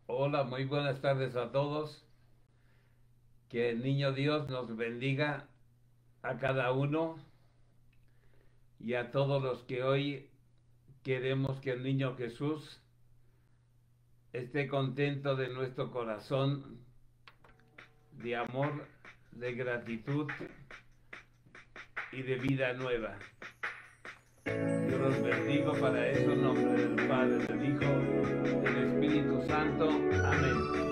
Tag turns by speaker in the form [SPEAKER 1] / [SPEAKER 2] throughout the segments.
[SPEAKER 1] Hola, muy buenas tardes a todos. Que el niño Dios nos bendiga a cada uno y a todos los que hoy queremos que el niño Jesús esté contento de nuestro corazón, de amor, de gratitud y de vida nueva. Yo los bendigo para eso en nombre del Padre, del Hijo, del Espíritu Santo. Amén.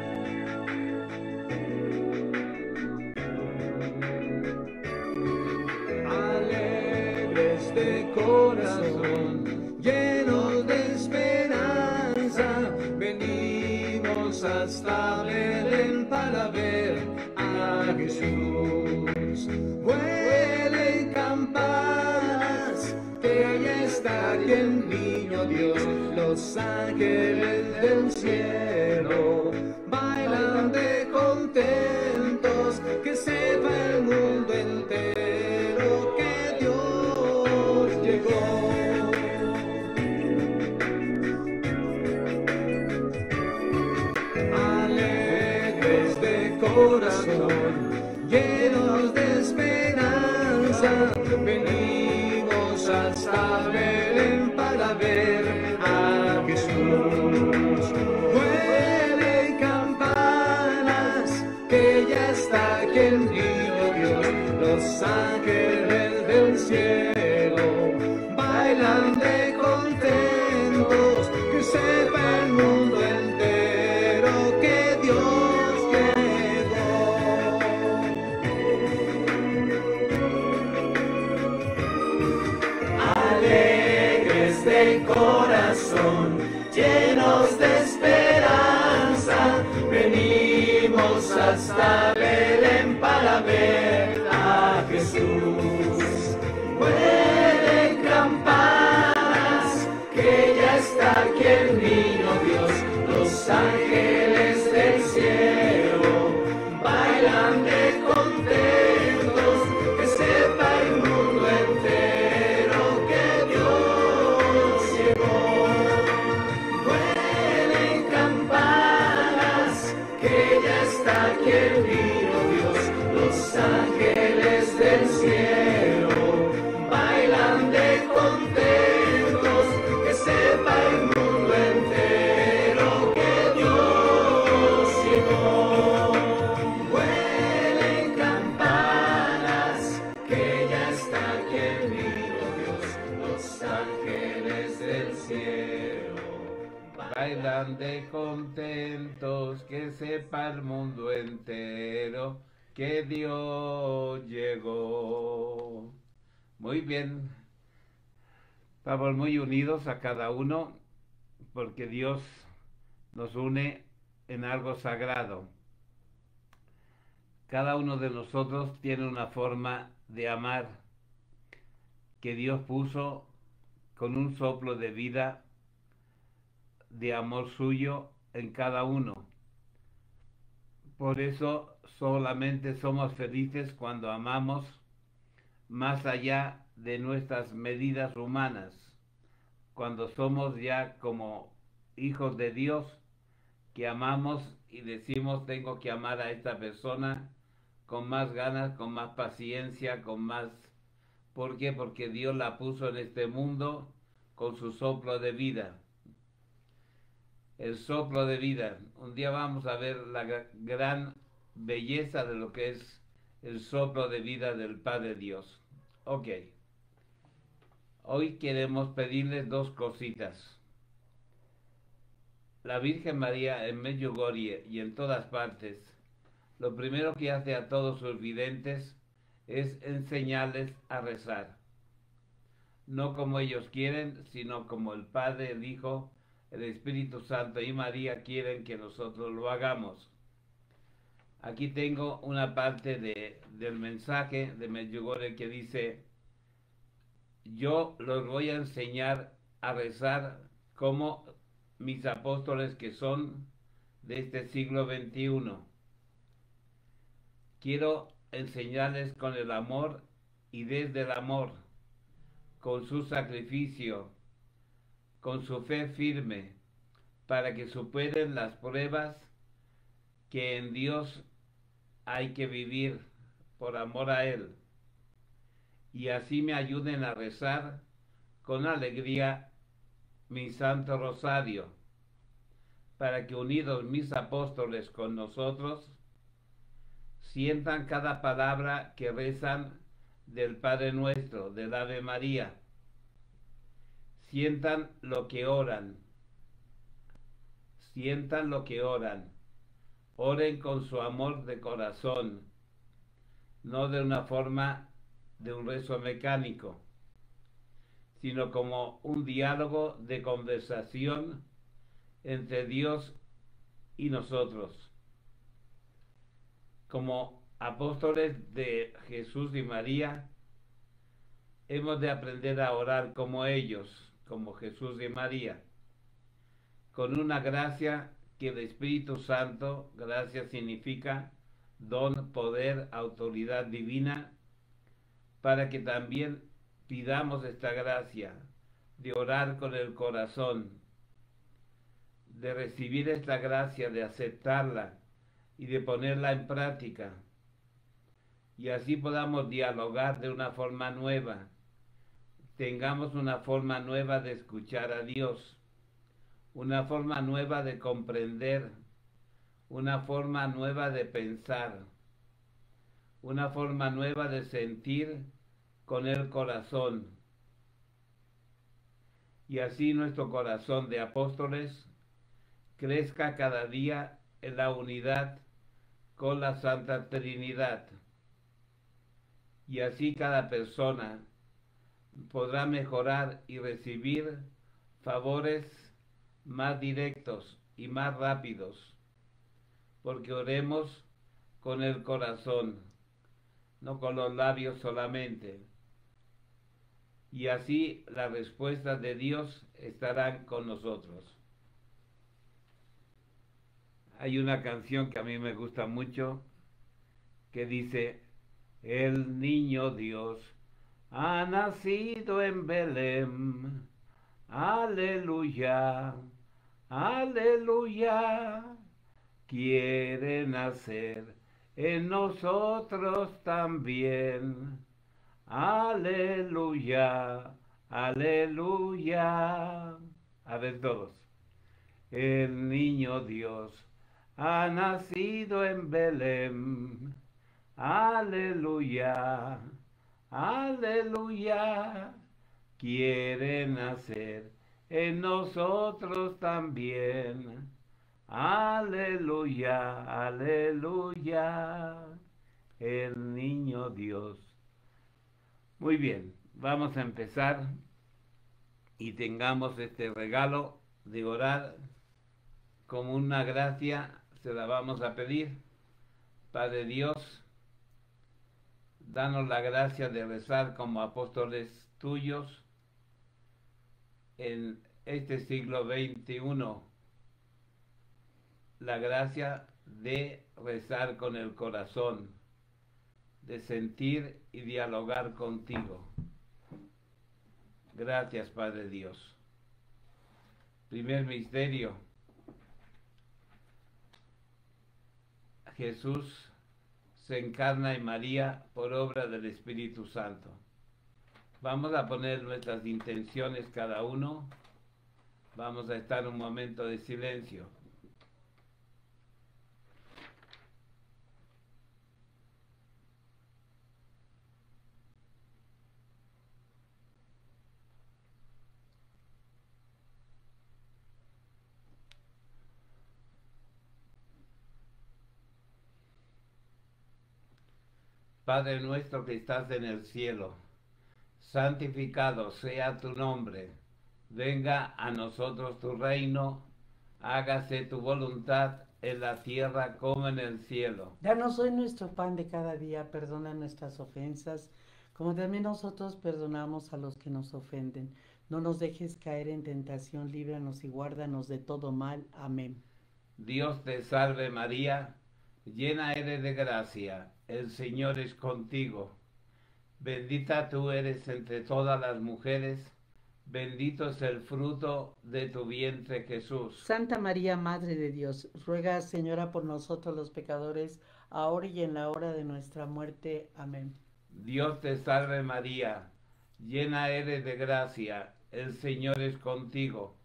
[SPEAKER 2] Alegres de corazón, llenos de esperanza, venimos hasta Belén para ver a Jesús. Vuelen campanas, que allá está el niño Dios, los ángeles del cielo bailan de contentos, que sepa el mundo entero que Dios llegó. Alegres de corazón, llenos de esperanza, venimos hasta Belén para ver a Jesús. Vuelen campanas, que ya está aquí el niño Dios, los ángeles del cielo bailan de contentos, que sepa el mundo entero que Dios llegó. Alegres de corazón, llenos de esperanza, venimos hasta Belén para ver a Jesús. Vuelen campanas, que ya está aquí el niño Dios, los ángeles del cielo bailan de contentos, que sepa el mundo entero que Dios llegó. Vuelen campanas, que ya está aquí el niño Dios, los ángeles del cielo bailan de contentos, que sepa el mundo entero que Dios llegó. Vuelen campanas, que ya está aquí el niño Dios, los ángeles del cielo
[SPEAKER 1] Bailan de contentos, que sepa el mundo entero que Dios llegó. Muy bien, estamos muy unidos a cada uno porque Dios nos une en algo sagrado. Cada uno de nosotros tiene una forma de amar que Dios puso con un soplo de vida, de amor suyo en cada uno. Por eso solamente somos felices cuando amamos más allá de nuestras medidas humanas, cuando somos ya como hijos de Dios, que amamos y decimos tengo que amar a esta persona con más ganas, con más paciencia, con más... ¿Por qué? Porque Dios la puso en este mundo con su soplo de vida. El soplo de vida. Un día vamos a ver la gran belleza de lo que es el soplo de vida del Padre Dios. Ok. Hoy queremos pedirles dos cositas. La Virgen María en Medjugorje y en todas partes, lo primero que hace a todos sus videntes es enseñarles a rezar. No como ellos quieren, sino como el Padre, el Hijo, el Espíritu Santo y María quieren que nosotros lo hagamos. Aquí tengo una parte del mensaje de Medjugorje que dice: yo los voy a enseñar a rezar como mis apóstoles que son de este siglo XXI. Quiero enseñarles con el amor y desde el amor, con su sacrificio, con su fe firme, para que superen las pruebas que en Dios hay que vivir por amor a Él, y así me ayuden a rezar con alegría mi Santo Rosario, para que unidos mis apóstoles con nosotros, sientan cada palabra que rezan del Padre Nuestro, del Ave María, sientan lo que oran, oren con su amor de corazón, no de una forma de un rezo mecánico, sino como un diálogo de conversación entre Dios y nosotros. Como apóstoles de Jesús y María, hemos de aprender a orar como ellos, como Jesús y María, con una gracia que el Espíritu Santo, gracia significa don, poder, autoridad divina, para que también pidamos esta gracia de orar con el corazón, de recibir esta gracia, de aceptarla y de ponerla en práctica, y así podamos dialogar de una forma nueva, tengamos una forma nueva de escuchar a Dios, una forma nueva de comprender, una forma nueva de pensar, una forma nueva de sentir con el corazón. Y así nuestro corazón de apóstoles crezca cada día en la unidad con la Santa Trinidad. Y así cada persona podrá mejorar y recibir favores más directos y más rápidos, porque oremos con el corazón, no con los labios solamente. Y así las respuestas de Dios estarán con nosotros. Hay una canción que a mí me gusta mucho que dice: el niño Dios ha nacido en Belén, aleluya, aleluya, quiere nacer en nosotros también, aleluya, aleluya. A ver todos. El niño Dios ha nacido en Belén, aleluya, aleluya, quiere nacer en nosotros también, aleluya, aleluya, el niño Dios. Muy bien, vamos a empezar y tengamos este regalo de orar como una gracia, se la vamos a pedir. Padre Dios, danos la gracia de rezar como apóstoles tuyos en este siglo XXI, la gracia de rezar con el corazón, de sentir y dialogar contigo. Gracias, Padre Dios. Primer misterio: Jesús se encarna en María por obra del Espíritu Santo. Vamos a poner nuestras intenciones cada uno. Vamos a estar un momento de silencio. Padre nuestro que estás en el cielo, santificado sea tu nombre. Venga a nosotros tu reino, hágase tu voluntad en la tierra como en el cielo.
[SPEAKER 3] Danos hoy nuestro pan de cada día, perdona nuestras ofensas, como también nosotros perdonamos a los que nos ofenden. No nos dejes caer en tentación, líbranos y guárdanos de todo mal. Amén.
[SPEAKER 1] Dios te salve María, llena eres de gracia, el Señor es contigo. Bendita tú eres entre todas las mujeres, bendito es el fruto de tu vientre, Jesús.
[SPEAKER 3] Santa María, Madre de Dios, ruega, Señora, por nosotros los pecadores, ahora y en la hora de nuestra muerte. Amén.
[SPEAKER 1] Dios te salve María, llena eres de gracia, el Señor es contigo.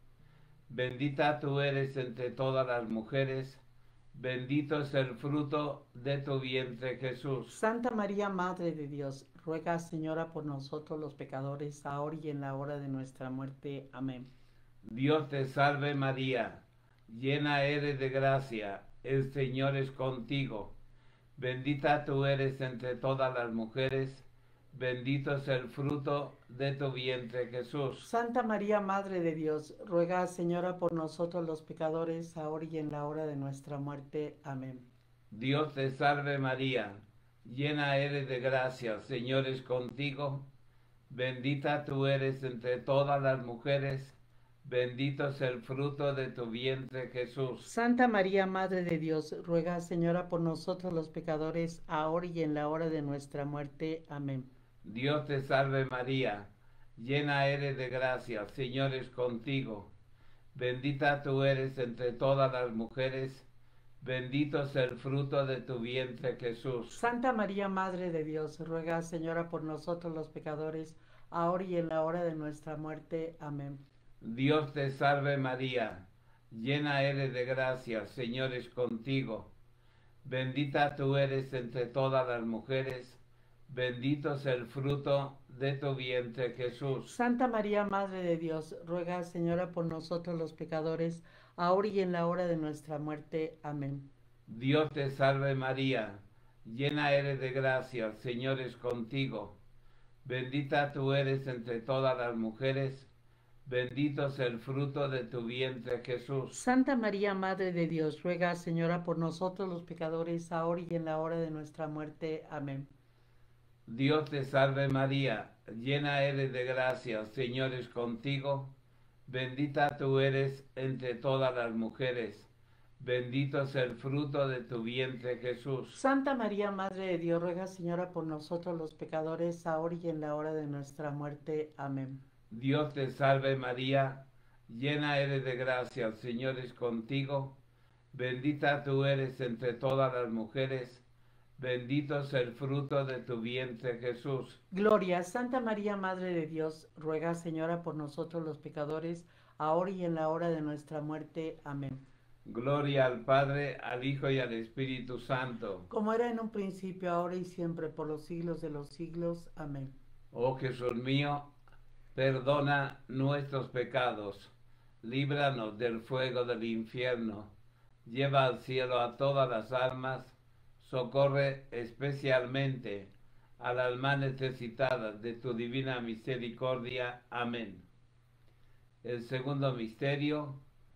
[SPEAKER 1] Bendita tú eres entre todas las mujeres, bendito es el fruto de tu vientre, Jesús.
[SPEAKER 3] Santa María, Madre de Dios, ruega, Señora, por nosotros los pecadores, ahora y en la hora de nuestra muerte. Amén.
[SPEAKER 1] Dios te salve María, llena eres de gracia, el Señor es contigo. Bendita tú eres entre todas las mujeres, bendito es el fruto de tu vientre, Jesús.
[SPEAKER 3] Santa María, Madre de Dios, ruega, Señora, por nosotros los pecadores, ahora y en la hora de nuestra muerte. Amén.
[SPEAKER 1] Dios te salve María, llena eres de gracia, Señor es contigo. Bendita tú eres entre todas las mujeres, bendito es el fruto de tu vientre, Jesús.
[SPEAKER 3] Santa María, Madre de Dios, ruega, Señora, por nosotros los pecadores, ahora y en la hora de nuestra muerte. Amén.
[SPEAKER 1] Dios te salve María, llena eres de gracia, Señor es contigo. Bendita tú eres entre todas las mujeres, bendito es el fruto de tu vientre, Jesús.
[SPEAKER 3] Santa María, Madre de Dios, ruega, Señora, por nosotros los pecadores, ahora y en la hora de nuestra muerte. Amén.
[SPEAKER 1] Dios te salve María, llena eres de gracia, Señor es contigo. Bendita tú eres entre todas las mujeres, bendito es el fruto de tu vientre, Jesús.
[SPEAKER 3] Santa María, Madre de Dios, ruega, Señora, por nosotros los pecadores, ahora y en la hora de nuestra muerte. Amén.
[SPEAKER 1] Dios te salve María, llena eres de gracia, Señor es contigo. Bendita tú eres entre todas las mujeres, bendito es el fruto de tu vientre, Jesús.
[SPEAKER 3] Santa María, Madre de Dios, ruega, Señora, por nosotros los pecadores, ahora y en la hora de nuestra muerte. Amén.
[SPEAKER 1] Dios te salve María, llena eres de gracia, Señor es contigo. Bendita tú eres entre todas las mujeres, bendito es el fruto de tu vientre, Jesús.
[SPEAKER 3] Santa María, Madre de Dios, ruega, Señora, por nosotros los pecadores, ahora y en la hora de nuestra muerte. Amén.
[SPEAKER 1] Dios te salve María, llena eres de gracia, el Señor es contigo. Bendita tú eres entre todas las mujeres, bendito es el fruto de tu vientre, Jesús.
[SPEAKER 3] Gloria, Santa María, Madre de Dios, ruega, Señora, por nosotros los pecadores, ahora y en la hora de nuestra muerte. Amén.
[SPEAKER 1] Gloria al Padre, al Hijo y al Espíritu Santo.
[SPEAKER 3] Como era en un principio, ahora y siempre, por los siglos de los siglos. Amén.
[SPEAKER 1] Oh Jesús mío, perdona nuestros pecados, líbranos del fuego del infierno, lleva al cielo a todas las almas, socorre especialmente a las más necesitadas de tu divina misericordia. Amén. El segundo misterio,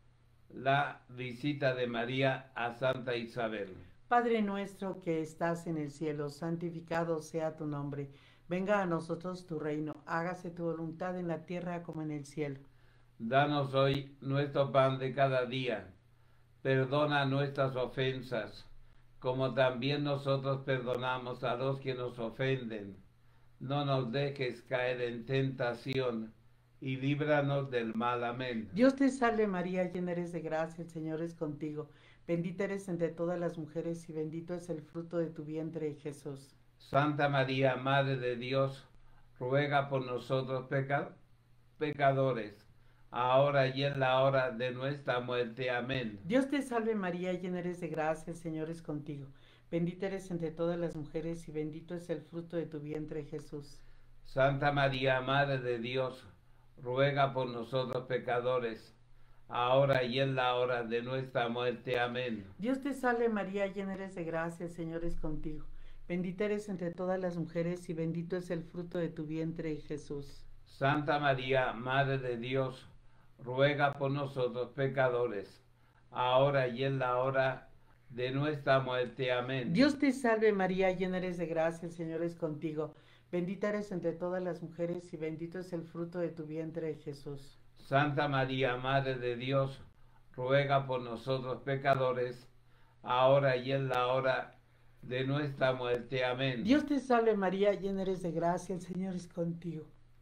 [SPEAKER 1] la visita de María a Santa Isabel.
[SPEAKER 3] Padre nuestro que estás en el cielo, santificado sea tu nombre. Venga a nosotros tu reino, hágase tu voluntad en la tierra como en el cielo.
[SPEAKER 1] Danos hoy nuestro pan de cada día. Perdona nuestras ofensas, como también nosotros perdonamos a los que nos ofenden. No nos dejes caer en tentación, y líbranos del mal. Amén.
[SPEAKER 3] Dios te salve María, llena eres de gracia, el Señor es contigo. Bendita eres entre todas las mujeres y bendito es el fruto de tu vientre, Jesús.
[SPEAKER 1] Santa María, Madre de Dios, ruega por nosotros pecadores, ahora y en la hora de nuestra muerte. Amén.
[SPEAKER 3] Dios te salve María, llena eres de gracia, el Señor es contigo. Bendita eres entre todas las mujeres y bendito es el fruto de tu vientre, Jesús.
[SPEAKER 1] Santa María, Madre de Dios, ruega por nosotros pecadores, ahora y en la hora de nuestra muerte. Amén.
[SPEAKER 3] Dios te salve María, llena eres de gracia, el Señor es contigo. Bendita eres entre todas las mujeres y bendito es el fruto de tu vientre, Jesús.
[SPEAKER 1] Santa María, Madre de Dios, ruega por nosotros pecadores, ahora y en la hora de nuestra muerte. Amén.
[SPEAKER 3] Dios te salve María, llena eres de gracia, el Señor es contigo. Bendita eres entre todas las mujeres y bendito es el fruto de tu vientre, Jesús.
[SPEAKER 1] Santa María, Madre de Dios, ruega por nosotros pecadores, ahora y en la hora de nuestra muerte. Amén.
[SPEAKER 3] Dios te salve María, llena eres de gracia, el Señor es contigo.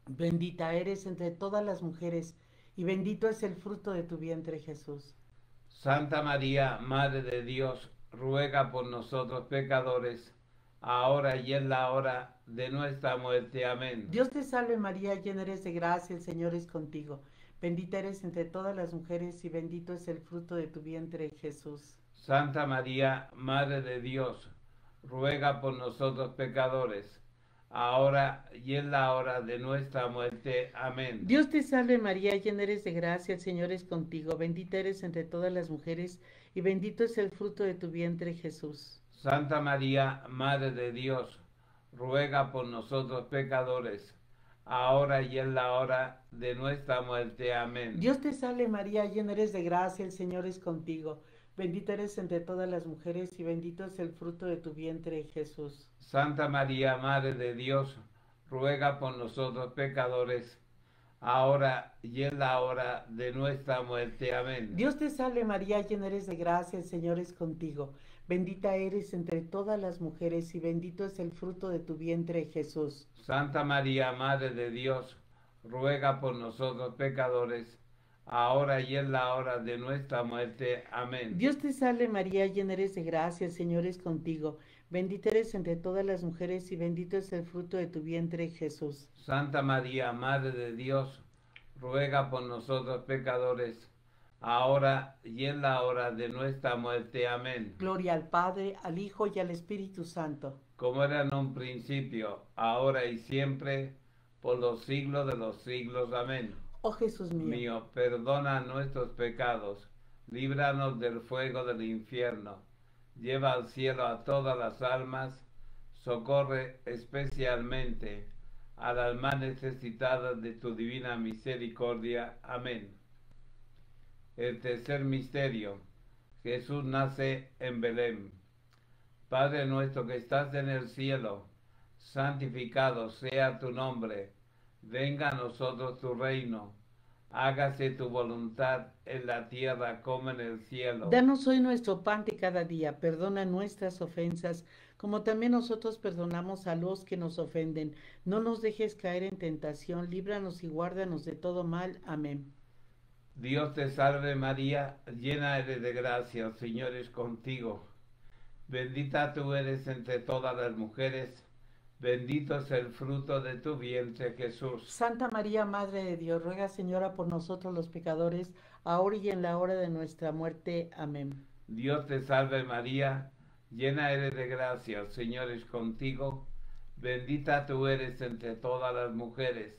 [SPEAKER 3] Bendita eres entre todas las mujeres, y bendito es el fruto de tu vientre, Jesús.
[SPEAKER 1] Santa María, Madre de Dios, ruega por nosotros pecadores, ahora y en la hora de nuestra muerte. Amén.
[SPEAKER 3] Dios te salve María, llena eres de gracia, el Señor es contigo. Bendita eres entre todas las mujeres, y bendito es el fruto de tu vientre, Jesús.
[SPEAKER 1] Santa María, Madre de Dios, ruega por nosotros pecadores, ahora y en la hora de nuestra muerte. Amén.
[SPEAKER 3] Dios te salve María, llena eres de gracia, el Señor es contigo. Bendita eres entre todas las mujeres, y bendito es el fruto de tu vientre, Jesús.
[SPEAKER 1] Santa María, Madre de Dios, ruega por nosotros pecadores, ahora y en la hora de nuestra muerte. Amén.
[SPEAKER 3] Dios te salve María, llena eres de gracia, el Señor es contigo. Bendita eres entre todas las mujeres, y bendito es el fruto de tu vientre, Jesús.
[SPEAKER 1] Santa María, Madre de Dios, ruega por nosotros pecadores, ahora y en la hora de nuestra muerte. Amén.
[SPEAKER 3] Dios te salve María, llena eres de gracia, el Señor es contigo. Bendita eres entre todas las mujeres, y bendito es el fruto de tu vientre, Jesús.
[SPEAKER 1] Santa María, Madre de Dios, ruega por nosotros pecadores, ahora y en la hora de nuestra muerte. Amén.
[SPEAKER 3] Dios te salve María, llena eres de gracia, el Señor es contigo. Bendita eres entre todas las mujeres, y bendito es el fruto de tu vientre, Jesús.
[SPEAKER 1] Santa María, Madre de Dios, ruega por nosotros pecadores, ahora y en la hora de nuestra muerte. Amén.
[SPEAKER 3] Gloria al Padre, al Hijo y al Espíritu Santo.
[SPEAKER 1] Como era en un principio, ahora y siempre, por los siglos de los siglos. Amén.
[SPEAKER 3] Oh Jesús mío,
[SPEAKER 1] perdona nuestros pecados, líbranos del fuego del infierno, lleva al cielo a todas las almas, socorre especialmente a las más necesitadas de tu divina misericordia. Amén. El tercer misterio, Jesús nace en Belén. Padre nuestro que estás en el cielo, santificado sea tu nombre. Venga a nosotros tu reino, hágase tu voluntad en la tierra como en el cielo.
[SPEAKER 3] Danos hoy nuestro pan de cada día, perdona nuestras ofensas, como también nosotros perdonamos a los que nos ofenden. No nos dejes caer en tentación, líbranos y guárdanos de todo mal. Amén.
[SPEAKER 1] Dios te salve María, llena eres de gracia, el Señor es contigo. Bendita tú eres entre todas las mujeres, bendito es el fruto de tu vientre, Jesús.
[SPEAKER 3] Santa María, Madre de Dios, ruega, Señora, por nosotros los pecadores, ahora y en la hora de nuestra muerte. Amén.
[SPEAKER 1] Dios te salve María, llena eres de gracia, el Señor es contigo. Bendita tú eres entre todas las mujeres,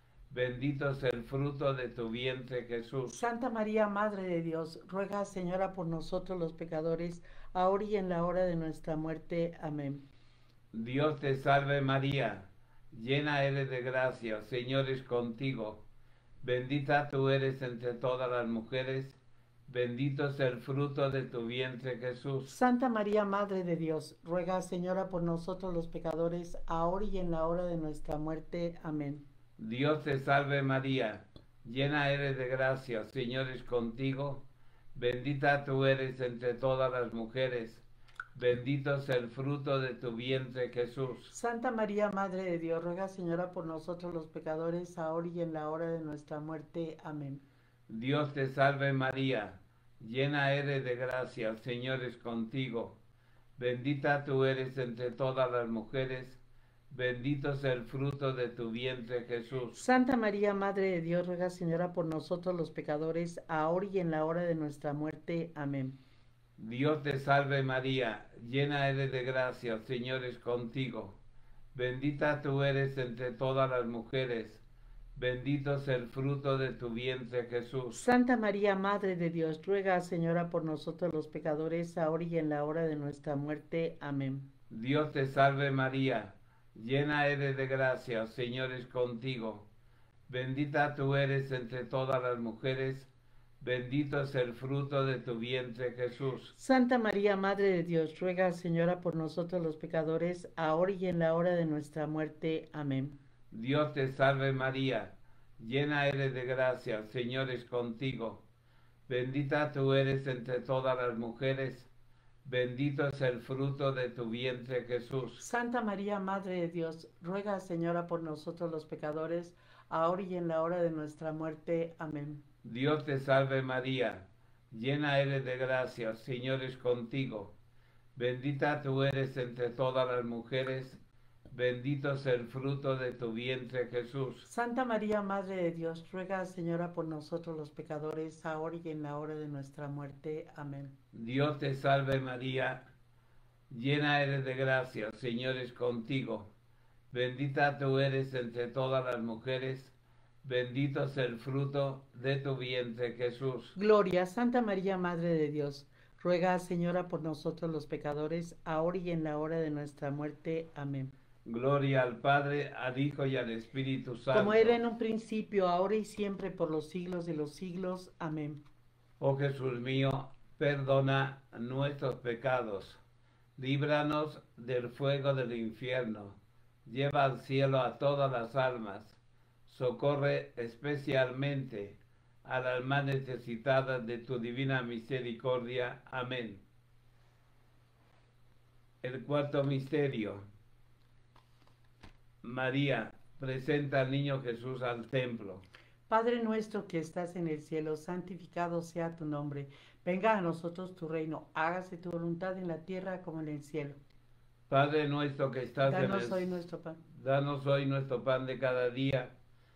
[SPEAKER 1] bendito es el fruto de tu vientre, Jesús.
[SPEAKER 3] Santa María, Madre de Dios, ruega, Señora, por nosotros los pecadores, ahora y en la hora de nuestra muerte. Amén.
[SPEAKER 1] Dios te salve María, llena eres de gracia, el Señor es contigo. Bendita tú eres entre todas las mujeres, bendito es el fruto de tu vientre, Jesús.
[SPEAKER 3] Santa María, Madre de Dios, ruega, Señora, por nosotros los pecadores, ahora y en la hora de nuestra muerte. Amén.
[SPEAKER 1] Dios te salve María, llena eres de gracia, el Señor es contigo. Bendita tú eres entre todas las mujeres, bendito es el fruto de tu vientre, Jesús.
[SPEAKER 3] Santa María, Madre de Dios, ruega, Señora, por nosotros los pecadores, ahora y en la hora de nuestra muerte. Amén.
[SPEAKER 1] Dios te salve María, llena eres de gracia, el Señor es contigo. Bendita tú eres entre todas las mujeres, bendito es el fruto de tu vientre, Jesús.
[SPEAKER 3] Santa María, Madre de Dios, ruega, Señora, por nosotros los pecadores, ahora y en la hora de nuestra muerte. Amén.
[SPEAKER 1] Dios te salve María, llena eres de gracia, el Señor es contigo. Bendita tú eres entre todas las mujeres, bendito es el fruto de tu vientre, Jesús.
[SPEAKER 3] Santa María, Madre de Dios, ruega, Señora, por nosotros los pecadores, ahora y en la hora de nuestra muerte. Amén.
[SPEAKER 1] Dios te salve María, llena eres de gracia, el Señor es contigo. Bendita tú eres entre todas las mujeres, bendito es el fruto de tu vientre, Jesús.
[SPEAKER 3] Santa María, Madre de Dios, ruega, Señora, por nosotros los pecadores, ahora y en la hora de nuestra muerte. Amén.
[SPEAKER 1] Dios te salve María, llena eres de gracia, el Señor es contigo. Bendita tú eres entre todas las mujeres, bendito es el fruto de tu vientre, Jesús.
[SPEAKER 3] Santa María, Madre de Dios, ruega, Señora, por nosotros los pecadores, ahora y en la hora de nuestra muerte. Amén.
[SPEAKER 1] Dios te salve María, llena eres de gracia, el Señor es contigo. Bendita tú eres entre todas las mujeres, bendito es el fruto de tu vientre, Jesús.
[SPEAKER 3] Santa María, Madre de Dios, ruega, Señora, por nosotros los pecadores, ahora y en la hora de nuestra muerte. Amén.
[SPEAKER 1] Dios te salve María, llena eres de gracia, el Señor es contigo. Bendita tú eres entre todas las mujeres, bendito es el fruto de tu vientre, Jesús.
[SPEAKER 3] Gloria, Santa María, Madre de Dios, ruega, Señora, por nosotros los pecadores, ahora y en la hora de nuestra muerte. Amén.
[SPEAKER 1] Gloria al Padre, al Hijo y al Espíritu Santo.
[SPEAKER 3] Como era en un principio, ahora y siempre, por los siglos de los siglos. Amén.
[SPEAKER 1] Oh Jesús mío, perdona nuestros pecados, líbranos del fuego del infierno, lleva al cielo a todas las almas, socorre especialmente a las más necesitadas de tu divina misericordia. Amén. El cuarto misterio. María presenta al niño Jesús al templo.
[SPEAKER 3] Padre nuestro que estás en el cielo, santificado sea tu nombre. Venga a nosotros tu reino, hágase tu voluntad en la tierra como en el cielo.
[SPEAKER 1] Padre nuestro que estás en
[SPEAKER 3] Danos
[SPEAKER 1] el
[SPEAKER 3] hoy nuestro pan.
[SPEAKER 1] Danos hoy nuestro pan de cada día.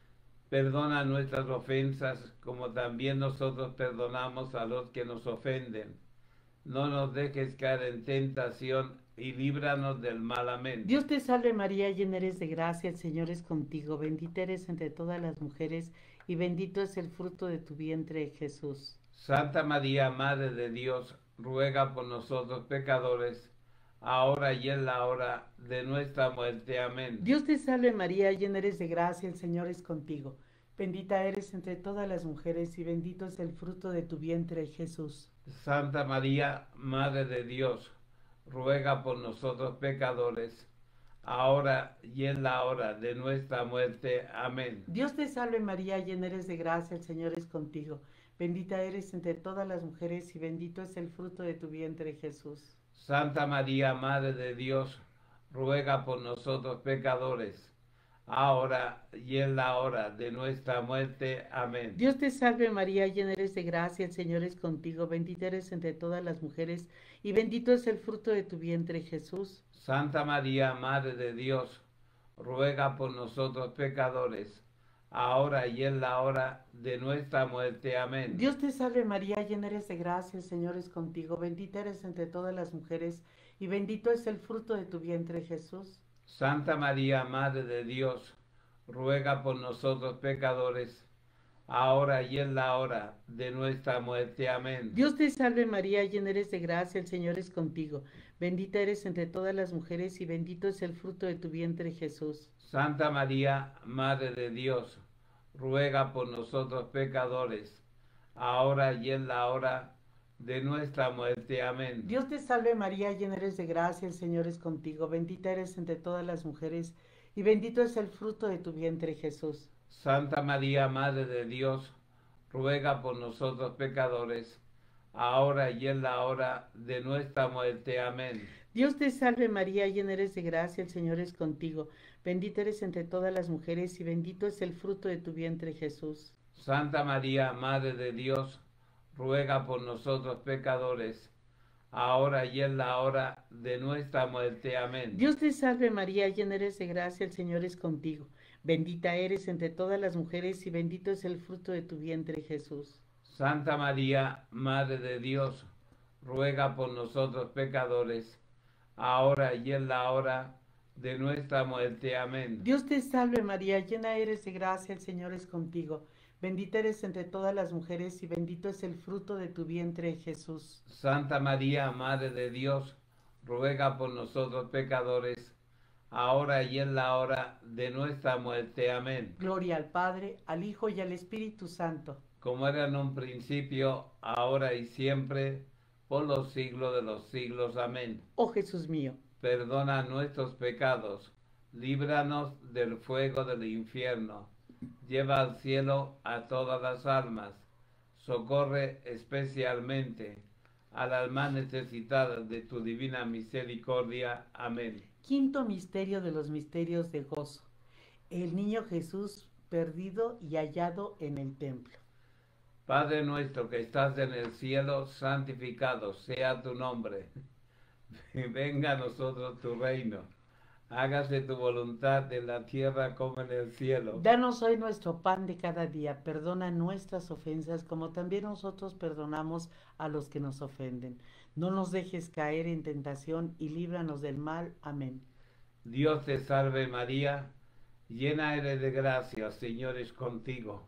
[SPEAKER 1] Perdona nuestras ofensas, como también nosotros perdonamos a los que nos ofenden. No nos dejes caer en tentación y líbranos del mal. Amén.
[SPEAKER 3] Dios te salve María, llena eres de gracia, el Señor es contigo. Bendita eres entre todas las mujeres y bendito es el fruto de tu vientre, Jesús.
[SPEAKER 1] Santa María, Madre de Dios, ruega por nosotros pecadores, ahora y en la hora de nuestra muerte. Amén.
[SPEAKER 3] Dios te salve María, llena eres de gracia, el Señor es contigo. Bendita eres entre todas las mujeres y bendito es el fruto de tu vientre, Jesús.
[SPEAKER 1] Santa María, Madre de Dios, ruega por nosotros pecadores, ahora y en la hora de nuestra muerte. Amén.
[SPEAKER 3] Dios te salve María, llena eres de gracia, el Señor es contigo. Bendita eres entre todas las mujeres y bendito es el fruto de tu vientre, Jesús.
[SPEAKER 1] Santa María, Madre de Dios, ruega por nosotros pecadores, ahora y en la hora de nuestra muerte. Amén.
[SPEAKER 3] Dios te salve María, llena eres de gracia, el Señor es contigo. Bendita eres entre todas las mujeres y bendito es el fruto de tu vientre, Jesús.
[SPEAKER 1] Santa María, Madre de Dios, ruega por nosotros pecadores, ahora y en la hora de nuestra muerte. Amén.
[SPEAKER 3] Dios te salve María, llena eres de gracia, el Señor es contigo. Bendita eres entre todas las mujeres y bendito es el fruto de tu vientre, Jesús.
[SPEAKER 1] Santa María, Madre de Dios, ruega por nosotros pecadores, ahora y en la hora de nuestra muerte. Amén.
[SPEAKER 3] Dios te salve María, llena eres de gracia, el Señor es contigo. Bendita eres entre todas las mujeres y bendito es el fruto de tu vientre, Jesús.
[SPEAKER 1] Santa María, Madre de Dios, ruega por nosotros pecadores, ahora y en la hora de nuestra muerte. Amén.
[SPEAKER 3] Dios te salve María, llena eres de gracia, el Señor es contigo. Bendita eres entre todas las mujeres y bendito es el fruto de tu vientre, Jesús.
[SPEAKER 1] Santa María, Madre de Dios, ruega por nosotros pecadores, ahora y en la hora de nuestra muerte. Amén.
[SPEAKER 3] Dios te salve María, llena eres de gracia, el Señor es contigo. Bendita eres entre todas las mujeres y bendito es el fruto de tu vientre, Jesús.
[SPEAKER 1] Santa María, Madre de Dios, ruega por nosotros pecadores, ahora y en la hora de nuestra muerte. Amén.
[SPEAKER 3] Dios te salve María, llena eres de gracia, el Señor es contigo. Bendita eres entre todas las mujeres y bendito es el fruto de tu vientre, Jesús.
[SPEAKER 1] Santa María, Madre de Dios, ruega por nosotros pecadores, ahora y en la hora de nuestra muerte. Amén.
[SPEAKER 3] Dios te salve María, llena eres de gracia, el Señor es contigo. Bendita eres entre todas las mujeres y bendito es el fruto de tu vientre, Jesús.
[SPEAKER 1] Santa María, Madre de Dios, ruega por nosotros pecadores, ahora y en la hora de nuestra muerte. Amén.
[SPEAKER 3] Gloria al Padre, al Hijo y al Espíritu Santo.
[SPEAKER 1] Como era en un principio, ahora y siempre, por los siglos de los siglos. Amén.
[SPEAKER 3] Oh Jesús mío,
[SPEAKER 1] Perdona nuestros pecados, líbranos del fuego del infierno, lleva al cielo a todas las almas, socorre especialmente a las más necesitadas de tu divina misericordia. Amén.
[SPEAKER 3] Quinto misterio de los misterios de gozo. El niño Jesús perdido y hallado en el templo.
[SPEAKER 1] Padre nuestro que estás en el cielo, santificado sea tu nombre. Venga a nosotros tu reino. Hágase tu voluntad en la tierra como en el cielo.
[SPEAKER 3] Danos hoy nuestro pan de cada día. Perdona nuestras ofensas como también nosotros perdonamos a los que nos ofenden. No nos dejes caer en tentación y líbranos del mal. Amén.
[SPEAKER 1] Dios te salve María, llena eres de gracia, el Señor es contigo.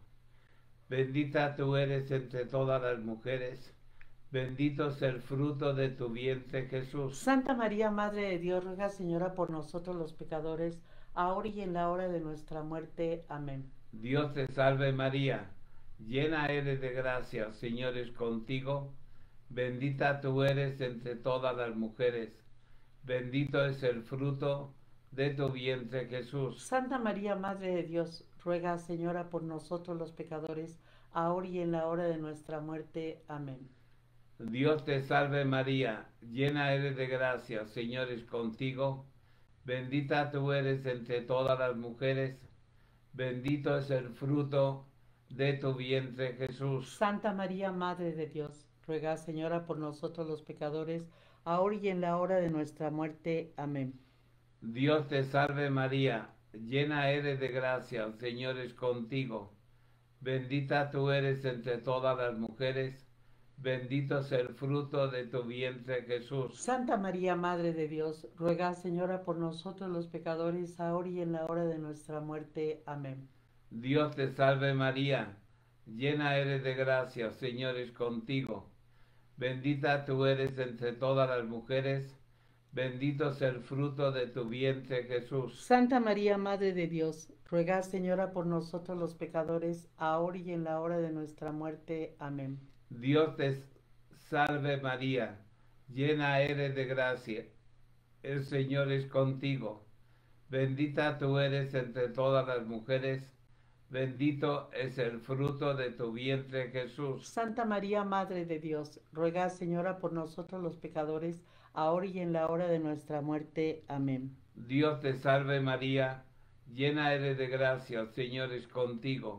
[SPEAKER 1] Bendita tú eres entre todas las mujeres, bendito es el fruto de tu vientre Jesús.
[SPEAKER 3] Santa María, Madre de Dios, ruega, Señora, por nosotros los pecadores, ahora y en la hora de nuestra muerte. Amén.
[SPEAKER 1] Dios te salve María, llena eres de gracia, el Señor es contigo. Bendita tú eres entre todas las mujeres, bendito es el fruto de tu vientre Jesús.
[SPEAKER 3] Santa María, Madre de Dios, ruega, Señora, por nosotros los pecadores, ahora y en la hora de nuestra muerte. Amén.
[SPEAKER 1] Dios te salve María, llena eres de gracia, el Señor es contigo. Bendita tú eres entre todas las mujeres, bendito es el fruto de tu vientre Jesús.
[SPEAKER 3] Santa María, Madre de Dios, ruega, Señora, por nosotros los pecadores, ahora y en la hora de nuestra muerte. Amén.
[SPEAKER 1] Dios te salve María, llena eres de gracia, el Señor es contigo. Bendita tú eres entre todas las mujeres, bendito es el fruto de tu vientre Jesús.
[SPEAKER 3] Santa María, Madre de Dios, ruega, Señora, por nosotros los pecadores, ahora y en la hora de nuestra muerte. Amén.
[SPEAKER 1] Dios te salve María, llena eres de gracia, el Señor es contigo. Bendita tú eres entre todas las mujeres, bendito es el fruto de tu vientre Jesús.
[SPEAKER 3] Santa María, Madre de Dios, ruega, Señora, por nosotros los pecadores, ahora y en la hora de nuestra muerte. Amén.
[SPEAKER 1] Dios te salve María, llena eres de gracia, el Señor es contigo. Bendita tú eres entre todas las mujeres, bendito es el fruto de tu vientre Jesús.
[SPEAKER 3] Santa María, Madre de Dios, ruega, Señora, por nosotros los pecadores, ahora y en la hora de nuestra muerte. Amén.
[SPEAKER 1] Dios te salve María, llena eres de gracia, el Señor es contigo.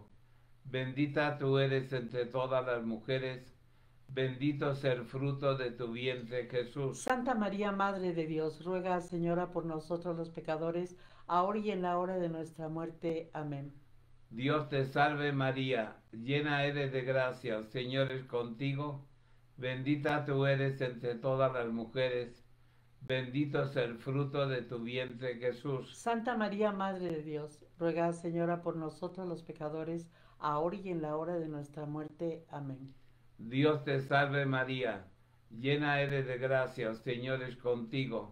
[SPEAKER 1] Bendita tú eres entre todas las mujeres, bendito es el fruto de tu vientre Jesús.
[SPEAKER 3] Santa María, Madre de Dios, ruega, Señora, por nosotros los pecadores, ahora y en la hora de nuestra muerte. Amén.
[SPEAKER 1] Dios te salve María, llena eres de gracia, el Señor es contigo. Bendita tú eres entre todas las mujeres, bendito es el fruto de tu vientre Jesús.
[SPEAKER 3] Santa María, Madre de Dios, ruega, Señora, por nosotros los pecadores, ahora y en la hora de nuestra muerte. Amén.
[SPEAKER 1] Dios te salve María, llena eres de gracia, el Señor es contigo.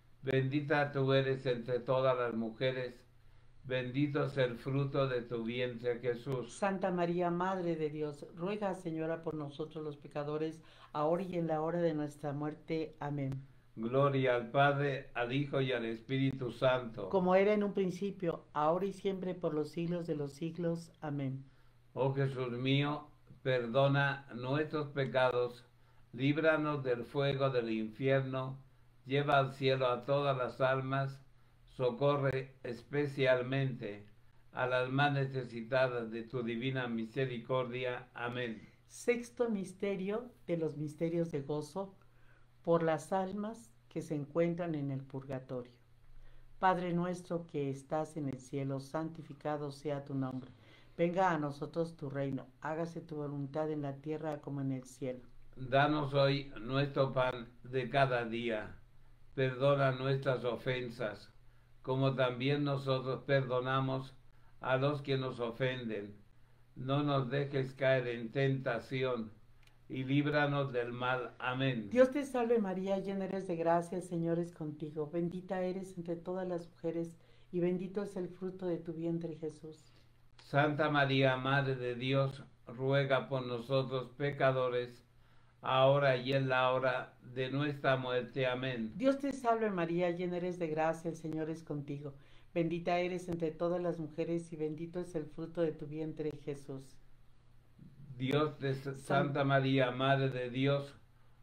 [SPEAKER 1] Bendita tú eres entre todas las mujeres, bendito es el fruto de tu vientre Jesús.
[SPEAKER 3] Santa María, Madre de Dios, ruega, Señora, por nosotros los pecadores, ahora y en la hora de nuestra muerte. Amén.
[SPEAKER 1] Gloria al Padre, al Hijo y al Espíritu Santo.
[SPEAKER 3] Como era en un principio, ahora y siempre, por los siglos de los siglos. Amén.
[SPEAKER 1] Oh Jesús mío, perdona nuestros pecados, líbranos del fuego del infierno, lleva al cielo a todas las almas, socorre especialmente a las más necesitadas de tu divina misericordia. Amén.
[SPEAKER 3] Sexto misterio de los misterios de gozo, por las almas que se encuentran en el purgatorio. Padre nuestro que estás en el cielo, santificado sea tu nombre. Venga a nosotros tu reino, hágase tu voluntad en la tierra como en el cielo.
[SPEAKER 1] Danos hoy nuestro pan de cada día. Perdona nuestras ofensas, como también nosotros perdonamos a los que nos ofenden. No nos dejes caer en tentación, y líbranos del mal. Amén.
[SPEAKER 3] Dios te salve María, llena eres de gracia, el Señor es contigo. Bendita eres entre todas las mujeres, y bendito es el fruto de tu vientre, Jesús.
[SPEAKER 1] Santa María, Madre de Dios, ruega por nosotros pecadores, ahora y en la hora de nuestra muerte. Amén.
[SPEAKER 3] Dios te salve María, llena eres de gracia, el Señor es contigo. Bendita eres entre todas las mujeres y bendito es el fruto de tu vientre, Jesús.
[SPEAKER 1] Dios de Santa María, Madre de Dios,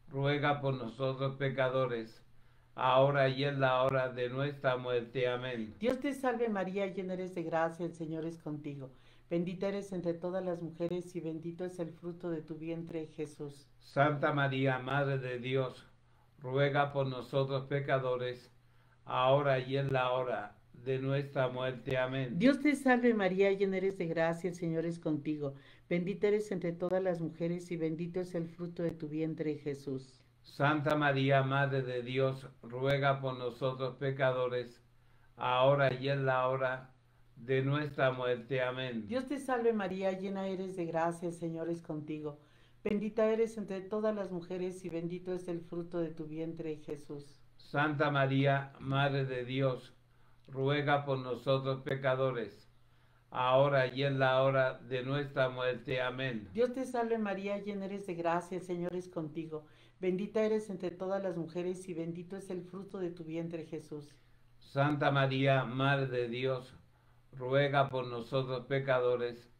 [SPEAKER 1] ruega por nosotros pecadores, ahora y en la hora de nuestra muerte. Amén.
[SPEAKER 3] Dios te salve María, llena eres de gracia, el Señor es contigo. Bendita eres entre todas las mujeres y bendito es el fruto de tu vientre, Jesús.
[SPEAKER 1] Santa María, Madre de Dios, ruega por nosotros pecadores, ahora y en la hora de nuestra muerte. Amén.
[SPEAKER 3] Dios te salve María, llena eres de gracia, el Señor es contigo. Bendita eres entre todas las mujeres y bendito es el fruto de tu vientre, Jesús.
[SPEAKER 1] Santa María, Madre de Dios, ruega por nosotros pecadores, ahora y en la hora de nuestra muerte. Amén.
[SPEAKER 3] Dios te salve María, llena eres de gracia, el Señor es contigo. Bendita eres entre todas las mujeres y bendito es el fruto de tu vientre, Jesús.
[SPEAKER 1] Santa María, Madre de Dios, ruega por nosotros pecadores, ahora y en la hora de nuestra muerte. Amén.
[SPEAKER 3] Dios te salve María, llena eres de gracia, el Señor es contigo. Bendita eres entre todas las mujeres y bendito es el fruto de tu vientre, Jesús.
[SPEAKER 1] Santa María, Madre de Dios, ruega por nosotros pecadores,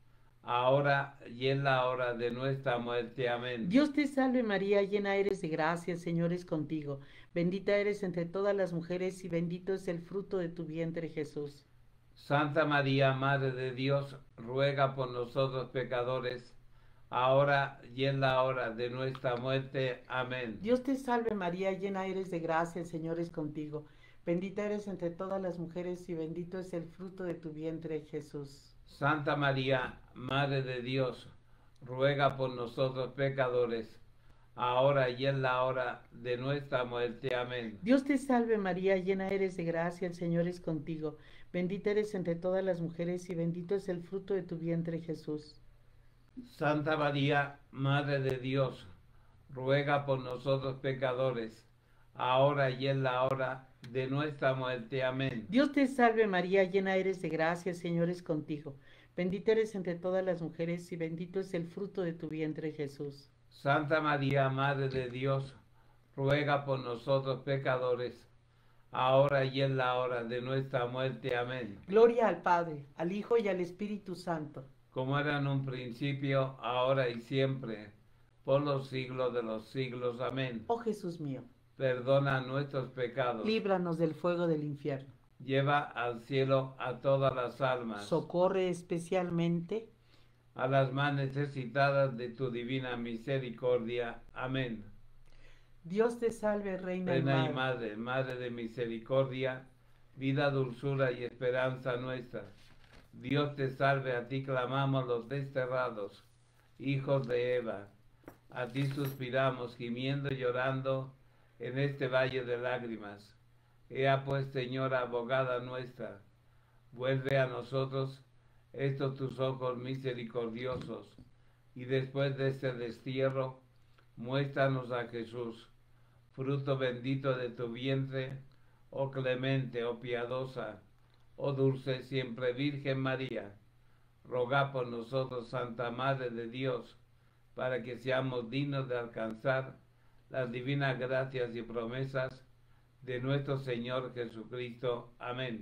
[SPEAKER 1] ahora y en la hora de nuestra muerte. Amén.
[SPEAKER 3] Dios te salve María, llena eres de gracia, el Señor es contigo. Bendita eres entre todas las mujeres y bendito es el fruto de tu vientre, Jesús.
[SPEAKER 1] Santa María, Madre de Dios, ruega por nosotros pecadores, ahora y en la hora de nuestra muerte. Amén.
[SPEAKER 3] Dios te salve María, llena eres de gracia, el Señor es contigo. Bendita eres entre todas las mujeres y bendito es el fruto de tu vientre, Jesús.
[SPEAKER 1] Santa María, Madre de Dios, ruega por nosotros pecadores, ahora y en la hora de nuestra muerte. Amén.
[SPEAKER 3] Dios te salve María, llena eres de gracia, el Señor es contigo. Bendita eres entre todas las mujeres y bendito es el fruto de tu vientre, Jesús.
[SPEAKER 1] Santa María, Madre de Dios, ruega por nosotros pecadores, ahora y en la hora de nuestra muerte. Amén.
[SPEAKER 3] Dios te salve María, llena eres de gracia, el Señor es contigo. Bendita eres entre todas las mujeres y bendito es el fruto de tu vientre, Jesús.
[SPEAKER 1] Santa María, Madre de Dios, ruega por nosotros pecadores, ahora y en la hora de nuestra muerte. Amén.
[SPEAKER 3] Gloria al Padre, al Hijo y al Espíritu Santo.
[SPEAKER 1] Como era en un principio, ahora y siempre, por los siglos de los siglos. Amén.
[SPEAKER 3] Oh Jesús mío,
[SPEAKER 1] Perdona nuestros pecados.
[SPEAKER 3] líbranos del fuego del infierno.
[SPEAKER 1] Lleva al cielo a todas las almas.
[SPEAKER 3] Socorre especialmente
[SPEAKER 1] A las más necesitadas de tu divina misericordia. Amén.
[SPEAKER 3] Dios te salve, Reina,
[SPEAKER 1] Reina
[SPEAKER 3] y
[SPEAKER 1] y Madre, Madre de misericordia, vida, dulzura y esperanza nuestra. Dios te salve, a ti clamamos los desterrados, hijos de Eva. A ti suspiramos, gimiendo y llorando en este valle de lágrimas. Ea pues, Señora, abogada nuestra, vuelve a nosotros estos tus ojos misericordiosos, y después de este destierro, muéstranos a Jesús, fruto bendito de tu vientre, oh clemente, oh piadosa, oh dulce siempre Virgen María. Roga por nosotros, Santa Madre de Dios, para que seamos dignos de alcanzar las divinas gracias y promesas de nuestro Señor Jesucristo. Amén.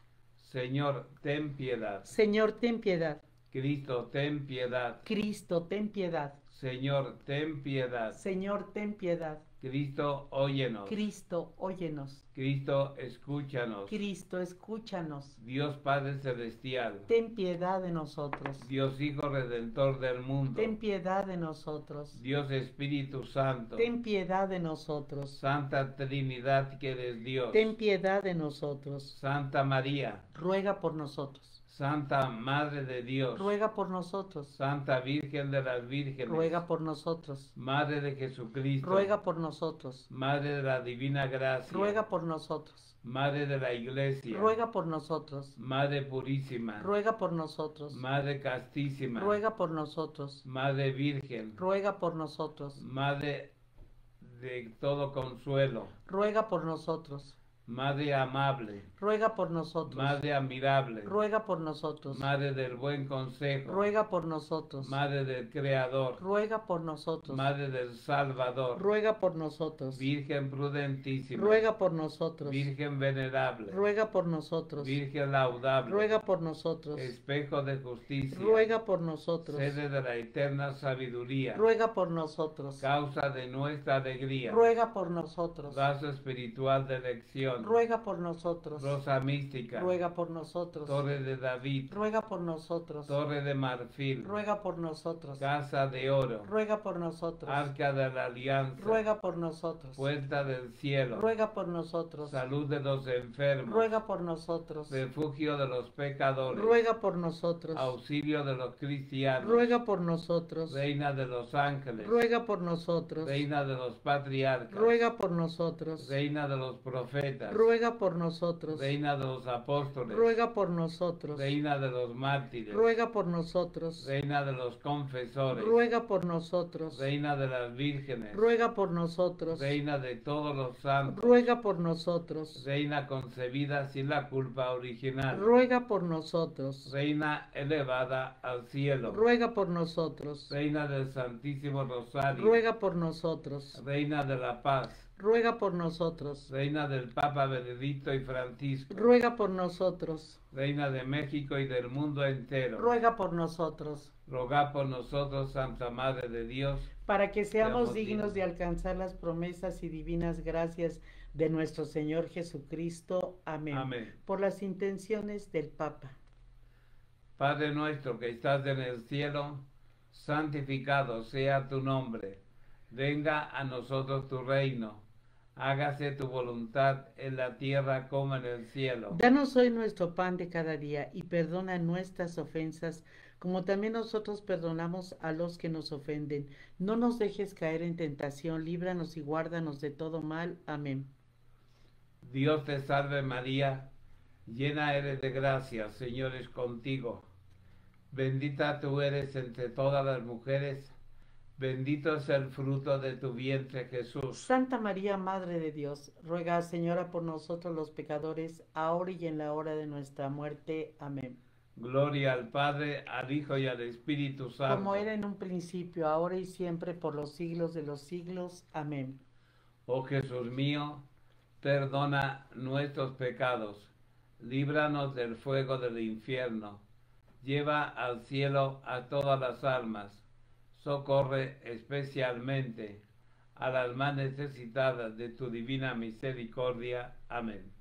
[SPEAKER 1] Señor, ten piedad.
[SPEAKER 3] Señor, ten piedad.
[SPEAKER 1] Cristo, ten piedad.
[SPEAKER 3] Cristo, ten piedad.
[SPEAKER 1] Señor, ten piedad.
[SPEAKER 3] Señor, ten piedad.
[SPEAKER 1] Cristo, óyenos.
[SPEAKER 3] Cristo, óyenos.
[SPEAKER 1] Cristo, escúchanos.
[SPEAKER 3] Cristo, escúchanos.
[SPEAKER 1] Dios Padre Celestial.
[SPEAKER 3] Ten piedad de nosotros.
[SPEAKER 1] Dios Hijo Redentor del mundo.
[SPEAKER 3] Ten piedad de nosotros.
[SPEAKER 1] Dios Espíritu Santo.
[SPEAKER 3] Ten piedad de nosotros.
[SPEAKER 1] Santa Trinidad que eres Dios.
[SPEAKER 3] Ten piedad de nosotros.
[SPEAKER 1] Santa María.
[SPEAKER 3] Ruega por nosotros.
[SPEAKER 1] Santa Madre de Dios.
[SPEAKER 3] Ruega por nosotros.
[SPEAKER 1] Santa Virgen de las Vírgenes.
[SPEAKER 3] Ruega por nosotros.
[SPEAKER 1] Madre de Jesucristo.
[SPEAKER 3] Ruega por nosotros.
[SPEAKER 1] Madre de la Divina Gracia.
[SPEAKER 3] Ruega por nosotros.
[SPEAKER 1] Madre de la Iglesia.
[SPEAKER 3] Ruega por nosotros.
[SPEAKER 1] Madre Purísima.
[SPEAKER 3] Ruega por nosotros.
[SPEAKER 1] Madre Castísima.
[SPEAKER 3] Ruega por nosotros.
[SPEAKER 1] Madre Virgen.
[SPEAKER 3] Ruega por nosotros.
[SPEAKER 1] Madre de todo consuelo.
[SPEAKER 3] Ruega por nosotros.
[SPEAKER 1] Madre amable,
[SPEAKER 3] ruega por nosotros.
[SPEAKER 1] Madre admirable,
[SPEAKER 3] Ruega por nosotros.
[SPEAKER 1] Madre del buen consejo,
[SPEAKER 3] Ruega por nosotros.
[SPEAKER 1] Madre del Creador,
[SPEAKER 3] Ruega por nosotros.
[SPEAKER 1] Madre del Salvador,
[SPEAKER 3] Ruega por nosotros.
[SPEAKER 1] Virgen prudentísima,
[SPEAKER 3] Ruega por nosotros.
[SPEAKER 1] Virgen venerable,
[SPEAKER 3] Ruega por nosotros.
[SPEAKER 1] Virgen laudable,
[SPEAKER 3] Ruega por nosotros.
[SPEAKER 1] espejo de justicia,
[SPEAKER 3] Ruega por nosotros.
[SPEAKER 1] sede de la eterna sabiduría,
[SPEAKER 3] Ruega por nosotros.
[SPEAKER 1] causa de nuestra alegría,
[SPEAKER 3] Ruega por nosotros.
[SPEAKER 1] vaso espiritual de elección,
[SPEAKER 3] Ruega por nosotros.
[SPEAKER 1] rosa mística,
[SPEAKER 3] Ruega por nosotros.
[SPEAKER 1] torre de David,
[SPEAKER 3] Ruega por nosotros.
[SPEAKER 1] torre de marfil,
[SPEAKER 3] Ruega por nosotros.
[SPEAKER 1] casa de oro,
[SPEAKER 3] Ruega por nosotros.
[SPEAKER 1] arca de la alianza,
[SPEAKER 3] Ruega por nosotros.
[SPEAKER 1] puerta del cielo,
[SPEAKER 3] Ruega por nosotros.
[SPEAKER 1] salud de los enfermos,
[SPEAKER 3] Ruega por nosotros.
[SPEAKER 1] refugio de los pecadores,
[SPEAKER 3] Ruega por nosotros.
[SPEAKER 1] auxilio de los cristianos,
[SPEAKER 3] Ruega por nosotros.
[SPEAKER 1] reina de los ángeles,
[SPEAKER 3] Ruega por nosotros.
[SPEAKER 1] reina de los patriarcas,
[SPEAKER 3] Ruega por nosotros.
[SPEAKER 1] reina de los profetas,
[SPEAKER 3] Ruega por nosotros.
[SPEAKER 1] reina de los apóstoles,
[SPEAKER 3] Ruega por nosotros.
[SPEAKER 1] reina de los mártires,
[SPEAKER 3] Ruega por nosotros.
[SPEAKER 1] reina de los confesores,
[SPEAKER 3] Ruega por nosotros.
[SPEAKER 1] reina de las vírgenes,
[SPEAKER 3] Ruega por nosotros.
[SPEAKER 1] reina de todos los santos,
[SPEAKER 3] Ruega por nosotros.
[SPEAKER 1] reina concebida sin la culpa original,
[SPEAKER 3] Ruega por nosotros.
[SPEAKER 1] reina elevada al cielo,
[SPEAKER 3] Ruega por nosotros.
[SPEAKER 1] reina del Santísimo Rosario,
[SPEAKER 3] Ruega por nosotros.
[SPEAKER 1] reina de la paz,
[SPEAKER 3] Ruega por nosotros.
[SPEAKER 1] reina del Papa Benedicto y Francisco,
[SPEAKER 3] Ruega por nosotros.
[SPEAKER 1] reina de México y del mundo entero,
[SPEAKER 3] Ruega por nosotros.
[SPEAKER 1] rogad por nosotros, Santa Madre de Dios,
[SPEAKER 3] Para que seamos
[SPEAKER 1] Seamos
[SPEAKER 3] dignos
[SPEAKER 1] dignos.
[SPEAKER 3] de alcanzar las promesas y divinas gracias de nuestro Señor Jesucristo. Amén.
[SPEAKER 1] Amén.
[SPEAKER 3] Por las intenciones del Papa.
[SPEAKER 1] Padre nuestro que estás en el cielo, santificado sea tu nombre. Venga a nosotros tu reino. Hágase tu voluntad en la tierra como en el cielo.
[SPEAKER 3] Danos hoy nuestro pan de cada día y perdona nuestras ofensas, como también nosotros perdonamos a los que nos ofenden. No nos dejes caer en tentación, líbranos y guárdanos de todo mal. Amén.
[SPEAKER 1] Dios te salve María, llena eres de gracia, Señor es contigo. Bendita tú eres entre todas las mujeres, bendito es el fruto de tu vientre Jesús.
[SPEAKER 3] Santa María, Madre de Dios, ruega, Señora, por nosotros los pecadores, ahora y en la hora de nuestra muerte. Amén.
[SPEAKER 1] Gloria al Padre, al Hijo y al Espíritu Santo.
[SPEAKER 3] Como era en un principio, ahora y siempre, por los siglos de los siglos. Amén.
[SPEAKER 1] Oh Jesús mío, perdona nuestros pecados, líbranos del fuego del infierno, lleva al cielo a todas las almas, socorre especialmente a las más necesitadas de tu divina misericordia. Amén.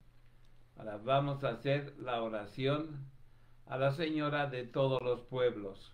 [SPEAKER 1] Ahora vamos a hacer la oración a la Señora de todos los pueblos.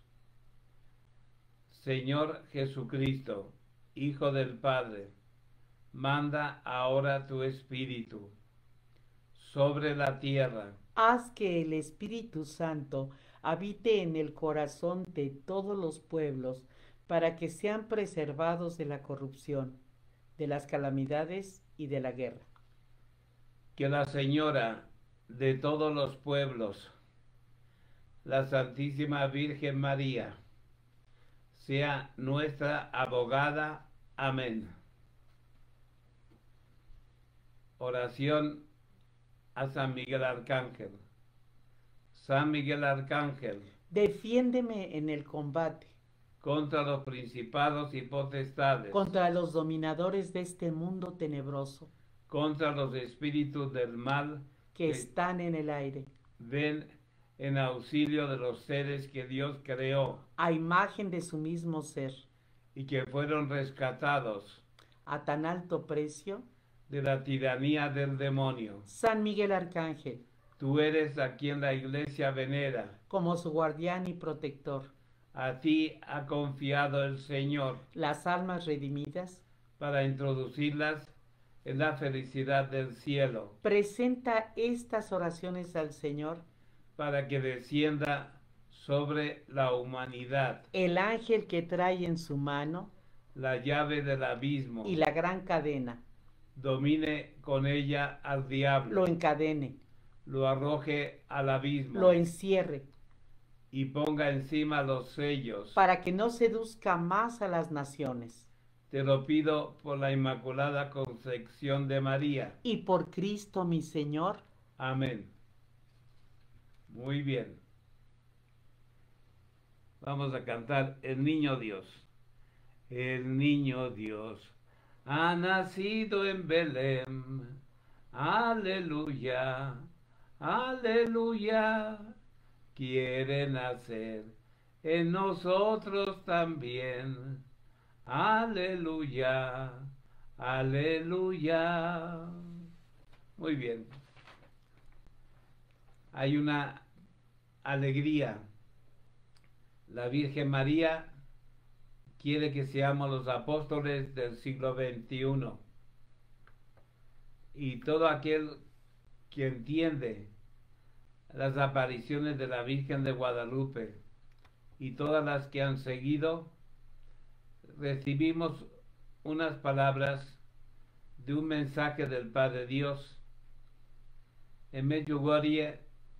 [SPEAKER 1] Señor Jesucristo, Hijo del Padre, manda ahora tu Espíritu sobre la tierra.
[SPEAKER 3] Haz que el Espíritu Santo habite en el corazón de todos los pueblos, para que sean preservados de la corrupción, de las calamidades y de la guerra.
[SPEAKER 1] Que la Señora de todos los pueblos, la Santísima Virgen María, sea nuestra abogada. Amén. Oración a San Miguel Arcángel. San Miguel Arcángel,
[SPEAKER 3] Defiéndeme en el combate
[SPEAKER 1] contra los principados y potestades,
[SPEAKER 3] contra los dominadores de este mundo tenebroso
[SPEAKER 1] contra los espíritus del mal
[SPEAKER 3] que están en el aire,
[SPEAKER 1] ven en auxilio de los seres que Dios creó
[SPEAKER 3] a imagen de su mismo ser,
[SPEAKER 1] y que fueron rescatados
[SPEAKER 3] a tan alto precio.
[SPEAKER 1] de la tiranía del demonio.
[SPEAKER 3] San Miguel Arcángel,
[SPEAKER 1] Tú eres a quien la Iglesia venera.
[SPEAKER 3] como su guardián y protector,
[SPEAKER 1] A ti ha confiado el Señor
[SPEAKER 3] las almas redimidas,
[SPEAKER 1] para introducirlas en la felicidad del cielo,
[SPEAKER 3] presenta estas oraciones al Señor,
[SPEAKER 1] para que descienda sobre la humanidad
[SPEAKER 3] el ángel que trae en su mano
[SPEAKER 1] la llave del abismo,
[SPEAKER 3] y la gran cadena,
[SPEAKER 1] domine con ella al diablo,
[SPEAKER 3] lo encadene,
[SPEAKER 1] lo arroje al abismo
[SPEAKER 3] lo encierre,
[SPEAKER 1] y ponga encima los sellos.
[SPEAKER 3] para que no seduzca más a las naciones.
[SPEAKER 1] Te lo pido por la Inmaculada Concepción de María.
[SPEAKER 3] Y por Cristo mi Señor.
[SPEAKER 1] Amén. Muy bien. Vamos a cantar El Niño Dios. El Niño Dios ha nacido en Belén. Aleluya, aleluya. Quiere nacer en nosotros también. Aleluya, aleluya. Muy bien. Hay una alegría. La Virgen María quiere que seamos los apóstoles del siglo XXI. Y todo aquel que entiende las apariciones de la Virgen de Guadalupe y todas las que han seguido, recibimos unas palabras de un mensaje del Padre Dios. En Medjugorje,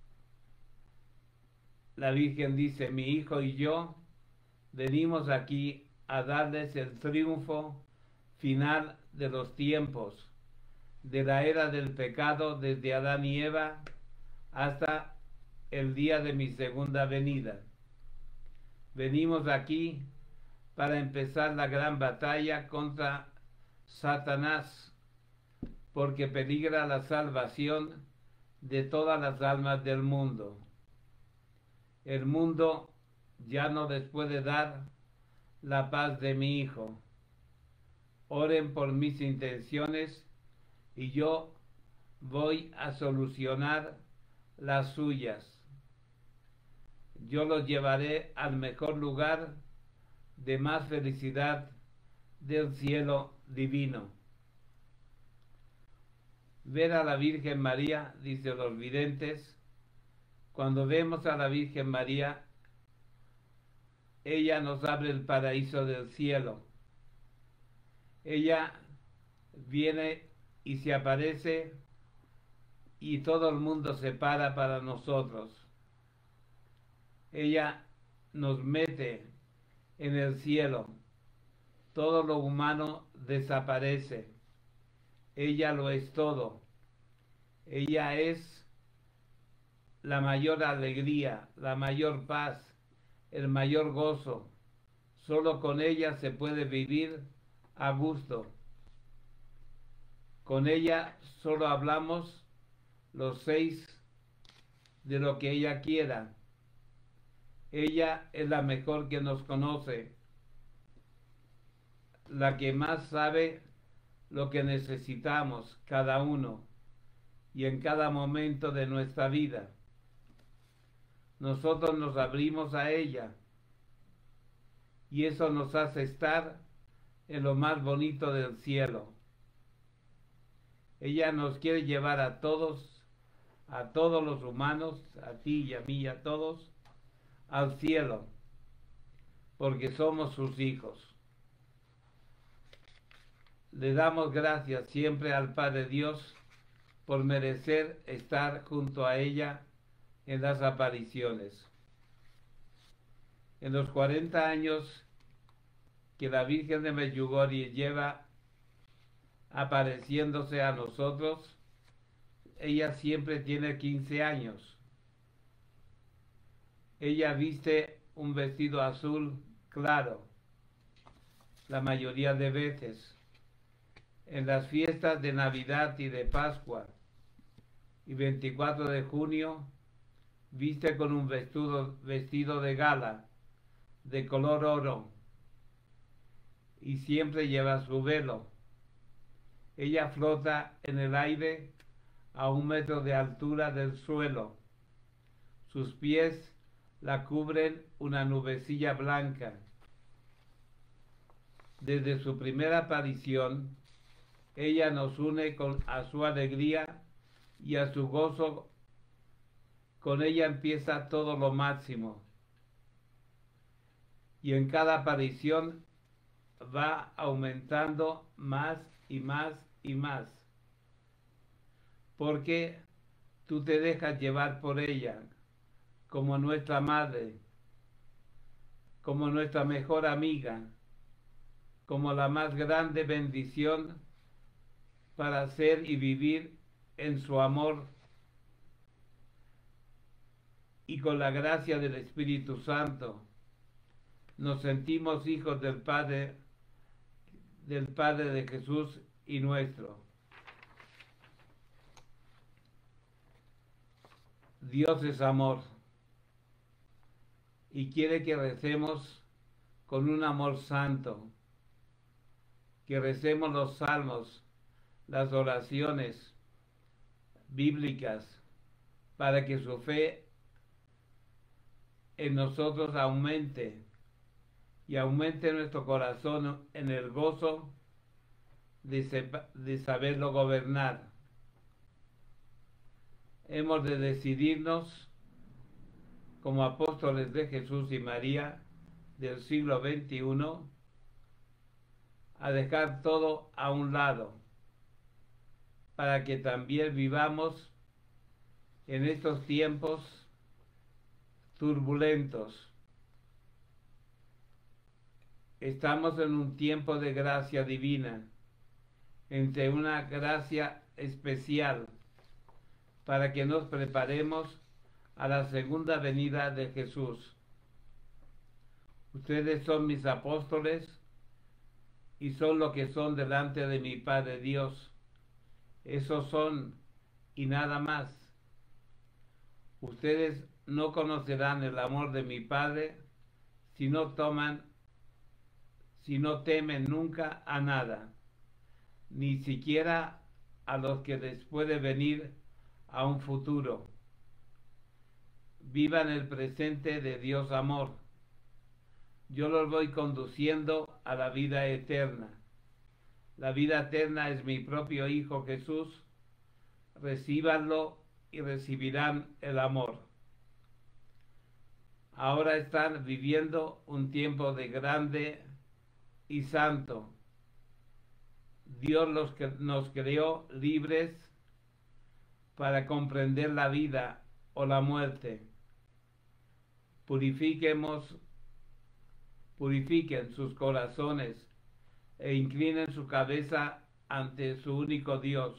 [SPEAKER 1] la Virgen dice: mi hijo y yo venimos aquí a darles el triunfo final de los tiempos, de la era del pecado, desde Adán y Eva hasta el día de mi segunda venida. Venimos aquí para empezar la gran batalla contra Satanás, porque peligra la salvación de todas las almas del mundo. El mundo ya no les puede dar la paz de mi hijo. Oren por mis intenciones y yo voy a solucionar las suyas. Yo los llevaré al mejor lugar de más felicidad del cielo divino. Ver a la Virgen María, dicen los videntes, cuando vemos a la Virgen María, ella nos abre el paraíso del cielo. Ella viene y se aparece y todo el mundo se para nosotros. Ella nos mete en el cielo. Todo lo humano desaparece. Ella lo es todo. Ella es la mayor alegría, la mayor paz, el mayor gozo. Solo con ella se puede vivir a gusto. Con ella solo hablamos los 6 de lo que ella quiera. Ella es la mejor que nos conoce, la que más sabe lo que necesitamos cada uno y en cada momento de nuestra vida. Nosotros nos abrimos a ella y eso nos hace estar en lo más bonito del cielo. Ella nos quiere llevar a todos los humanos, a ti y a mí y a todos, al cielo, porque somos sus hijos. Le damos gracias siempre al Padre Dios por merecer estar junto a ella en las apariciones. En los 40 años que la Virgen de Medjugorje lleva apareciéndose a nosotros, ella siempre tiene 15 años. Ella viste un vestido azul claro, la mayoría de veces. En las fiestas de Navidad y de Pascua y 24 de junio, viste con un vestido de gala, de color oro, y siempre lleva su velo. Ella flota en el aire a 1 metro de altura del suelo. Sus pies la cubren una nubecilla blanca. Desde su primera aparición, ella nos une a su alegría y a su gozo. Con ella empieza todo lo máximo. Y en cada aparición va aumentando más y más y más. Porque tú te dejas llevar por ella, como nuestra madre, como nuestra mejor amiga. como la más grande bendición para ser y vivir en su amor, y con la gracia del Espíritu Santo nos sentimos hijos del Padre de Jesús y nuestro. Dios es amor y quiere que recemos con un amor santo, que recemos los salmos, las oraciones bíblicas, para que su fe en nosotros aumente y aumente nuestro corazón en el gozo de saberlo gobernar. Hemos de decidirnos como apóstoles de Jesús y María del siglo XXI a dejar todo a un lado para que también vivamos en estos tiempos turbulentos. Estamos en un tiempo de gracia divina, entre una gracia especial, para que nos preparemos a la segunda venida de Jesús. Ustedes son mis apóstoles y son lo que son delante de mi Padre Dios. Esos son y nada más. Ustedes no conocerán el amor de mi Padre si no temen nunca a nada, ni siquiera a los que les puede venir a un futuro. Vivan el presente de Dios amor. Yo los voy conduciendo a la vida eterna. La vida eterna es mi propio Hijo Jesús. Recíbanlo y recibirán el amor. Ahora están viviendo un tiempo de grande y santo. Dios nos creó libres para comprender la vida o la muerte. Purifiquen sus corazones e inclinen su cabeza ante su único Dios.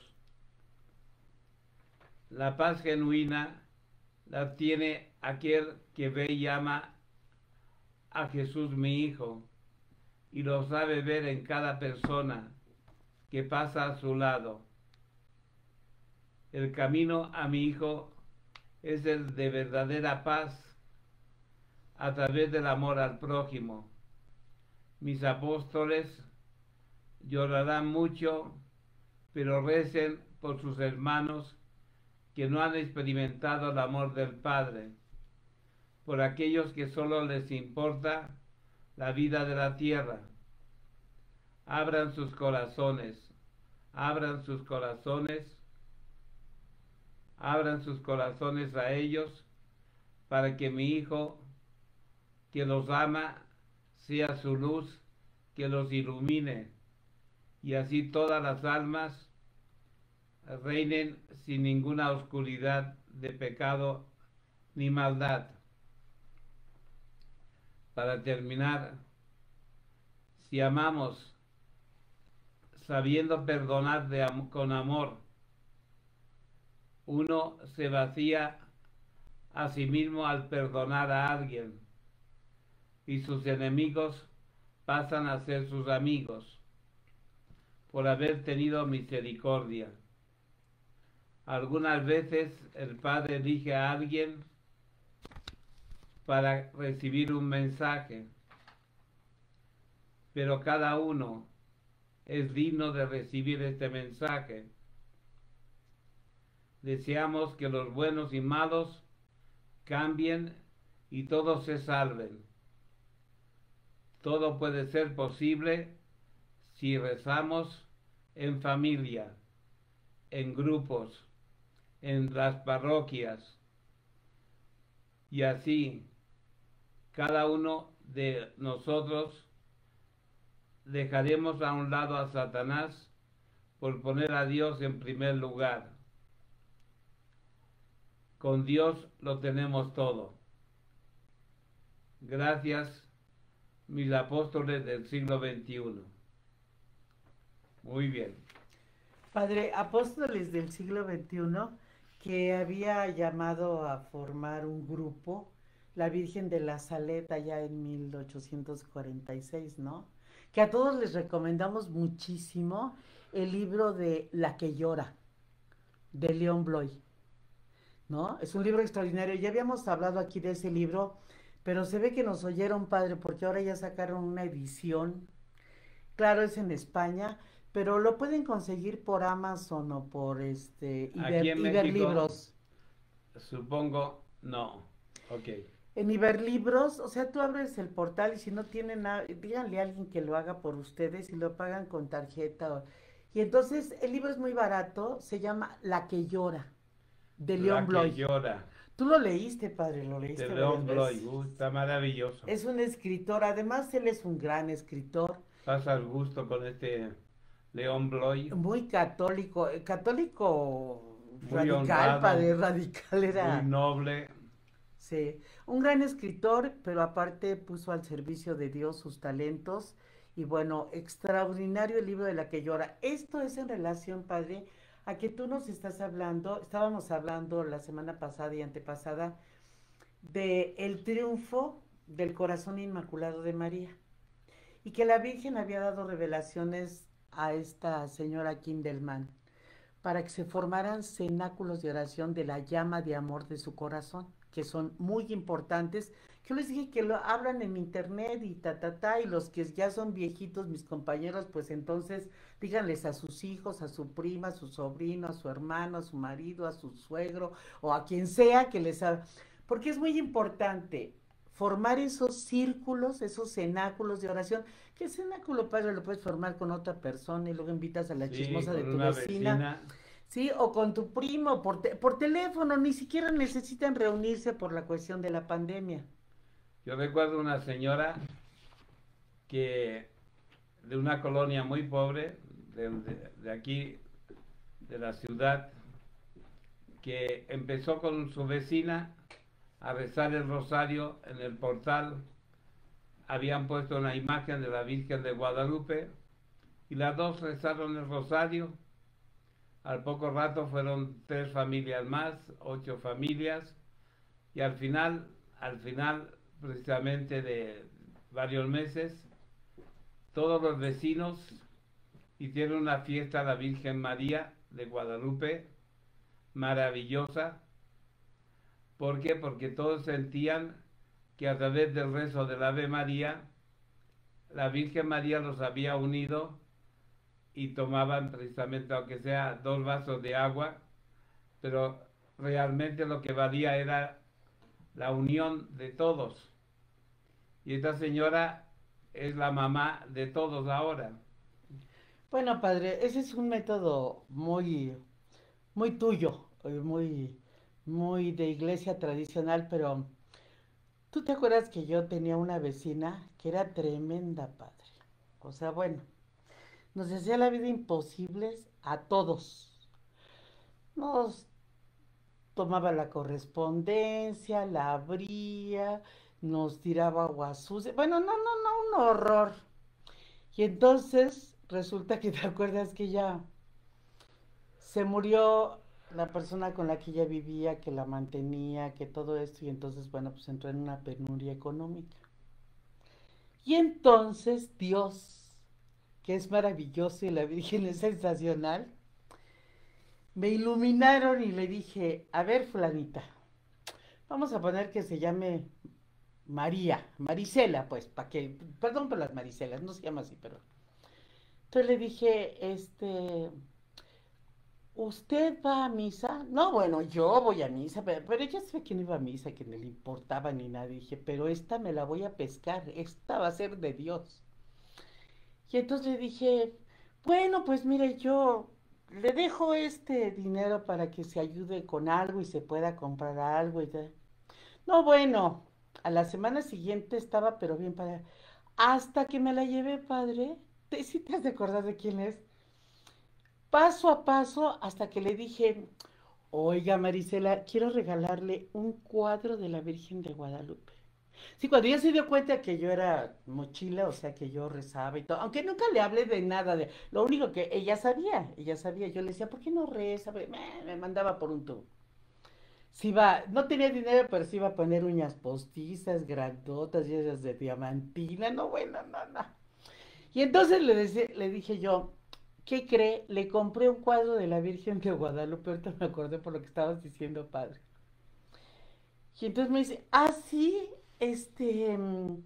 [SPEAKER 1] La paz genuina la tiene aquel que ve y ama a Jesús mi Hijo y lo sabe ver en cada persona que pasa a su lado. El camino a mi Hijo es el de verdadera paz a través del amor al prójimo. Mis apóstoles llorarán mucho, pero recen por sus hermanos que no han experimentado el amor del Padre, por aquellos que solo les importa la vida de la tierra. Abran sus corazones a ellos, para que mi Hijo, que los ama, sea su luz que los ilumine, y así todas las almas reinen sin ninguna oscuridad de pecado ni maldad. Para terminar, si amamos sabiendo perdonar con amor, uno se vacía a sí mismo al perdonar a alguien, y sus enemigos pasan a ser sus amigos, por haber tenido misericordia. Algunas veces el Padre elige a alguien para recibir un mensaje, pero cada uno es digno de recibir este mensaje. Deseamos que los buenos y malos cambien y todos se salven. Todo puede ser posible si rezamos en familia, en grupos, en las parroquias, y así cada uno de nosotros dejaremos a un lado a Satanás por poner a Dios en primer lugar. Con Dios lo tenemos todo. Gracias, mis apóstoles del siglo XXI. Muy bien.
[SPEAKER 3] Padre, apóstoles del siglo XXI que había llamado a formar un grupo, la Virgen de la Saleta ya en 1846, ¿no? Que a todos les recomendamos muchísimo el libro de La que llora, de León Bloy, ¿no? Es un libro extraordinario. Ya habíamos hablado aquí de ese libro, pero se ve que nos oyeron, padre, porque ahora ya sacaron una edición. Claro, es en España, pero lo pueden conseguir por Amazon o por
[SPEAKER 1] Aquí en México,
[SPEAKER 3] Iberlibros.
[SPEAKER 1] supongo, no. Ok.
[SPEAKER 3] En Iberlibros, o sea, tú abres el portal y si no tienen nada, díganle a alguien que lo haga por ustedes y lo pagan con tarjeta. Y entonces el libro es muy barato, se llama La que llora, de León
[SPEAKER 1] La que
[SPEAKER 3] Bloy.
[SPEAKER 1] llora,
[SPEAKER 3] Tú lo leíste, padre, lo
[SPEAKER 1] de
[SPEAKER 3] leíste varias
[SPEAKER 1] León Bloy.
[SPEAKER 3] veces.
[SPEAKER 1] Está maravilloso.
[SPEAKER 3] Es un escritor, además él es un gran escritor,
[SPEAKER 1] Pasas gusto con este León Bloy.
[SPEAKER 3] muy católico, católico
[SPEAKER 1] Muy
[SPEAKER 3] radical,
[SPEAKER 1] honrado,
[SPEAKER 3] padre, radical
[SPEAKER 1] muy
[SPEAKER 3] era,
[SPEAKER 1] noble.
[SPEAKER 3] sí, un gran escritor, pero aparte puso al servicio de Dios sus talentos y bueno, extraordinario el libro de La que llora. Esto es en relación, padre, a que tú nos estás hablando, estábamos hablando la semana pasada y antepasada de el triunfo del corazón inmaculado de María y que la Virgen había dado revelaciones a esta señora Kindelman para que se formaran cenáculos de oración de la llama de amor de su corazón, que son muy importantes. Yo les dije que lo hablan en internet y y los que ya son viejitos, mis compañeros, pues entonces díganles a sus hijos, a su prima, a su sobrino, a su hermano, a su marido, a su suegro o a quien sea que les haga, porque es muy importante formar esos círculos, esos cenáculos de oración, que el cenáculo, padre, lo puedes formar con otra persona y luego invitas a la
[SPEAKER 1] Sí,
[SPEAKER 3] chismosa de
[SPEAKER 1] con
[SPEAKER 3] tu
[SPEAKER 1] una
[SPEAKER 3] vecina,
[SPEAKER 1] vecina.
[SPEAKER 3] ¿sí? O con tu primo, por teléfono, ni siquiera necesitan reunirse por la cuestión de la pandemia.
[SPEAKER 1] Yo recuerdo una señora que de una colonia muy pobre, de aquí, de la ciudad, que empezó con su vecina a rezar el rosario en el portal. Habían puesto una imagen de la Virgen de Guadalupe y las dos rezaron el rosario. Al poco rato fueron 3 familias más, 8 familias, y al final, precisamente de varios meses, todos los vecinos hicieron una fiesta a la Virgen María de Guadalupe, maravillosa. ¿Por qué? Porque todos sentían que a través del rezo del Ave María, la Virgen María los había unido y tomaban precisamente, aunque sea 2 vasos de agua, pero realmente lo que valía era la unión de todos. Y esta señora es la mamá de todos ahora.
[SPEAKER 3] Bueno, padre, ese es un método muy tuyo, muy de iglesia tradicional, pero ¿tú te acuerdas que yo tenía una vecina que era tremenda, padre? O sea, bueno, nos hacía la vida imposible a todos. Nos tomaba la correspondencia, la abría, nos tiraba agua sucia. Bueno, no, un horror. Y entonces resulta que te acuerdas que ya se murió la persona con la que ella vivía, que la mantenía, que todo esto, y entonces, bueno, pues entró en una penuria económica. Y entonces Dios, que es maravilloso y la Virgen es sensacional, me iluminaron y le dije, a ver, fulanita, vamos a poner que se llame María, Marisela, pues, para que, perdón por las Mariselas, no se llama así, pero. Entonces le dije, ¿usted va a misa? No, bueno, yo voy a misa, pero ella sabe que no iba a misa, que no le importaba ni nada. Dije, pero esta me la voy a pescar, esta va a ser de Dios. Y entonces le dije, bueno, pues mire, yo le dejo este dinero para que se ayude con algo y se pueda comprar algo y tal. No, bueno, a la semana siguiente estaba, pero bien para. Hasta que me la llevé, padre. ¿Sí te has de acordar de quién es? Paso a paso, hasta que le dije, oiga, Marisela, quiero regalarle un cuadro de la Virgen de Guadalupe. Sí, cuando ella se dio cuenta que yo era mochila, o sea, que yo rezaba y todo, aunque nunca le hablé de nada, lo único que ella sabía, yo le decía, ¿por qué no reza? Me mandaba por un tubo. Sí iba, no tenía dinero, pero sí iba a poner uñas postizas, grandotas, y esas de diamantina, no, bueno, no, no. Y entonces le dije yo, ¿qué cree? Le compré un cuadro de la Virgen de Guadalupe, ahorita me acordé por lo que estabas diciendo, padre. Y entonces me dice, ah, sí, este,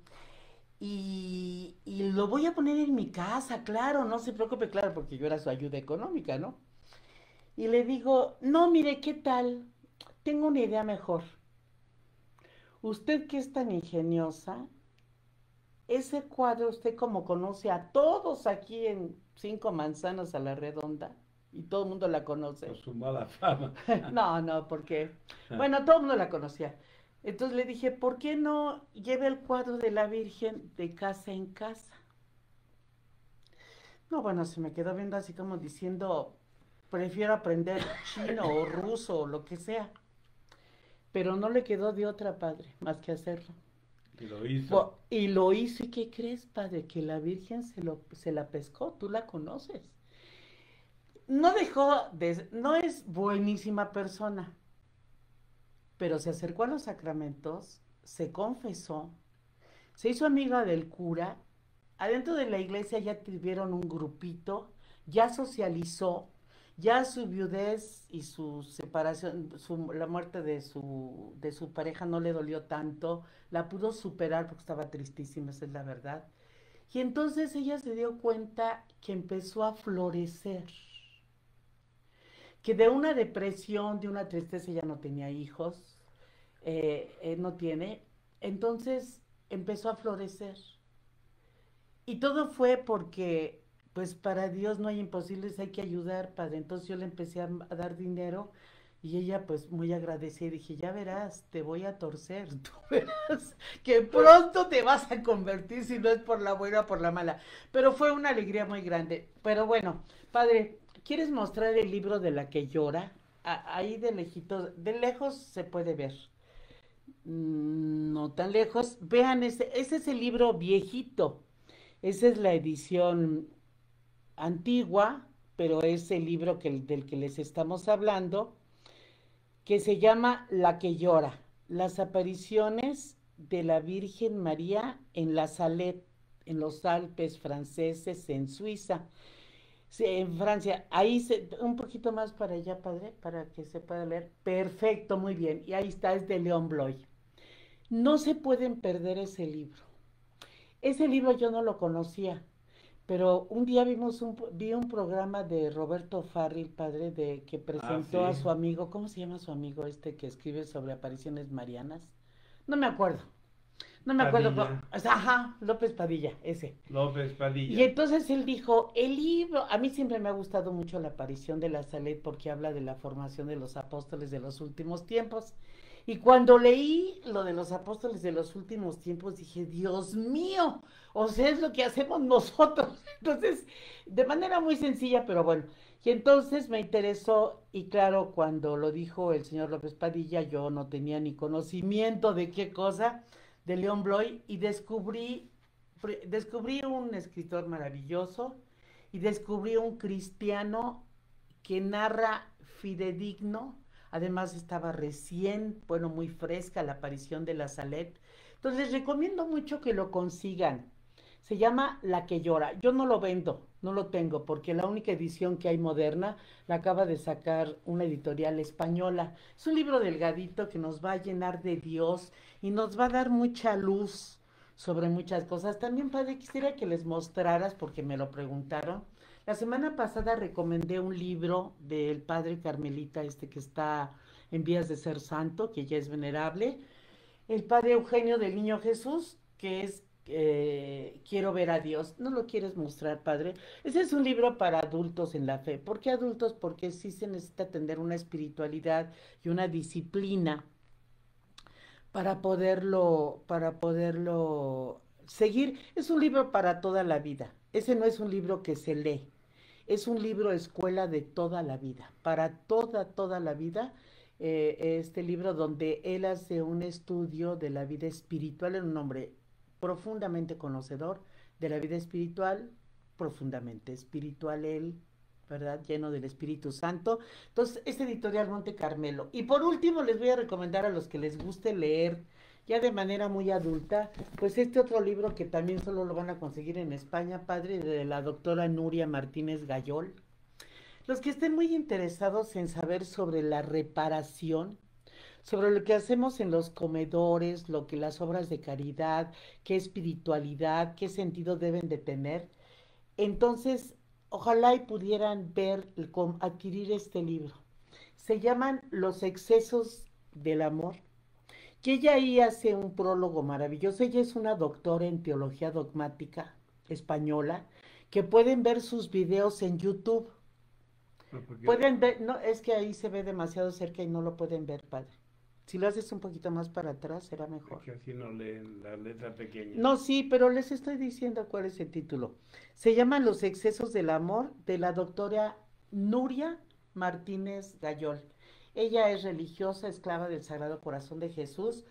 [SPEAKER 3] y lo voy a poner en mi casa, claro, no se preocupe, claro, porque yo era su ayuda económica, ¿no? Y le digo, no, mire, ¿qué tal? Tengo una idea mejor. Usted que es tan ingeniosa, ese cuadro usted como conoce a todos aquí en Cinco Manzanas a la Redonda, y todo el mundo la
[SPEAKER 1] Por
[SPEAKER 3] conoce.
[SPEAKER 1] su mala fama.
[SPEAKER 3] No, no, porque, bueno, todo el mundo la conocía. Entonces le dije, ¿por qué no lleve el cuadro de la Virgen de casa en casa? No, bueno, se me quedó viendo así como diciendo, prefiero aprender chino o ruso o lo que sea. Pero no le quedó de otra, padre, más que hacerlo.
[SPEAKER 1] Y lo hizo.
[SPEAKER 3] Y lo hizo, ¿y qué crees, padre? Que la Virgen se la pescó, tú la conoces. No no es buenísima persona, pero se acercó a los sacramentos, se confesó, se hizo amiga del cura, adentro de la iglesia ya tuvieron un grupito, ya socializó, ya su viudez y su separación, la muerte de su pareja no le dolió tanto, la pudo superar porque estaba tristísima, esa es la verdad. Y entonces ella se dio cuenta que empezó a florecer, que de una depresión, de una tristeza, ella no tenía hijos, no tiene, entonces empezó a florecer. Y todo fue porque, pues para Dios no hay imposibles, hay que ayudar, padre. Entonces yo le empecé a dar dinero y ella pues muy agradecida dije, ya verás, te voy a torcer, tú verás que pronto te vas a convertir si no es por la buena o por la mala. Pero fue una alegría muy grande. Pero bueno, padre, ¿quieres mostrar el libro de la que llora? Ahí de lejito, de lejos se puede ver. No tan lejos. Vean, ese es el libro viejito. Esa es la edición antigua, pero es el libro del que les estamos hablando, que se llama La que llora, las apariciones de la Virgen María en la Salette, en los Alpes franceses, en Suiza, sí, en Francia. Un poquito más para allá, padre, para que se pueda leer. Perfecto, muy bien. Y ahí está, es de León Bloy. No se pueden perder ese libro. Ese libro yo no lo conocía. Pero un día vi un programa de Roberto Farri, el padre, que
[SPEAKER 1] Ah,
[SPEAKER 3] presentó a
[SPEAKER 1] sí.
[SPEAKER 3] su amigo, ¿cómo se llama su amigo este que escribe sobre apariciones marianas? No me acuerdo, no me acuerdo,
[SPEAKER 1] Padilla.
[SPEAKER 3] ajá, López Padilla, ese.
[SPEAKER 1] López
[SPEAKER 3] Y
[SPEAKER 1] Padilla.
[SPEAKER 3] entonces él dijo, el libro, a mí siempre me ha gustado mucho la aparición de la Salet porque habla de la formación de los apóstoles de los últimos tiempos. Y cuando leí lo de los apóstoles de los últimos tiempos, dije, Dios mío, o sea, es lo que hacemos nosotros. Entonces, de manera muy sencilla, pero bueno. Y entonces me interesó, y claro, cuando lo dijo el señor López Padilla, yo no tenía ni conocimiento de qué cosa, de León Bloy, y descubrí un escritor maravilloso y descubrí un cristiano que narra fidedigno. Además estaba recién, bueno, muy fresca la aparición de la Salet. Entonces les recomiendo mucho que lo consigan. Se llama La que llora. Yo no lo vendo, no lo tengo, porque la única edición que hay moderna la acaba de sacar una editorial española. Es un libro delgadito que nos va a llenar de Dios y nos va a dar mucha luz sobre muchas cosas. También, padre, quisiera que les mostraras, porque me lo preguntaron. La semana pasada recomendé un libro del padre Carmelita, este que está en vías de ser santo, que ya es venerable, el padre Eugenio del Niño Jesús, que es Quiero ver a Dios. ¿No lo quieres mostrar, padre? Ese es un libro para adultos en la fe. ¿Por qué adultos? Porque sí se necesita tener una espiritualidad y una disciplina para poderlo seguir. Es un libro para toda la vida. Ese no es un libro que se lee. Es un libro escuela de toda la vida, para toda la vida. este libro donde él hace un estudio de la vida espiritual, en un hombre profundamente conocedor de la vida espiritual, profundamente espiritual él, ¿verdad? Lleno del Espíritu Santo. Entonces, este editorial Monte Carmelo. Y por último, les voy a recomendar a los que les guste leer ya de manera muy adulta, pues este otro libro que también solo lo van a conseguir en España, padre, de la doctora Nuria Martínez Gayol. Los que estén muy interesados en saber sobre la reparación, sobre lo que hacemos en los comedores, lo que las obras de caridad, qué espiritualidad, qué sentido deben de tener. Entonces, ojalá y pudieran ver, adquirir este libro. Se llaman Los excesos del amor. Y ella ahí hace un prólogo maravilloso. Ella es una doctora en teología dogmática española, que pueden ver sus videos en YouTube. Pueden ver, no, es que ahí se ve demasiado cerca y no lo pueden ver, padre. Si lo haces un poquito más para atrás, será mejor.
[SPEAKER 1] Es que así no leen la letra pequeña.
[SPEAKER 3] No, sí, pero les estoy diciendo cuál es el título. Se llama Los excesos del amor, de la doctora Nuria Martínez Gayol. Ella es religiosa, esclava del Sagrado Corazón de Jesús,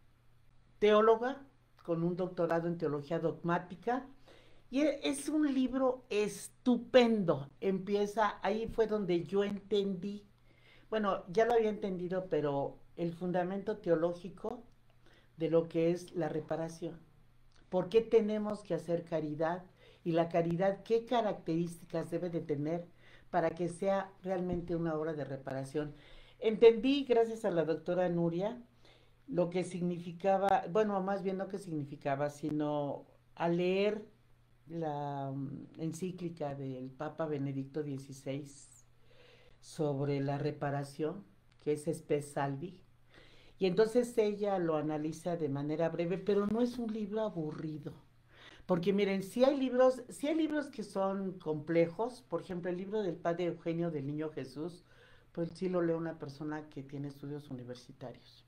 [SPEAKER 3] teóloga con un doctorado en teología dogmática. Y es un libro estupendo. Empieza, ahí fue donde yo entendí, bueno, ya lo había entendido, pero el fundamento teológico de lo que es la reparación. ¿Por qué tenemos que hacer caridad? Y la caridad, ¿qué características debe de tener para que sea realmente una obra de reparación? Entendí, gracias a la doctora Nuria, lo que significaba, bueno, más bien no que significaba, sino al leer la encíclica del Papa Benedicto XVI sobre la reparación, que es Spes Salvi, y entonces ella lo analiza de manera breve, pero no es un libro aburrido. Porque miren, si hay libros que son complejos, por ejemplo, el libro del Padre Eugenio del Niño Jesús, pues sí lo lee una persona que tiene estudios universitarios.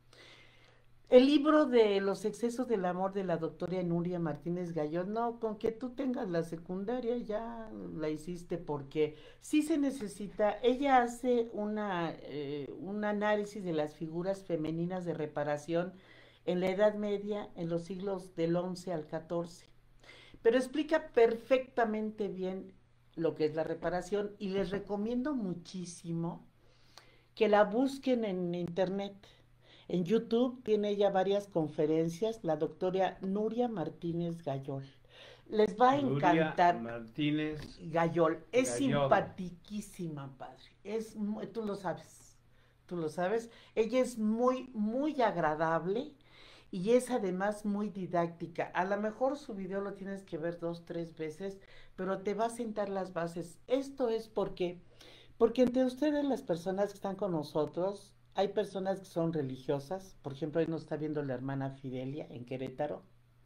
[SPEAKER 3] El libro de Los excesos del amor de la doctora Nuria Martínez Gayol, no, con que tú tengas la secundaria ya la hiciste, porque sí se necesita. Ella hace un análisis de las figuras femeninas de reparación en la Edad Media, en los siglos del 11 al 14, pero explica perfectamente bien lo que es la reparación, y les recomiendo muchísimo que la busquen en internet. En YouTube tiene ella varias conferencias, la doctora Nuria Martínez Gayol. Les va a encantar.
[SPEAKER 1] Nuria Martínez
[SPEAKER 3] Gayol. Es
[SPEAKER 1] Gayol.
[SPEAKER 3] Simpaticísima, padre. Tú lo sabes. Tú lo sabes. Ella es muy, muy agradable y es además muy didáctica. A lo mejor su video lo tienes que ver 2, 3 veces, pero te va a sentar las bases. Esto es porque entre ustedes, las personas que están con nosotros, hay personas que son religiosas. Por ejemplo, hoy nos está viendo la hermana Fidelia en Querétaro.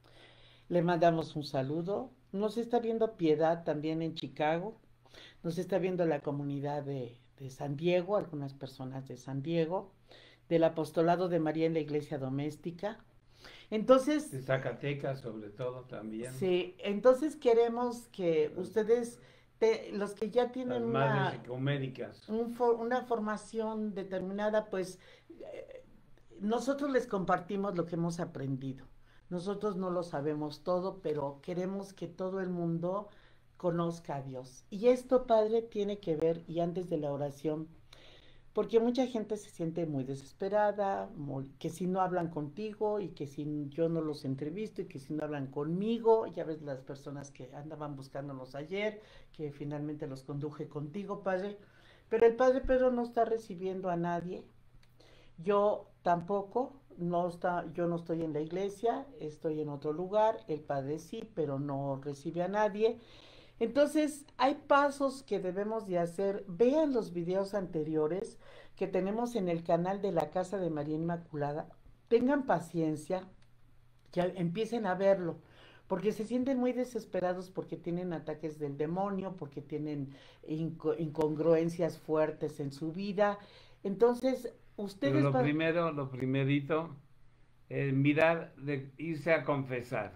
[SPEAKER 3] Le mandamos un saludo. Nos está viendo Piedad también en Chicago. Nos está viendo la comunidad de San Diego, algunas personas de San Diego, del apostolado de María en la iglesia doméstica. Entonces,
[SPEAKER 1] de Zacatecas sobre todo también.
[SPEAKER 3] Sí, entonces queremos que ustedes, los que ya tienen
[SPEAKER 1] Las madres ecuménicas.
[SPEAKER 3] una formación determinada, pues nosotros les compartimos lo que hemos aprendido. Nosotros no lo sabemos todo, pero queremos que todo el mundo conozca a Dios. Y esto, Padre, tiene que ver, y antes de la oración, porque mucha gente se siente muy desesperada, que si no hablan contigo, y que si yo no los entrevisto, y que si no hablan conmigo. Ya ves las personas que andaban buscándonos ayer, que finalmente los conduje contigo, Padre. Pero el Padre Pedro no está recibiendo a nadie. Yo tampoco, yo no estoy en la iglesia, estoy en otro lugar. El Padre sí, pero no recibe a nadie. Entonces, hay pasos que debemos de hacer. Vean los videos anteriores que tenemos en el canal de la Casa de María Inmaculada. Tengan paciencia, que empiecen a verlo, porque se sienten muy desesperados, porque tienen ataques del demonio, porque tienen incongruencias fuertes en su vida. Entonces, ustedes...
[SPEAKER 1] Pero lo primerito, mirar de irse a confesar.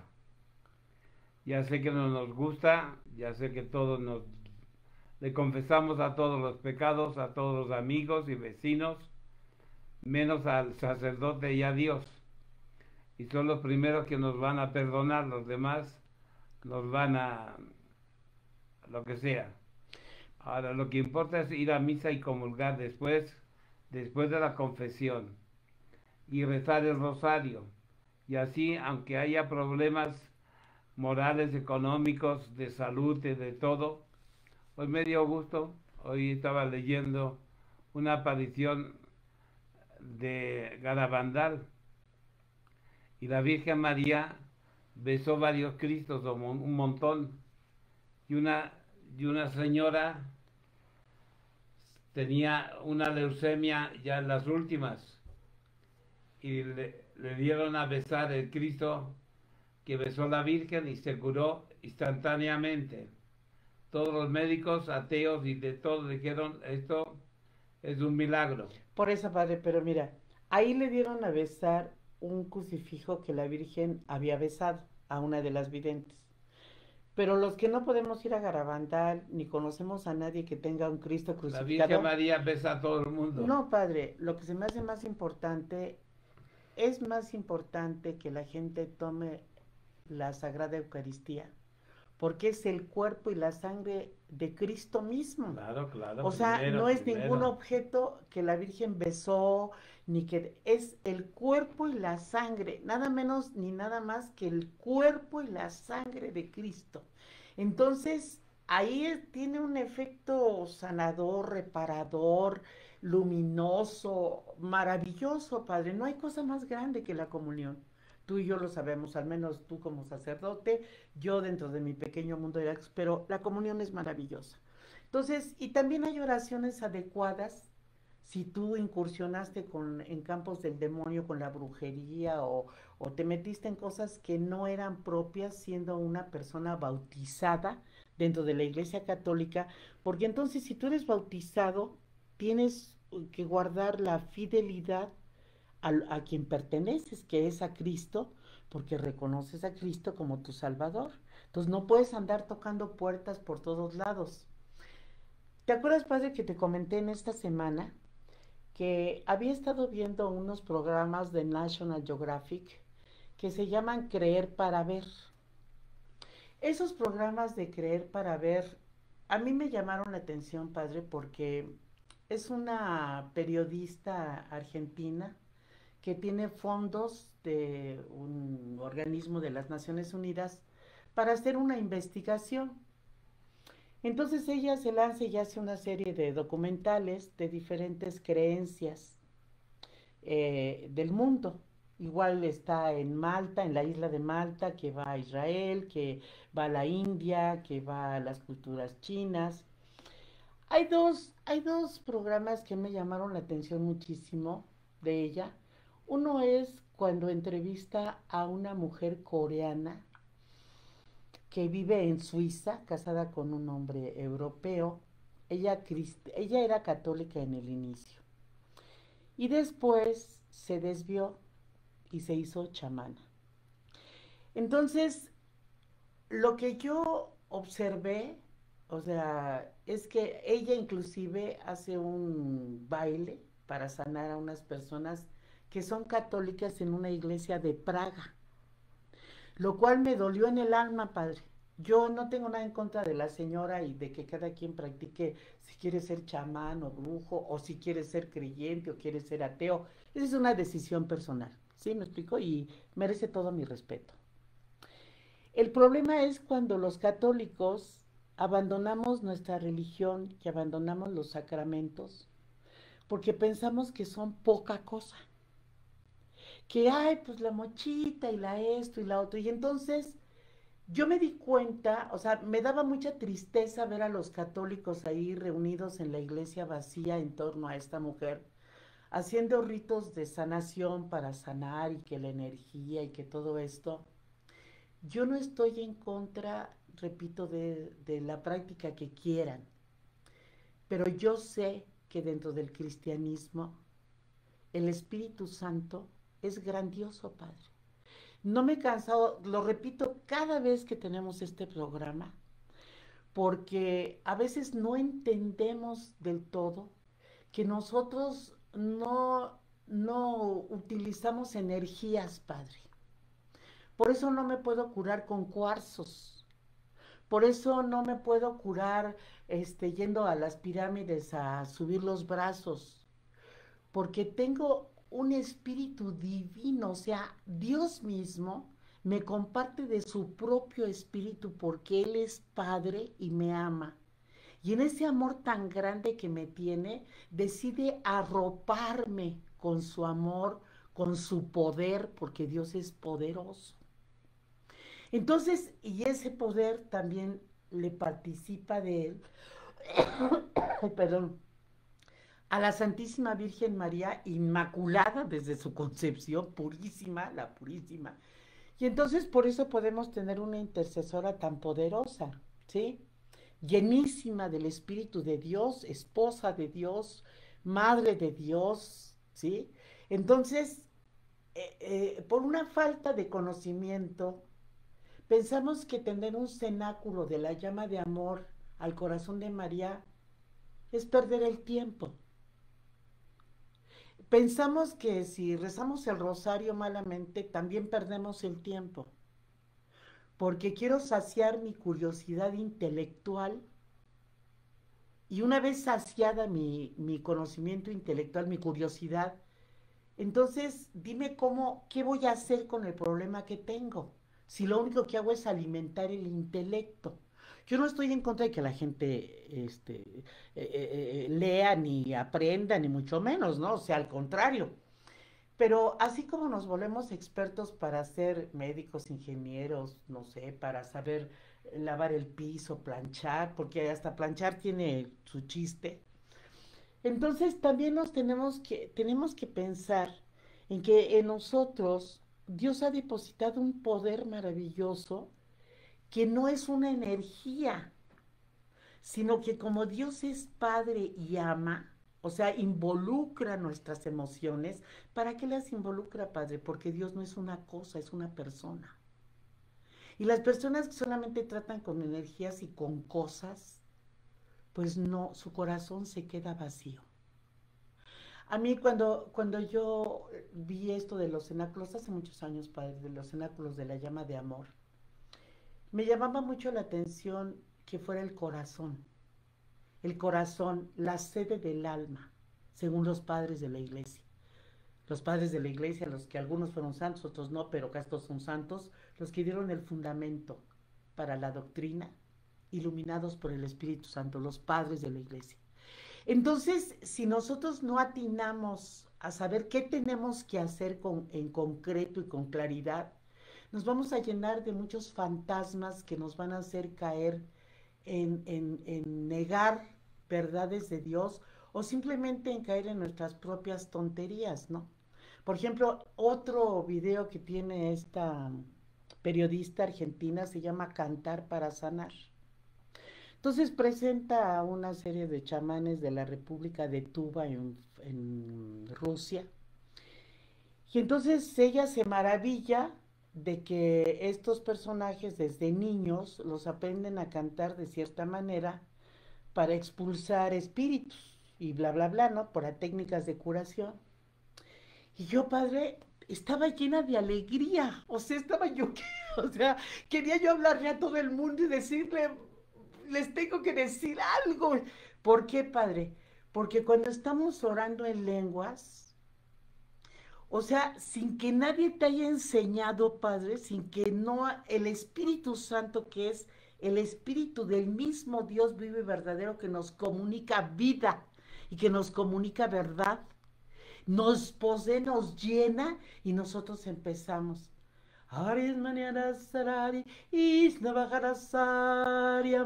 [SPEAKER 1] Ya sé que no nos gusta, ya sé que todos le confesamos a todos los pecados, a todos los amigos y vecinos, menos al sacerdote y a Dios. Y son los primeros que nos van a perdonar, los demás nos van a lo que sea. Ahora, lo que importa es ir a misa y comulgar después de la confesión, y rezar el rosario. Y así, aunque haya problemas morales, económicos, de salud, de todo, hoy me dio gusto, hoy estaba leyendo una aparición de Garabandal, y la Virgen María besó varios Cristos, un montón, y una señora tenía una leucemia ya en las últimas, y le dieron a besar el Cristo que besó la Virgen y se curó instantáneamente. Todos los médicos ateos y de todo dijeron, esto es un milagro.
[SPEAKER 3] Por eso, padre, pero mira, ahí le dieron a besar un crucifijo que la Virgen había besado a una de las videntes. Pero los que no podemos ir a Garabandal, ni conocemos a nadie que tenga un Cristo
[SPEAKER 1] La Virgen
[SPEAKER 3] crucificado,
[SPEAKER 1] María besa a todo el mundo.
[SPEAKER 3] no, padre, lo que se me hace más importante, es más importante que la gente tome la Sagrada Eucaristía, porque es el cuerpo y la sangre de Cristo mismo.
[SPEAKER 1] Claro, claro.
[SPEAKER 3] O sea,
[SPEAKER 1] Primero,
[SPEAKER 3] no es
[SPEAKER 1] primero.
[SPEAKER 3] ningún objeto que la Virgen besó, ni que es el cuerpo y la sangre, nada menos ni nada más que el cuerpo y la sangre de Cristo. Entonces, ahí tiene un efecto sanador, reparador, luminoso, maravilloso, Padre. No hay cosa más grande que la comunión. Tú y yo lo sabemos, al menos tú como sacerdote, yo dentro de mi pequeño mundo de actos, pero la comunión es maravillosa. Entonces, y también hay oraciones adecuadas si tú incursionaste en campos del demonio con la brujería o te metiste en cosas que no eran propias siendo una persona bautizada dentro de la Iglesia Católica, porque entonces si tú eres bautizado, tienes que guardar la fidelidad a quien perteneces, que es a Cristo, porque reconoces a Cristo como tu Salvador. Entonces no puedes andar tocando puertas por todos lados. ¿Te acuerdas, padre, que te comenté en esta semana que había estado viendo unos programas de National Geographic que se llaman Creer para Ver? Esos programas de Creer para Ver a mí me llamaron la atención, padre, porque es una periodista argentina que tiene fondos de un organismo de las Naciones Unidas para hacer una investigación. Entonces ella se lanza y hace una serie de documentales de diferentes creencias del mundo. Igual está en Malta, en la isla de Malta, que va a Israel, que va a la India, que va a las culturas chinas. Hay dos programas que me llamaron la atención muchísimo de ella. Uno es cuando entrevista a una mujer coreana que vive en Suiza, casada con un hombre europeo. Ella era católica en el inicio y después se desvió y se hizo chamana. Entonces, lo que yo observé, o sea, es que ella inclusive hace un baile para sanar a unas personas que son católicas en una iglesia de Praga, lo cual me dolió en el alma, padre. Yo no tengo nada en contra de la señora y de que cada quien practique si quiere ser chamán o brujo o si quiere ser creyente o quiere ser ateo. Esa es una decisión personal, ¿sí me explico? Y merece todo mi respeto. El problema es cuando los católicos abandonamos nuestra religión y abandonamos los sacramentos porque pensamos que son poca cosa. Que hay pues la mochita y la esto y la otro. Y entonces yo me di cuenta, o sea, me daba mucha tristeza ver a los católicos ahí reunidos en la iglesia vacía en torno a esta mujer, haciendo ritos de sanación para sanar y que la energía y que todo esto. Yo no estoy en contra, repito, de la práctica que quieran, pero yo sé que dentro del cristianismo el Espíritu Santo es grandioso, Padre. No me he cansado, lo repito cada vez que tenemos este programa, porque a veces no entendemos del todo que nosotros no no utilizamos energías, Padre. Por eso no me puedo curar con cuarzos. Por eso no me puedo curar yendo a las pirámides a subir los brazos. Porque tengo un espíritu divino, o sea, Dios mismo me comparte de su propio espíritu porque Él es Padre y me ama. Y en ese amor tan grande que me tiene, decide arroparme con su amor, con su poder, porque Dios es poderoso. Entonces, y ese poder también le participa de él, perdón, a la Santísima Virgen María, inmaculada desde su concepción, purísima, la purísima. Y entonces por eso podemos tener una intercesora tan poderosa, ¿sí? Llenísima del Espíritu de Dios, esposa de Dios, madre de Dios, ¿sí? Entonces, por una falta de conocimiento, pensamos que tener un cenáculo de la llama de amor al corazón de María es perder el tiempo. Pensamos que si rezamos el rosario malamente, también perdemos el tiempo, porque quiero saciar mi curiosidad intelectual y una vez saciada mi conocimiento intelectual, mi curiosidad, entonces dime qué voy a hacer con el problema que tengo, si lo único que hago es alimentar el intelecto. Yo no estoy en contra de que la gente lea ni aprenda, ni mucho menos, ¿no? O sea, al contrario. Pero así como nos volvemos expertos para ser médicos, ingenieros, no sé, para saber lavar el piso, planchar, porque hasta planchar tiene su chiste, entonces también tenemos que pensar en que en nosotros Dios ha depositado un poder maravilloso que no es una energía, sino que como Dios es Padre y ama, o sea, involucra nuestras emociones. ¿Para qué las involucra, Padre? Porque Dios no es una cosa, es una persona. Y las personas que solamente tratan con energías y con cosas, pues no, su corazón se queda vacío. A mí cuando yo vi esto de los cenáculos, hace muchos años, Padre, de los cenáculos de la llama de amor, me llamaba mucho la atención que fuera el corazón, la sede del alma, según los padres de la iglesia. Los padres de la iglesia, los que algunos fueron santos, otros no, pero que estos son santos, los que dieron el fundamento para la doctrina, iluminados por el Espíritu Santo, los padres de la iglesia. Entonces, si nosotros no atinamos a saber qué tenemos que hacer en concreto y con claridad, nos vamos a llenar de muchos fantasmas que nos van a hacer caer en negar verdades de Dios o simplemente en caer en nuestras propias tonterías, ¿no? Por ejemplo, otro video que tiene esta periodista argentina se llama Cantar para Sanar. Entonces presenta a una serie de chamanes de la República de Tuva en Rusia. Y entonces ella se maravilla de que estos personajes desde niños los aprenden a cantar de cierta manera para expulsar espíritus y bla, bla, bla, ¿no? Por técnicas de curación. Y yo, Padre, estaba llena de alegría, o sea, estaba yo, o sea, quería yo hablarle a todo el mundo y decirle, les tengo que decir algo. ¿Por qué, Padre? Porque cuando estamos orando en lenguas, o sea, sin que nadie te haya enseñado, Padre, sin que no, el Espíritu Santo, que es el Espíritu del mismo Dios vivo y verdadero, que nos comunica vida y que nos comunica verdad, nos posee, nos llena y nosotros empezamos. Aris mañana sarari, isna bajarasaria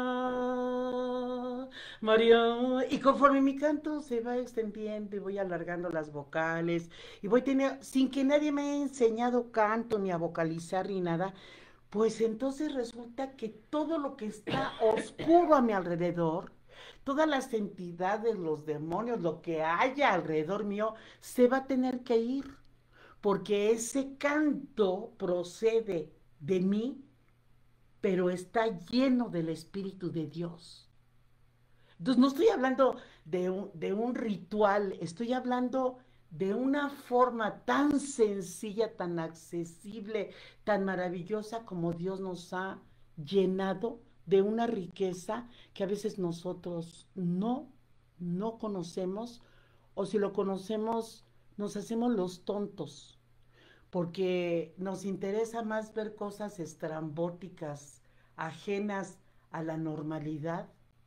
[SPEAKER 3] mañana, María. Y conforme mi canto se va extendiendo y voy alargando las vocales y voy teniendo, sin que nadie me haya enseñado canto ni a vocalizar ni nada, pues entonces resulta que todo lo que está oscuro a mi alrededor, todas las entidades, los demonios, lo que haya alrededor mío, se va a tener que ir, porque ese canto procede de mí, pero está lleno del Espíritu de Dios. Entonces no estoy hablando de un ritual, estoy hablando de una forma tan sencilla, tan accesible, tan maravillosa como Dios nos ha llenado de una riqueza que a veces nosotros no conocemos, o si lo conocemos nos hacemos los tontos porque nos interesa más ver cosas estrambóticas, ajenas a la normalidad,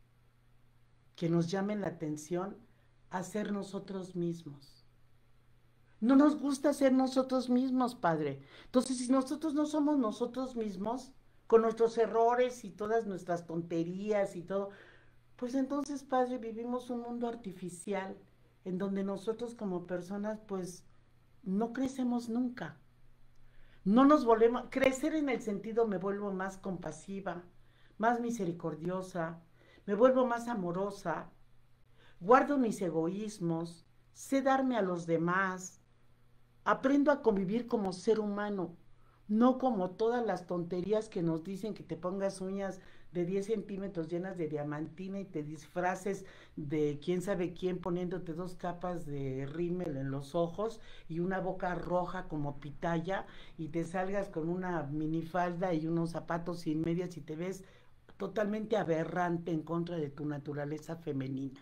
[SPEAKER 3] que nos llamen la atención, a ser nosotros mismos. No nos gusta ser nosotros mismos, Padre. Entonces, si nosotros no somos nosotros mismos, con nuestros errores y todas nuestras tonterías y todo, pues entonces, Padre, vivimos un mundo artificial en donde nosotros como personas, pues, no crecemos nunca. No nos volvemos, crecer en el sentido me vuelvo más compasiva, más misericordiosa, me vuelvo más amorosa, guardo mis egoísmos, sé darme a los demás, aprendo a convivir como ser humano, no como todas las tonterías que nos dicen que te pongas uñas de 10 centímetros llenas de diamantina y te disfraces de quién sabe quién poniéndote 2 capas de rímel en los ojos y una boca roja como pitaya y te salgas con una minifalda y unos zapatos sin medias y te ves totalmente aberrante en contra de tu naturaleza femenina.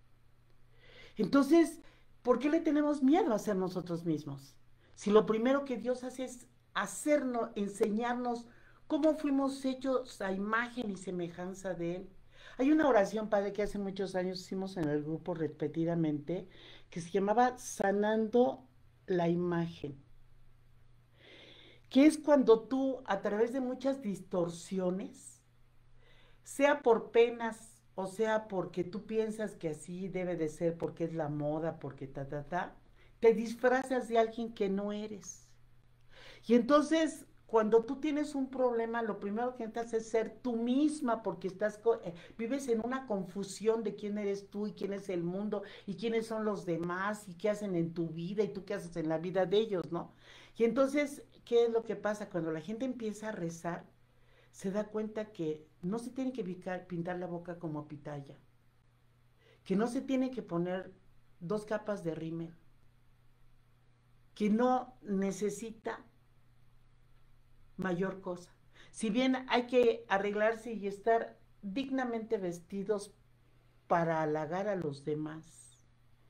[SPEAKER 3] Entonces, ¿por qué le tenemos miedo a ser nosotros mismos? Si lo primero que Dios hace es hacernos, enseñarnos cómo fuimos hechos a imagen y semejanza de Él. Hay una oración, Padre, que hace muchos años hicimos en el grupo repetidamente, que se llamaba Sanando la Imagen, que es cuando tú, a través de muchas distorsiones, sea por penas o sea porque tú piensas que así debe de ser, porque es la moda, porque te disfrazas de alguien que no eres. Y entonces, cuando tú tienes un problema, lo primero que intentas es ser tú misma, porque vives en una confusión de quién eres tú y quién es el mundo y quiénes son los demás y qué hacen en tu vida y tú qué haces en la vida de ellos, ¿no? Y entonces, ¿qué es lo que pasa? Cuando la gente empieza a rezar, se da cuenta que no se tiene que pintar la boca como pitaya, que no se tiene que poner 2 capas de rímel, que no necesita mayor cosa. Si bien hay que arreglarse y estar dignamente vestidos para halagar a los demás,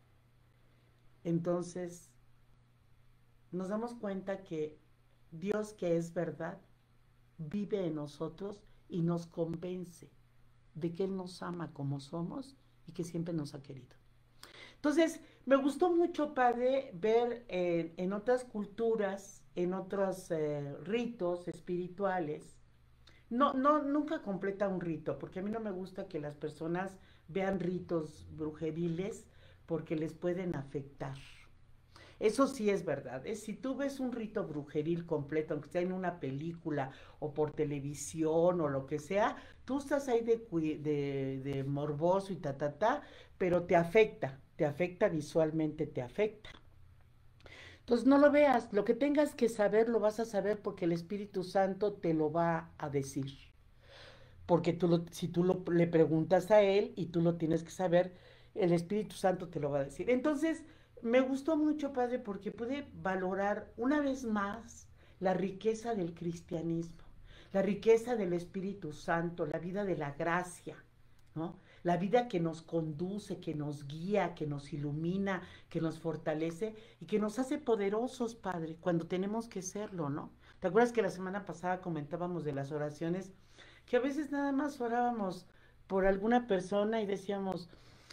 [SPEAKER 3] entonces nos damos cuenta que Dios, que es verdad, vive en nosotros y nos convence de que Él nos ama como somos y que siempre nos ha querido. Entonces, me gustó mucho, Padre, ver en otras culturas, en otros ritos espirituales. Nunca completa un rito, porque a mí no me gusta que las personas vean ritos brujeriles porque les pueden afectar. Eso sí es verdad. Si tú ves un rito brujeril completo, aunque sea en una película o por televisión o lo que sea, tú estás ahí de morboso y pero te afecta visualmente, te afecta. Entonces no lo veas, lo que tengas que saber lo vas a saber porque el Espíritu Santo te lo va a decir. Porque si le preguntas a Él y tú lo tienes que saber, el Espíritu Santo te lo va a decir. Entonces, me gustó mucho, Padre, porque pude valorar una vez más la riqueza del cristianismo, la riqueza del Espíritu Santo, la vida de la gracia, ¿no? La vida que nos conduce, que nos guía, que nos ilumina, que nos fortalece y que nos hace poderosos, Padre, cuando tenemos que serlo, ¿no? ¿Te acuerdas que la semana pasada comentábamos de las oraciones? Que a veces nada más orábamos por alguna persona y decíamos,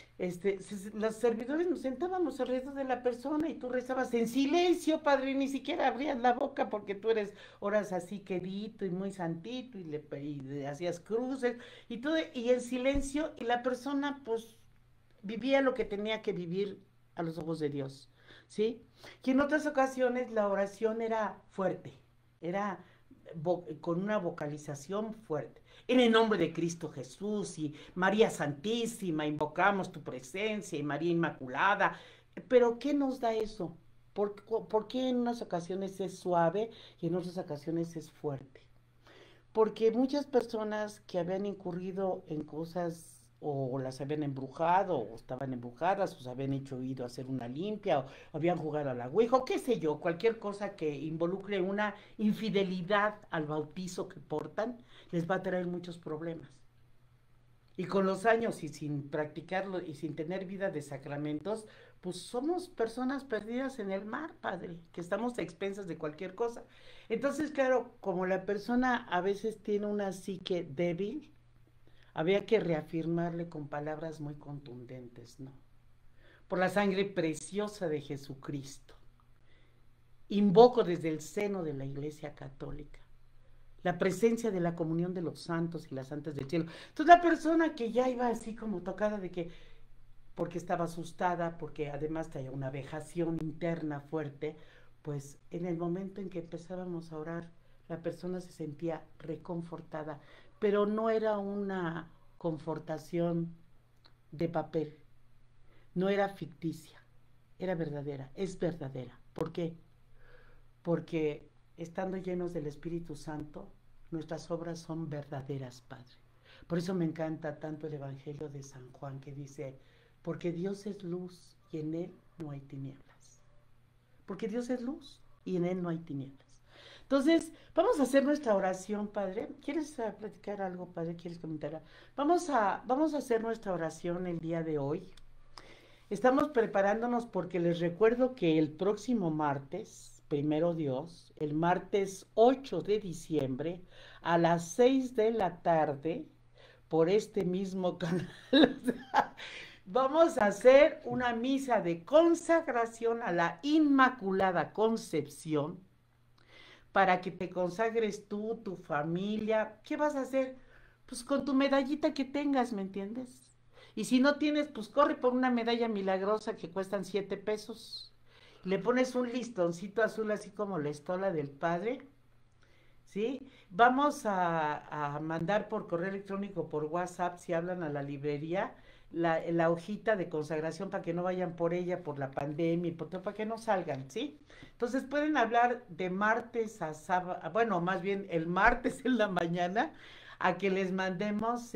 [SPEAKER 3] los servidores nos sentábamos alrededor de la persona y tú rezabas en silencio, Padre, y ni siquiera abrías la boca porque tú oras así quedito y muy santito y le hacías cruces y todo, y en silencio, y la persona pues vivía lo que tenía que vivir a los ojos de Dios, ¿sí? Y en otras ocasiones la oración era fuerte, era con una vocalización fuerte. En el nombre de Cristo Jesús y María Santísima, invocamos tu presencia y María Inmaculada. Pero ¿qué nos da eso? ¿Por qué en unas ocasiones es suave y en otras ocasiones es fuerte? Porque muchas personas que habían incurrido en cosas o las habían embrujado, o estaban embrujadas, o se habían hecho ido a hacer una limpia, o habían jugado a la ouija, o qué sé yo, cualquier cosa que involucre una infidelidad al bautizo que portan, les va a traer muchos problemas. Y con los años y sin practicarlo y sin tener vida de sacramentos, pues somos personas perdidas en el mar, padre, que estamos a expensas de cualquier cosa. Entonces, claro, como la persona a veces tiene una psique débil, había que reafirmarle con palabras muy contundentes, ¿no? Por la sangre preciosa de Jesucristo. Invoco desde el seno de la Iglesia Católica la presencia de la comunión de los santos y las santas del cielo. Entonces la persona que ya iba así como tocada de que, porque estaba asustada, porque además traía una vejación interna fuerte, pues en el momento en que empezábamos a orar, la persona se sentía reconfortada, pero no era una confortación de papel, no era ficticia, era verdadera, es verdadera. ¿Por qué? Porque estando llenos del Espíritu Santo, nuestras obras son verdaderas, Padre. Por eso me encanta tanto el Evangelio de San Juan que dice, porque Dios es luz y en Él no hay tinieblas. Porque Dios es luz y en Él no hay tinieblas. Entonces, vamos a hacer nuestra oración, Padre. ¿Quieres platicar algo, Padre? ¿Quieres comentar algo? Vamos a hacer nuestra oración el día de hoy. Estamos preparándonos porque les recuerdo que el próximo martes, primero Dios, el martes 8 de diciembre, a las 6 de la tarde, por este mismo canal, vamos a hacer una misa de consagración a la Inmaculada Concepción para que te consagres tú, tu familia. ¿Qué vas a hacer? Pues con tu medallita que tengas, ¿me entiendes? Y si no tienes, pues corre por una medalla milagrosa que cuestan 7 pesos. Le pones un listoncito azul así como la estola del Padre, ¿sí? Vamos a mandar por correo electrónico, por WhatsApp, si hablan a la librería, la hojita de consagración para que no vayan por ella, por la pandemia, y por todo, para que no salgan, ¿sí? Entonces pueden hablar de martes a sábado, bueno, más bien el martes en la mañana, a que les mandemos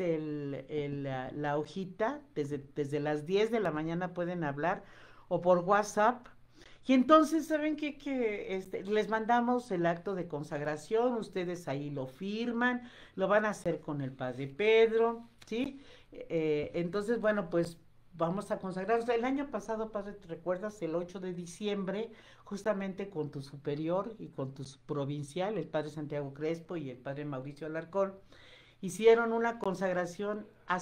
[SPEAKER 3] la hojita, desde las 10 de la mañana pueden hablar, o por WhatsApp. Y entonces, ¿saben qué? Les mandamos el acto de consagración, ustedes ahí lo firman, lo van a hacer con el Padre Pedro, ¿sí? Entonces, bueno, pues vamos a consagrarnos. El año pasado, Padre, ¿te recuerdas? El 8 de diciembre, justamente con tu superior y con tu provincial, el Padre Santiago Crespo y el Padre Mauricio Alarcón, hicieron una consagración a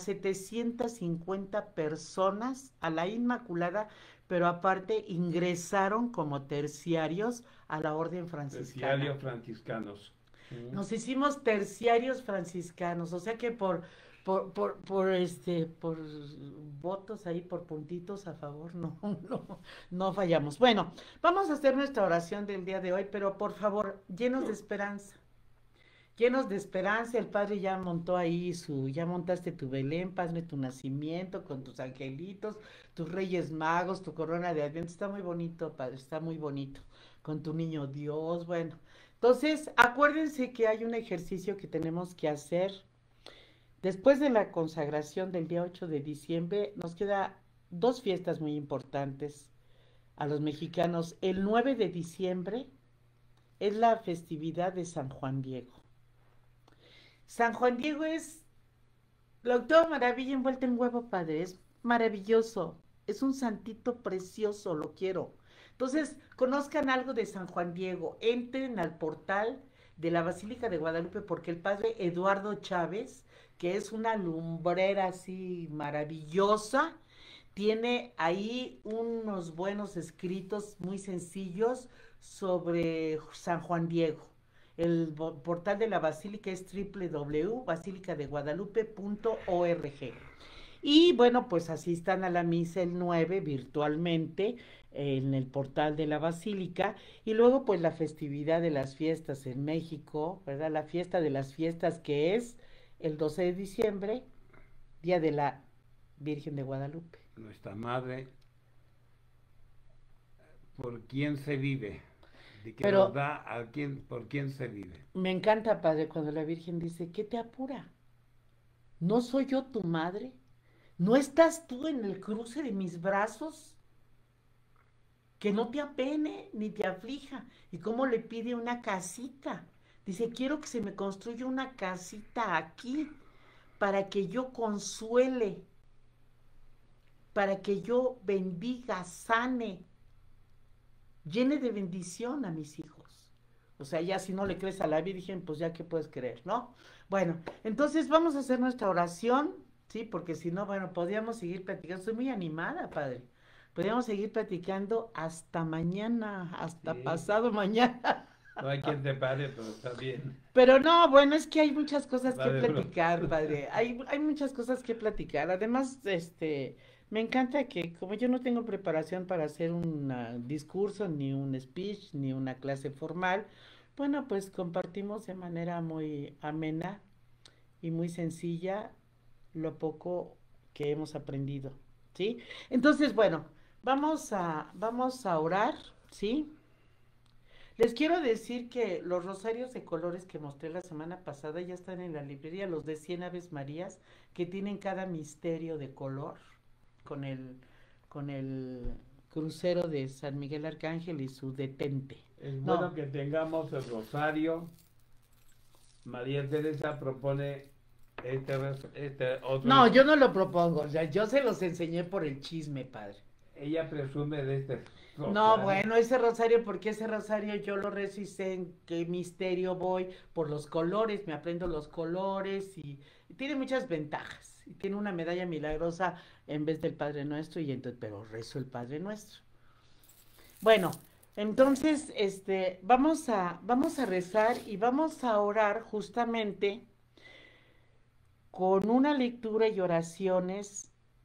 [SPEAKER 3] 750 personas a la Inmaculada, pero aparte ingresaron como terciarios a la orden franciscana.
[SPEAKER 1] Terciarios franciscanos.
[SPEAKER 3] Nos hicimos terciarios franciscanos, o sea que por votos ahí, por puntitos a favor, no fallamos. Bueno, vamos a hacer nuestra oración del día de hoy, pero por favor, llenos de esperanza. Llenos de esperanza, el Padre ya montó ahí ya montaste tu Belén, Padre, tu nacimiento, con tus angelitos, tus Reyes Magos, tu corona de Adviento, está muy bonito, Padre, está muy bonito, con tu niño Dios, bueno. Entonces, acuérdense que hay un ejercicio que tenemos que hacer. Después de la consagración del día 8 de diciembre, nos queda 2 fiestas muy importantes a los mexicanos. El 9 de diciembre es la festividad de San Juan Diego. San Juan Diego es la octava maravilla envuelta en huevo, Padre. Es maravilloso. Es un santito precioso, lo quiero. Entonces, conozcan algo de San Juan Diego. Entren al portal de la Basílica de Guadalupe porque el Padre Eduardo Chávez, que es una lumbrera así maravillosa, tiene ahí unos buenos escritos muy sencillos sobre San Juan Diego. El portal de la Basílica es www.basilicadeguadalupe.org. Y bueno, pues asistan a la misa el 9 virtualmente en el portal de la Basílica. Y luego pues la festividad de las fiestas en México, ¿verdad? La fiesta de las fiestas que es el 12 de diciembre, Día de la Virgen de Guadalupe.
[SPEAKER 1] Nuestra Madre, ¿por quién se vive? De que
[SPEAKER 3] Pero
[SPEAKER 1] nos da por quién se vive.
[SPEAKER 3] me encanta, Padre, cuando la Virgen dice, ¿qué te apura? ¿No soy yo tu madre? ¿No estás tú en el cruce de mis brazos? Que no te apene ni te aflija. ¿Y cómo le pide una casita? Dice, quiero que se me construya una casita aquí para que yo consuele, para que yo bendiga, sane, llene de bendición a mis hijos. O sea, ya si no le crees a la Virgen, pues ya que puedes creer, ¿no? Bueno, entonces vamos a hacer nuestra oración, ¿sí? Porque si no, bueno, podríamos seguir platicando. Estoy muy animada, Padre. Podríamos seguir platicando hasta mañana, hasta
[SPEAKER 1] Sí.
[SPEAKER 3] pasado mañana.
[SPEAKER 1] No hay quien te pare, pero está bien.
[SPEAKER 3] Pero no, bueno, es que hay muchas cosas que
[SPEAKER 1] Vale, bro.
[SPEAKER 3] platicar, Padre. Hay muchas cosas que platicar. Además, me encanta que como yo no tengo preparación para hacer un discurso, ni un speech, ni una clase formal, bueno, pues compartimos de manera muy amena y muy sencilla lo poco que hemos aprendido, ¿sí? Entonces, bueno, vamos a orar, ¿sí? Les quiero decir que los rosarios de colores que mostré la semana pasada ya están en la librería, los de 100 Aves Marías, que tienen cada misterio de color, con el crucero de San Miguel Arcángel y su detente.
[SPEAKER 1] Es
[SPEAKER 3] No.
[SPEAKER 1] bueno que tengamos el rosario. María Teresa propone este otro.
[SPEAKER 3] No, yo no lo propongo, o sea, yo se los enseñé por el chisme, Padre.
[SPEAKER 1] Ella presume de este rosario.
[SPEAKER 3] No, bueno, ese rosario, porque ese rosario yo lo rezo y sé en qué misterio voy por los colores, me aprendo los colores y tiene muchas ventajas. Y tiene una medalla milagrosa en vez del Padre Nuestro, y entonces, pero rezo el Padre Nuestro. Bueno, entonces, vamos a rezar y vamos a orar justamente con una lectura y oraciones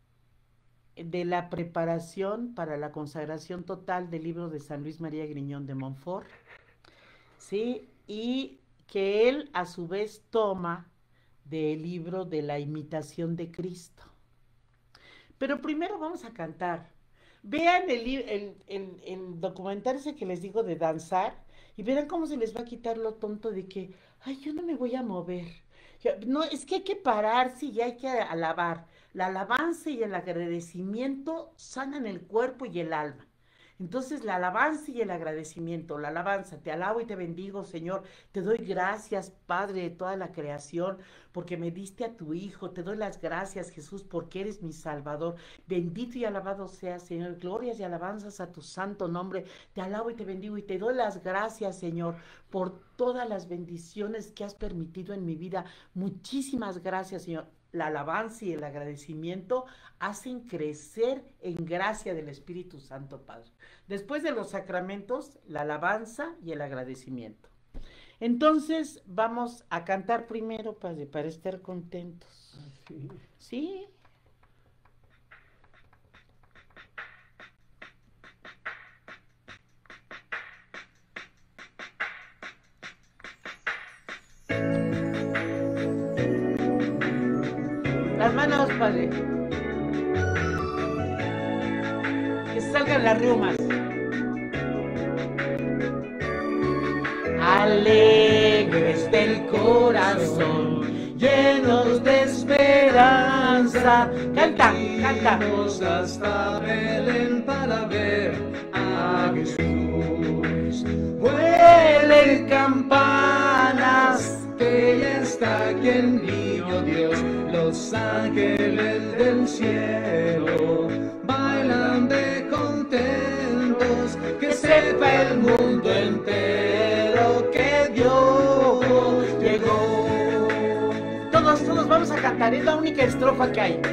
[SPEAKER 3] de la preparación para la consagración total del libro de San Luis María Griñón de Montfort, ¿sí? Y que él a su vez toma del libro de la imitación de Cristo. Pero primero vamos a cantar. Vean el documental ese que les digo de danzar y verán cómo se les va a quitar lo tonto de que, ay, yo no me voy a mover. No, es que hay que pararse y hay que alabar. La alabanza y el agradecimiento sanan el cuerpo y el alma. Entonces, la alabanza y el agradecimiento, la alabanza, te alabo y te bendigo, Señor, te doy gracias, Padre de toda la creación, porque me diste a tu Hijo, te doy las gracias, Jesús, porque eres mi Salvador, bendito y alabado seas, Señor, glorias y alabanzas a tu santo nombre, te alabo y te bendigo y te doy las gracias, Señor, por todas las bendiciones que has permitido en mi vida, muchísimas gracias, Señor. La alabanza y el agradecimiento hacen crecer en gracia del Espíritu Santo, Padre. Después de los sacramentos, la alabanza y el agradecimiento. Entonces, vamos a cantar primero, Padre, para estar contentos.
[SPEAKER 1] Sí.
[SPEAKER 3] ¿Sí? Las manos, Padre. Que salgan las riumas. Alegres del corazón, llenos de esperanza. Canta, canta.
[SPEAKER 2] Iremos hasta Belén para ver a Jesús.
[SPEAKER 3] Vuelen campanas,
[SPEAKER 2] Que ya está aquí el niño Dios, los ángeles del cielo bailan de contentos, que sepa el mundo entero que Dios llegó.
[SPEAKER 3] Todos vamos a cantar, es la única estrofa que hay.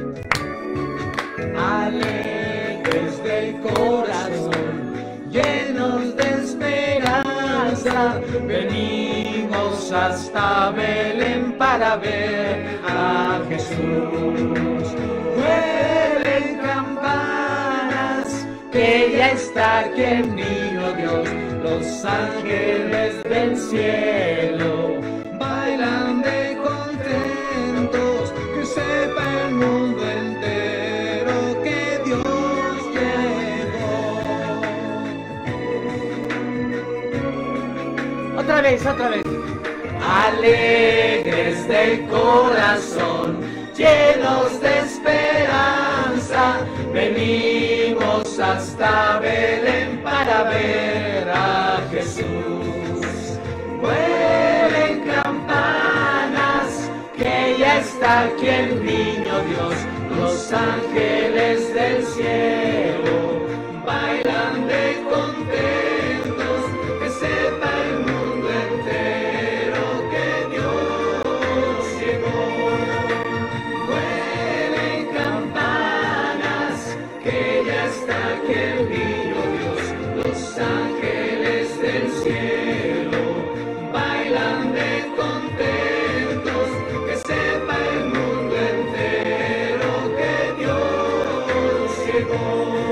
[SPEAKER 2] Alegres del corazón, llenos de esperanza, venimos hasta Belén para ver a Jesús. Vuelen campanas, que ya está aquí el niño Dios, los ángeles del cielo bailan de contentos, que sepa el mundo entero que Dios llegó.
[SPEAKER 3] Otra vez.
[SPEAKER 2] Alegres del corazón, llenos de esperanza, venimos hasta Belén para ver a Jesús. Vuelen campanas, que ya está aquí el niño Dios. Los ángeles del cielo bailan de contentos, que sepa el mundo entero que Dios llegó. Vuelen campanas, que ya está aquí el niño Dios. Los ángeles del cielo bailan de contentos, que sepa el mundo entero que Dios llegó.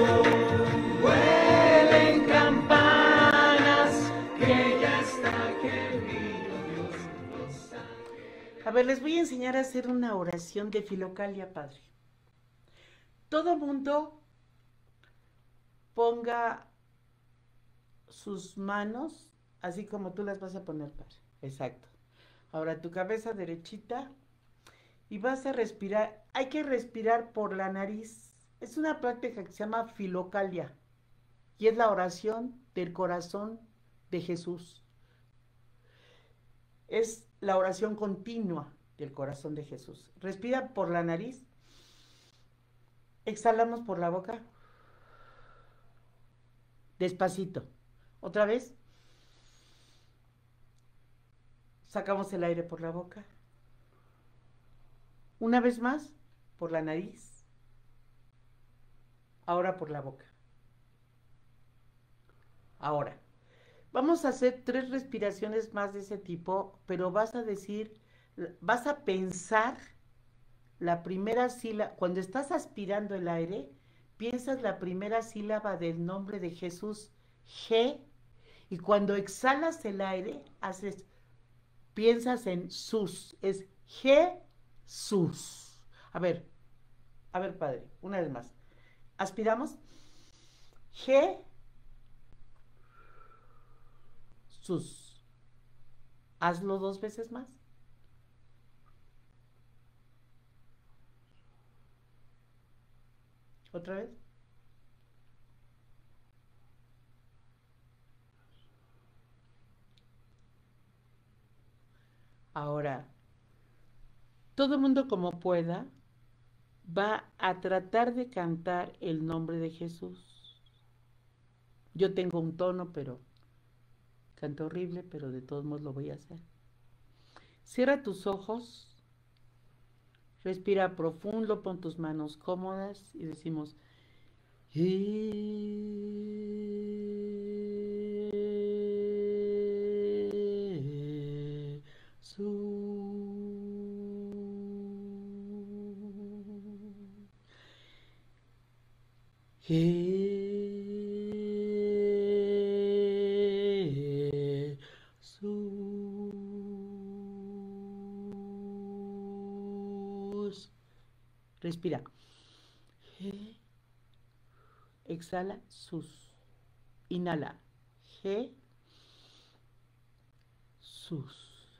[SPEAKER 2] Vuelen campanas, que ya está aquí el niño Dios. Los ángeles.
[SPEAKER 3] A ver, les voy a enseñar a hacer una oración de Filocalia, Padre. Todo mundo ponga sus manos, así como tú las vas a poner, Padre. Exacto. Ahora tu cabeza derechita y vas a respirar. Hay que respirar por la nariz. Es una práctica que se llama Filocalia y es la oración del corazón de Jesús. Es la oración continua del corazón de Jesús. Respira por la nariz. Exhalamos por la boca. Despacito. Otra vez. Sacamos el aire por la boca. Una vez más, por la nariz. Ahora por la boca. Ahora, vamos a hacer 3 respiraciones más de ese tipo, pero vas a decir, vas a pensar la primera sílaba. Cuando estás aspirando el aire, piensas la primera sílaba del nombre de Jesús, G, y cuando exhalas el aire, piensas en sus, es Jesús. A ver, Padre, una vez más. Aspiramos, Jesús. Hazlo 2 veces más. ¿Otra vez? Ahora, todo el mundo como pueda va a tratar de cantar el nombre de Jesús. Yo tengo un tono, pero canto horrible, pero de todos modos lo voy a hacer. Cierra tus ojos, respira profundo, pon tus manos cómodas y decimos Jesús. Respira. Exhala, sus. Inhala. Jesús.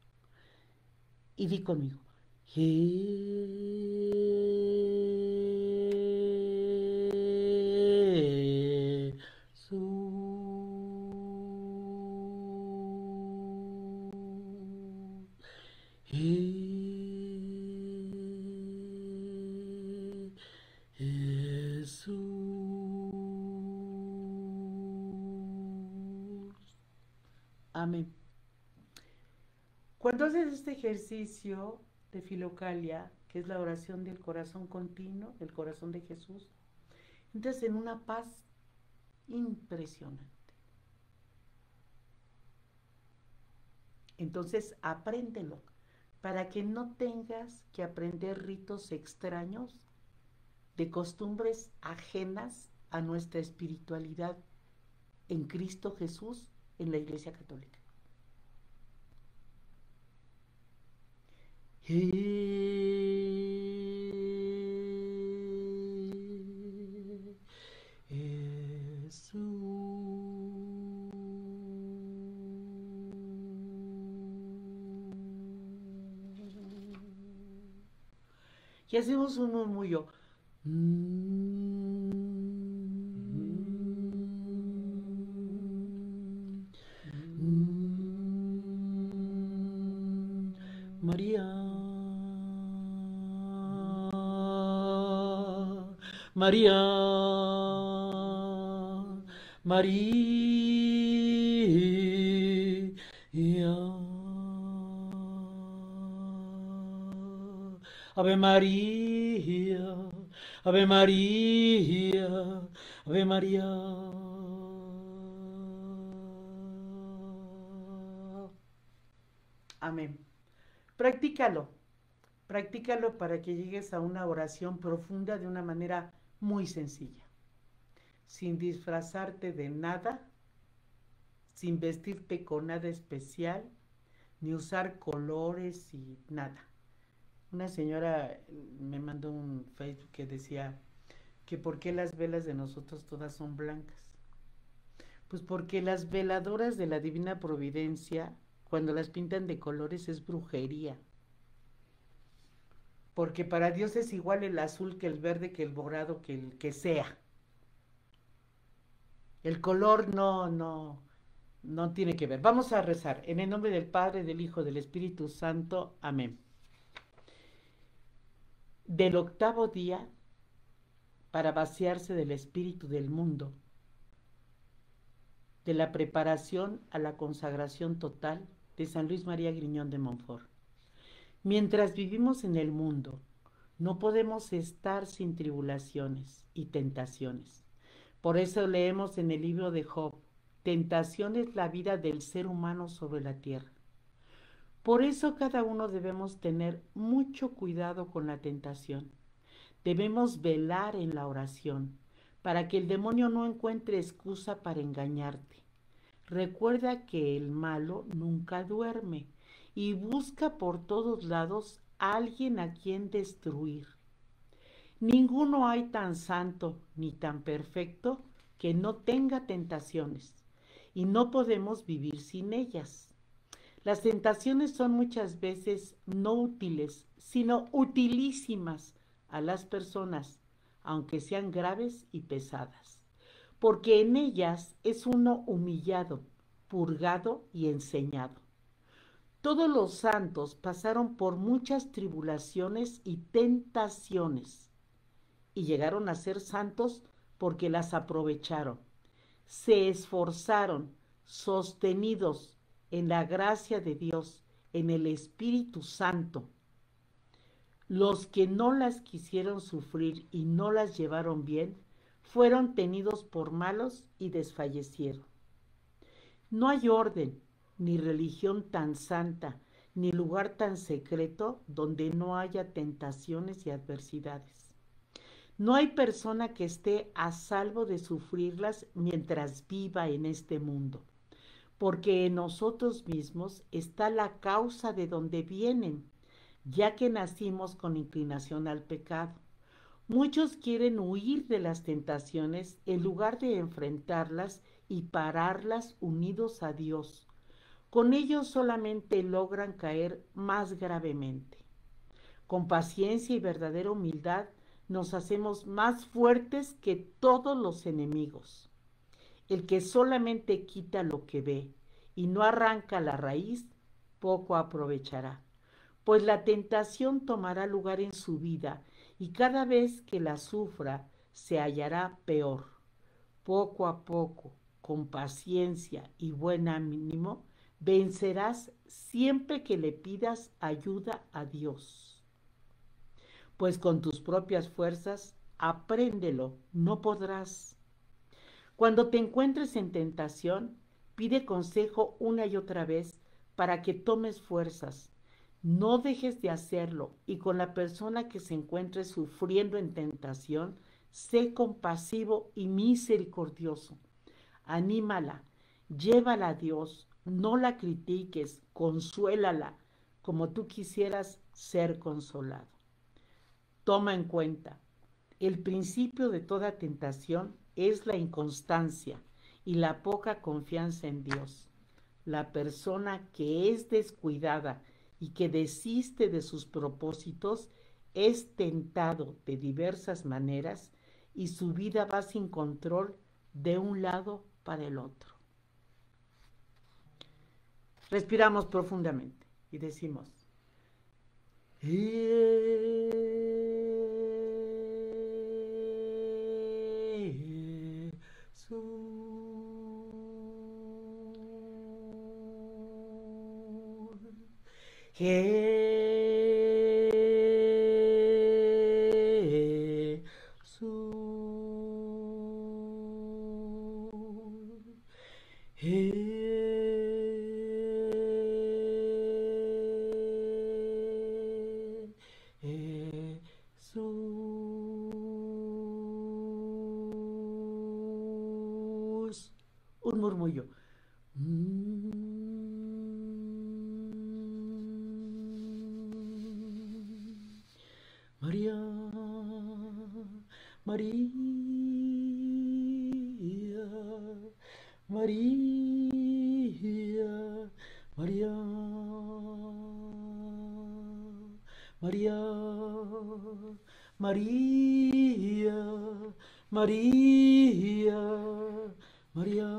[SPEAKER 3] Y di conmigo. Jesús. Amén. Cuando haces este ejercicio de Filocalia, que es la oración del corazón continuo, del corazón de Jesús, entras en una paz impresionante. Entonces, apréndelo para que no tengas que aprender ritos extraños de costumbres ajenas a nuestra espiritualidad en Cristo Jesús, en la Iglesia Católica. Jesús. Y hacemos un murmullo. María, María, María. Ave María, Ave María, Ave María. Amén. Practícalo, practícalo para que llegues a una oración profunda de una manera muy sencilla, sin disfrazarte de nada, sin vestirte con nada especial, ni usar colores y nada. Una señora me mandó un Facebook que decía que por qué las velas de nosotros todas son blancas. Pues porque las veladoras de la Divina Providencia, cuando las pintan de colores, es brujería. Porque para Dios es igual el azul que el verde, que el morado, que el que sea. El color no tiene que ver. Vamos a rezar. En el nombre del Padre, del Hijo, del Espíritu Santo. Amén. Del octavo día, para vaciarse del espíritu del mundo, de la preparación a la consagración total de San Luis María Griñón de Montfort. Mientras vivimos en el mundo, no podemos estar sin tribulaciones y tentaciones. Por eso leemos en el libro de Job, tentación es la vida del ser humano sobre la tierra. Por eso cada uno debemos tener mucho cuidado con la tentación. Debemos velar en la oración para que el demonio no encuentre excusa para engañarte. Recuerda que el malo nunca duerme y busca por todos lados a alguien a quien destruir. Ninguno hay tan santo ni tan perfecto que no tenga tentaciones, y no podemos vivir sin ellas. Las tentaciones son muchas veces no útiles, sino utilísimas a las personas, aunque sean graves y pesadas, porque en ellas es uno humillado, purgado y enseñado. Todos los santos pasaron por muchas tribulaciones y tentaciones, y llegaron a ser santos porque las aprovecharon. Se esforzaron, sostenidos en la gracia de Dios, en el Espíritu Santo. Los que no las quisieron sufrir y no las llevaron bien, fueron tenidos por malos y desfallecieron. No hay orden, ni religión tan santa, ni lugar tan secreto donde no haya tentaciones y adversidades. No hay persona que esté a salvo de sufrirlas mientras viva en este mundo, porque en nosotros mismos está la causa de donde vienen, ya que nacimos con inclinación al pecado. Muchos quieren huir de las tentaciones en lugar de enfrentarlas y pararlas unidos a Dios. Con ellos solamente logran caer más gravemente. Con paciencia y verdadera humildad nos hacemos más fuertes que todos los enemigos. El que solamente quita lo que ve y no arranca la raíz, poco aprovechará, pues la tentación tomará lugar en su vida y cada vez que la sufra se hallará peor. Poco a poco, con paciencia y buen ánimo, vencerás siempre que le pidas ayuda a Dios. Pues con tus propias fuerzas, apréndelo, no podrás. Cuando te encuentres en tentación, pide consejo una y otra vez para que tomes fuerzas. No dejes de hacerlo y con la persona que se encuentre sufriendo en tentación, sé compasivo y misericordioso. Anímala, llévala a Dios, no la critiques, consuélala como tú quisieras ser consolado. Toma en cuenta, el principio de toda tentación es la inconstancia y la poca confianza en Dios. La persona que es descuidada y que desiste de sus propósitos es tentado de diversas maneras y su vida va sin control de un lado para el otro. Respiramos profundamente y decimos: Jesús. Un murmullo. María, María, María, María, María, María, María, María,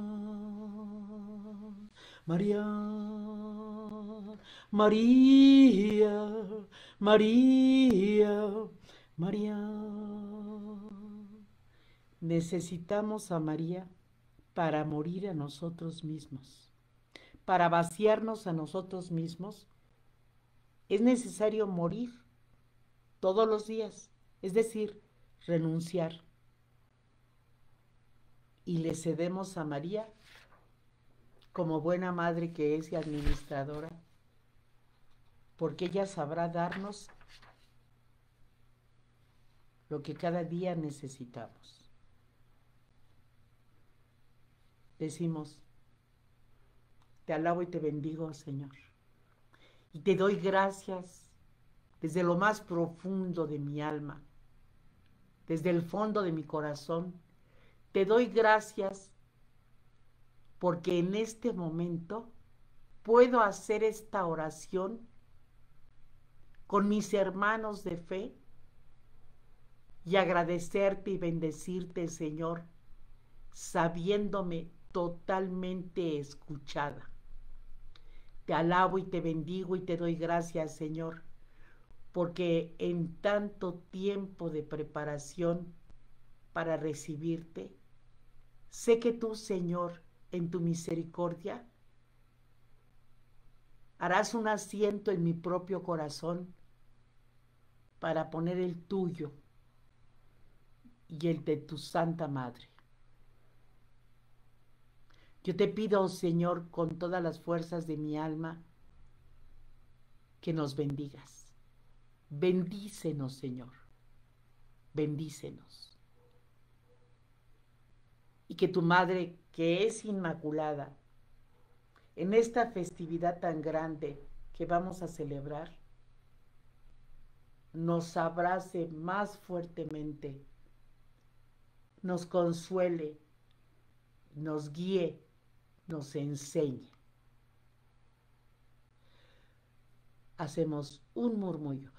[SPEAKER 3] María, María, María, María. Necesitamos a María para morir a nosotros mismos, para vaciarnos a nosotros mismos. Es necesario morir todos los días, es decir, renunciar. Y le cedemos a María, como buena madre que es y administradora, porque ella sabrá darnos lo que cada día necesitamos. Decimos, te alabo y te bendigo, Señor, y te doy gracias desde lo más profundo de mi alma, desde el fondo de mi corazón. Te doy gracias porque en este momento puedo hacer esta oración con mis hermanos de fe y agradecerte y bendecirte, Señor, sabiéndome totalmente escuchada. Te alabo y te bendigo y te doy gracias, Señor, porque en tanto tiempo de preparación para recibirte, sé que tú, Señor, en tu misericordia, harás un asiento en mi propio corazón para poner el tuyo y el de tu Santa Madre. Yo te pido, Señor, con todas las fuerzas de mi alma, que nos bendigas. Bendícenos, Señor. Bendícenos. Y que tu Madre, que es inmaculada, en esta festividad tan grande que vamos a celebrar, nos abrace más fuertemente, nos consuele, nos guíe, nos enseñe. Hacemos un murmullo.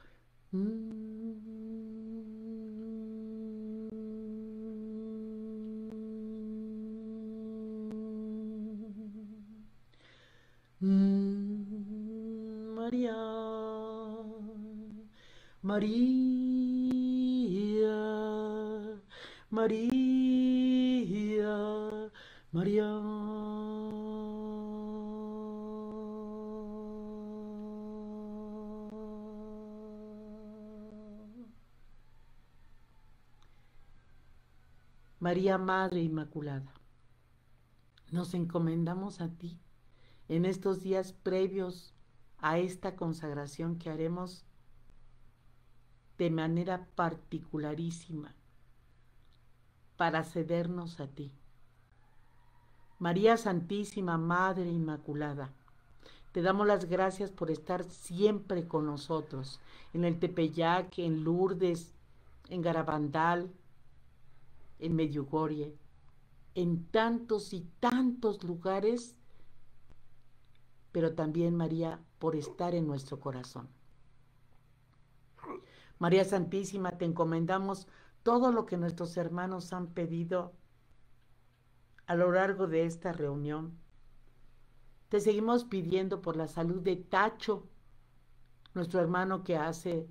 [SPEAKER 3] María, María, María, María. María, Madre Inmaculada, nos encomendamos a ti en estos días previos a esta consagración que haremos de manera particularísima para cedernos a ti. María Santísima, Madre Inmaculada, te damos las gracias por estar siempre con nosotros, en el Tepeyac, en Lourdes, en Garabandal, en Medjugorje, en tantos y tantos lugares, pero también, María, por estar en nuestro corazón. María Santísima, te encomendamos todo lo que nuestros hermanos han pedido a lo largo de esta reunión. Te seguimos pidiendo por la salud de Tacho, nuestro hermano que hace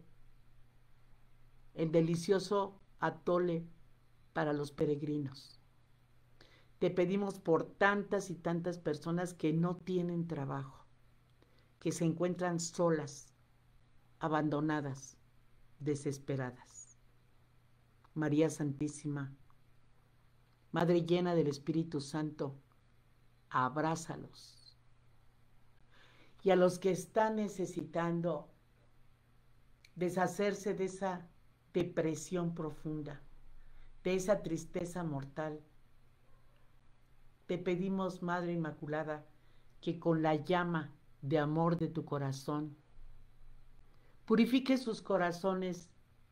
[SPEAKER 3] el delicioso atole para los peregrinos. Te pedimos por tantas y tantas personas que no tienen trabajo, que se encuentran solas, abandonadas, desesperadas. María Santísima, Madre llena del Espíritu Santo, abrázalos. Y a los que están necesitando deshacerse de esa depresión profunda, de esa tristeza mortal, te pedimos, Madre Inmaculada, que con la llama de amor de tu corazón purifique sus corazones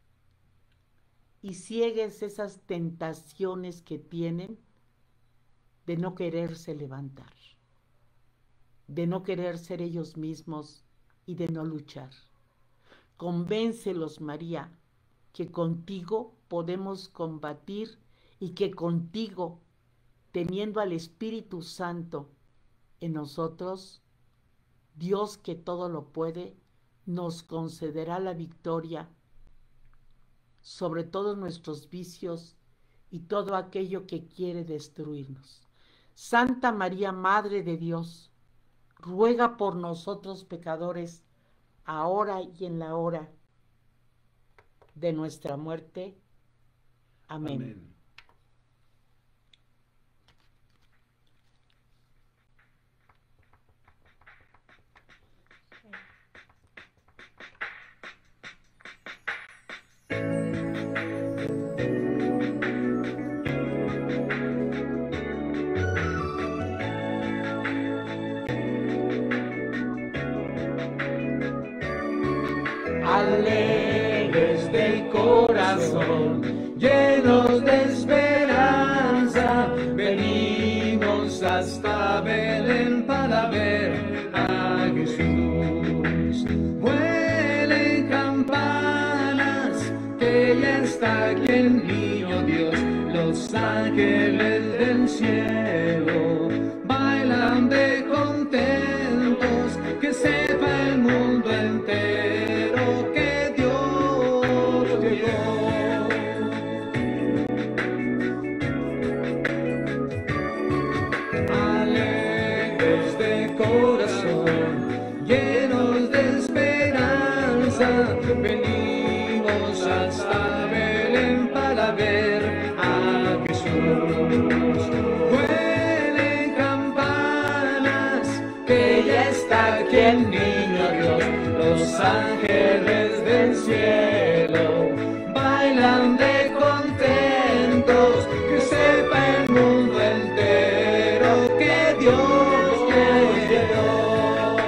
[SPEAKER 3] y ciegues esas tentaciones que tienen de no quererse levantar, de no querer ser ellos mismos y de no luchar. Convéncelos, María, que contigo podemos combatir y que contigo, teniendo al Espíritu Santo en nosotros, Dios que todo lo puede, nos concederá la victoria sobre todos nuestros vicios y todo aquello que quiere destruirnos. Santa María, Madre de Dios, ruega por nosotros pecadores, ahora y en la hora de nuestra muerte. Amén.
[SPEAKER 1] Amén.
[SPEAKER 2] Alegres del corazón, llenos de esperanza, venimos hasta Belén para ver a Jesús. Vuelen campanas, que ya está aquí el niño Dios, los ángeles del cielo bailan de contentos, que sepa el mundo entero que Dios llegó. Alegres de corazón, llenos de esperanza, venimos hasta Belén para ver a Jesús. Vuelen campanas, que ya está aquí el niño Dios, los ángeles del cielo bailan de contentos, que sepa el mundo entero que Dios llegó.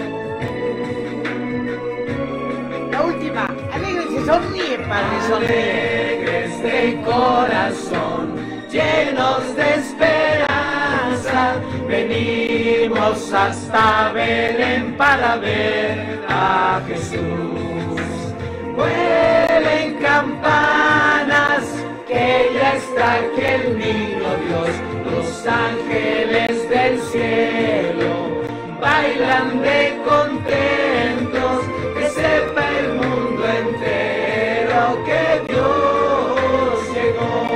[SPEAKER 3] La última, alegres y sonríe, Padre, sonríe.
[SPEAKER 2] Alegres de corazón, llenos de esperanza, venimos hasta Belén para ver a Jesús. Vuelen campanas, que ya está aquí el niño Dios, los ángeles del cielo bailan de contentos, que sepa el mundo entero que Dios llegó.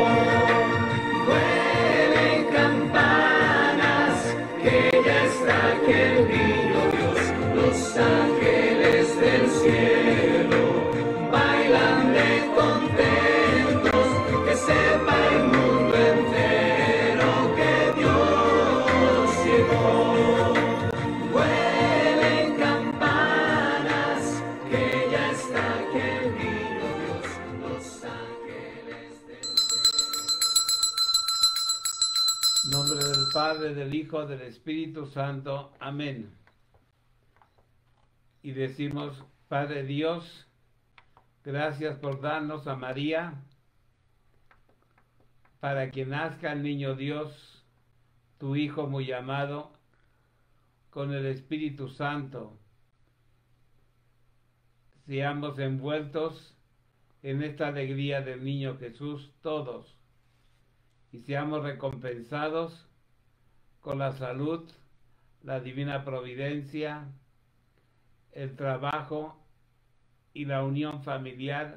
[SPEAKER 2] Vuelen campanas, que ya está aquí el niño Dios, los ángeles del cielo bailan de contentos, que sepa el mundo entero que Dios llegó. Vuelen campanas, que ya está aquí el niño Dios, los ángeles del
[SPEAKER 1] En nombre del Padre, del Hijo, del Espíritu Santo. Amén. Y decimos, Padre Dios, gracias por darnos a María para que nazca el niño Dios, tu Hijo muy amado, con el Espíritu Santo. Seamos envueltos en esta alegría del niño Jesús todos, y seamos recompensados con la salud, la divina providencia, el trabajo y la unión familiar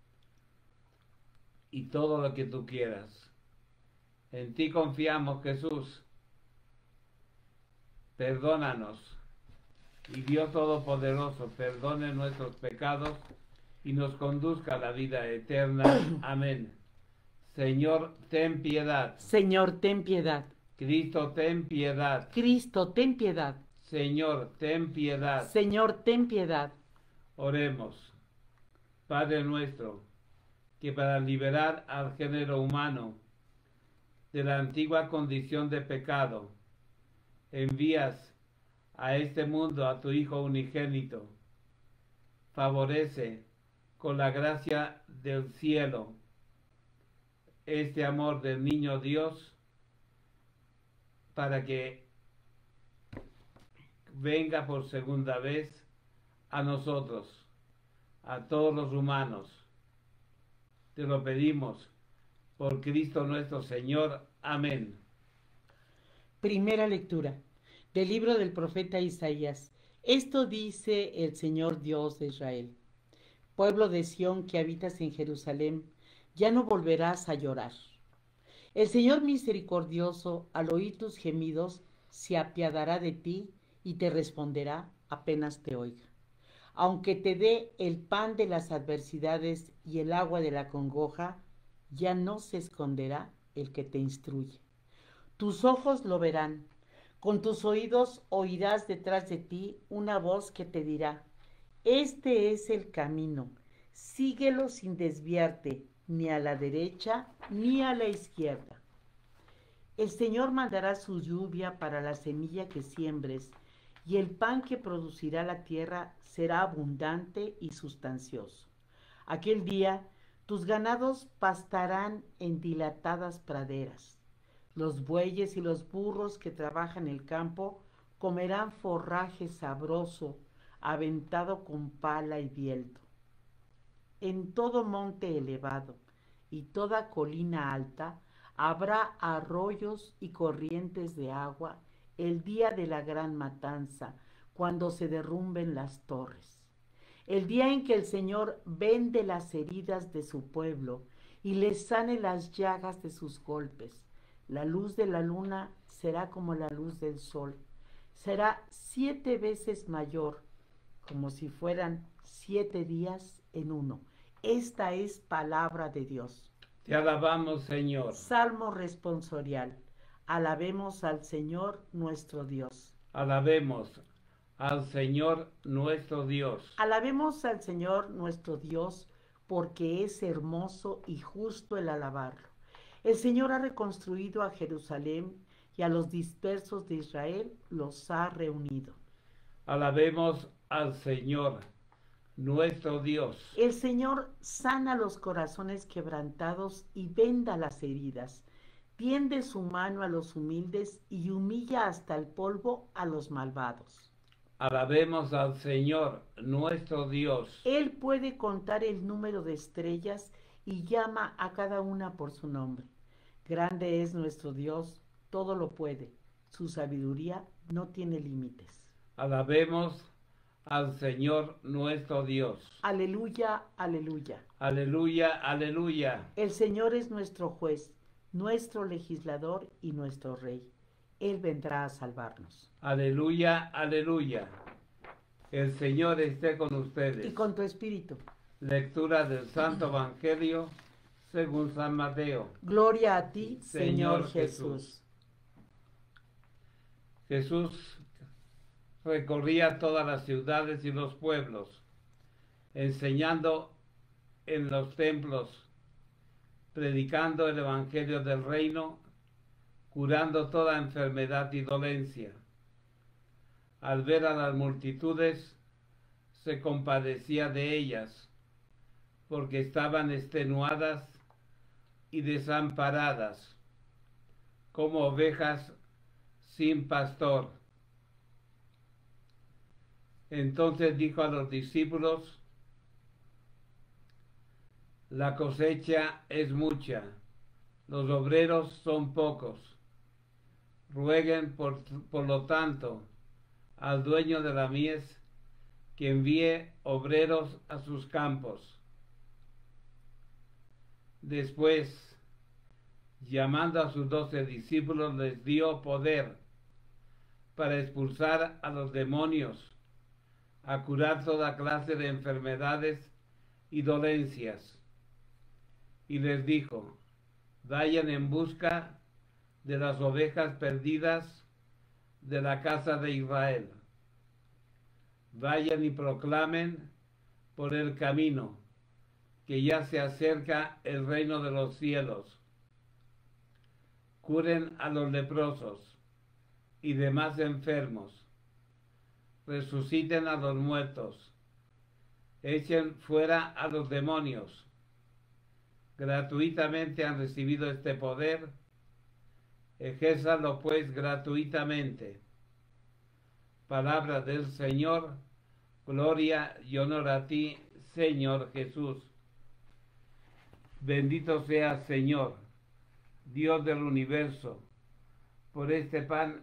[SPEAKER 1] y todo lo que tú quieras. En ti confiamos, Jesús. Perdónanos. Y Dios Todopoderoso, perdone nuestros pecados y nos conduzca a la vida eterna. Amén. Señor, ten piedad.
[SPEAKER 3] Señor, ten piedad.
[SPEAKER 1] Cristo, ten piedad.
[SPEAKER 3] Cristo, ten piedad.
[SPEAKER 1] Señor, ten piedad.
[SPEAKER 3] Señor, ten piedad.
[SPEAKER 1] Oremos. Padre nuestro, que para liberar al género humano de la antigua condición de pecado, envías a este mundo a tu Hijo unigénito. Favorece con la gracia del cielo este amor del niño Dios para que venga por segunda vez a nosotros, a todos los humanos. Te lo pedimos por Cristo nuestro Señor. Amén.
[SPEAKER 3] Primera lectura del libro del profeta Isaías. Esto dice el Señor Dios de Israel. Pueblo de Sión que habitas en Jerusalén, ya no volverás a llorar. El Señor misericordioso, al oír tus gemidos, se apiadará de ti y te responderá apenas te oiga. Aunque te dé el pan de las adversidades y el agua de la congoja, ya no se esconderá el que te instruye. Tus ojos lo verán, con tus oídos oirás detrás de ti una voz que te dirá: este es el camino, síguelo sin desviarte, ni a la derecha ni a la izquierda. El Señor mandará su lluvia para la semilla que siembres, y el pan que producirá la tierra será abundante y sustancioso. Aquel día tus ganados pastarán en dilatadas praderas. Los bueyes y los burros que trabajan el campo comerán forraje sabroso, aventado con pala y viento. En todo monte elevado y toda colina alta habrá arroyos y corrientes de agua el día de la gran matanza, cuando se derrumben las torres. El día en que el Señor vende las heridas de su pueblo y les sane las llagas de sus golpes. La luz de la luna será como la luz del sol. Será 7 veces mayor, como si fueran 7 días en uno. Esta es palabra de Dios.
[SPEAKER 1] Te alabamos, Señor.
[SPEAKER 3] Salmo responsorial. Alabemos al Señor nuestro Dios.
[SPEAKER 1] Alabemos al Señor nuestro Dios.
[SPEAKER 3] Alabemos al Señor nuestro Dios, porque es hermoso y justo el alabarlo. El Señor ha reconstruido a Jerusalén y a los dispersos de Israel los ha reunido.
[SPEAKER 1] Alabemos al Señor nuestro Dios.
[SPEAKER 3] El Señor sana los corazones quebrantados y venda las heridas. Tiende su mano a los humildes y humilla hasta el polvo a los malvados.
[SPEAKER 1] Alabemos al Señor nuestro Dios.
[SPEAKER 3] Él puede contar el número de estrellas y llama a cada una por su nombre. Grande es nuestro Dios, todo lo puede. Su sabiduría no tiene límites.
[SPEAKER 1] Alabemos al Señor nuestro Dios.
[SPEAKER 3] Aleluya, aleluya.
[SPEAKER 1] Aleluya, aleluya.
[SPEAKER 3] El Señor es nuestro juez, nuestro legislador y nuestro rey. Él vendrá a salvarnos.
[SPEAKER 1] Aleluya, aleluya. El Señor esté con ustedes.
[SPEAKER 3] Y con tu espíritu.
[SPEAKER 1] Lectura del Santo Evangelio según San Mateo.
[SPEAKER 3] Gloria a ti,
[SPEAKER 1] Señor
[SPEAKER 3] Señor Jesús.
[SPEAKER 1] Jesús recorría todas las ciudades y los pueblos, enseñando en los templos, predicando el Evangelio del Reino, curando toda enfermedad y dolencia. Al ver a las multitudes, se compadecía de ellas, porque estaban extenuadas y desamparadas, como ovejas sin pastor. Entonces dijo a los discípulos: la cosecha es mucha, los obreros son pocos. Rueguen por lo tanto al dueño de la mies que envíe obreros a sus campos. Después, llamando a sus 12 discípulos, les dio poder para expulsar a los demonios, a curar toda clase de enfermedades y dolencias. Y les dijo: vayan en busca de las ovejas perdidas de la casa de Israel. Vayan y proclamen por el camino que ya se acerca el reino de los cielos. Curen a los leprosos y demás enfermos. Resuciten a los muertos. Echen fuera a los demonios. Gratuitamente han recibido este poder. Ejérzalo pues gratuitamente. Palabra del Señor. Gloria y honor a ti, Señor Jesús. Bendito seas, Señor, Dios del universo, por este pan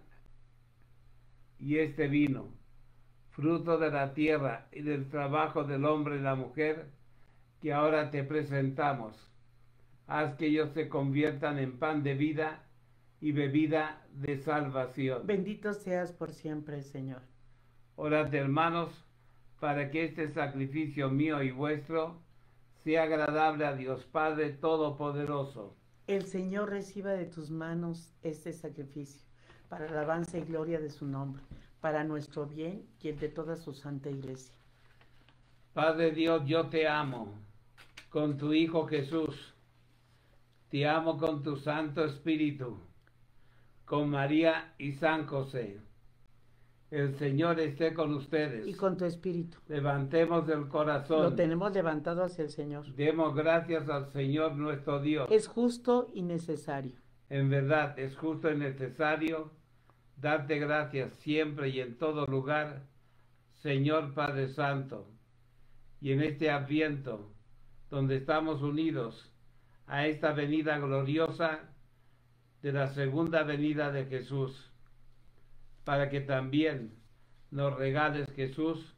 [SPEAKER 1] y este vino, fruto de la tierra y del trabajo del hombre y la mujer, que ahora te presentamos. Haz que ellos se conviertan en pan de vida y bebida de salvación.
[SPEAKER 3] Bendito seas por siempre, Señor.
[SPEAKER 1] Orad, hermanos, para que este sacrificio mío y vuestro sea agradable a Dios Padre Todopoderoso.
[SPEAKER 3] El Señor reciba de tus manos este sacrificio, para alabanza y gloria de su nombre, para nuestro bien y el de toda su santa iglesia.
[SPEAKER 1] Padre Dios, yo te amo con tu Hijo Jesús. Te amo con tu Santo Espíritu, con María y San José. El Señor esté con ustedes.
[SPEAKER 3] Y con tu espíritu.
[SPEAKER 1] Levantemos el corazón.
[SPEAKER 3] Lo tenemos levantado hacia el Señor.
[SPEAKER 1] Demos gracias al Señor nuestro Dios.
[SPEAKER 3] Es justo y necesario.
[SPEAKER 1] En verdad, es justo y necesario darte gracias siempre y en todo lugar, Señor Padre Santo. Y en este Adviento, donde estamos unidos a esta venida gloriosa de la segunda venida de Jesús, para que también nos regales, Jesús,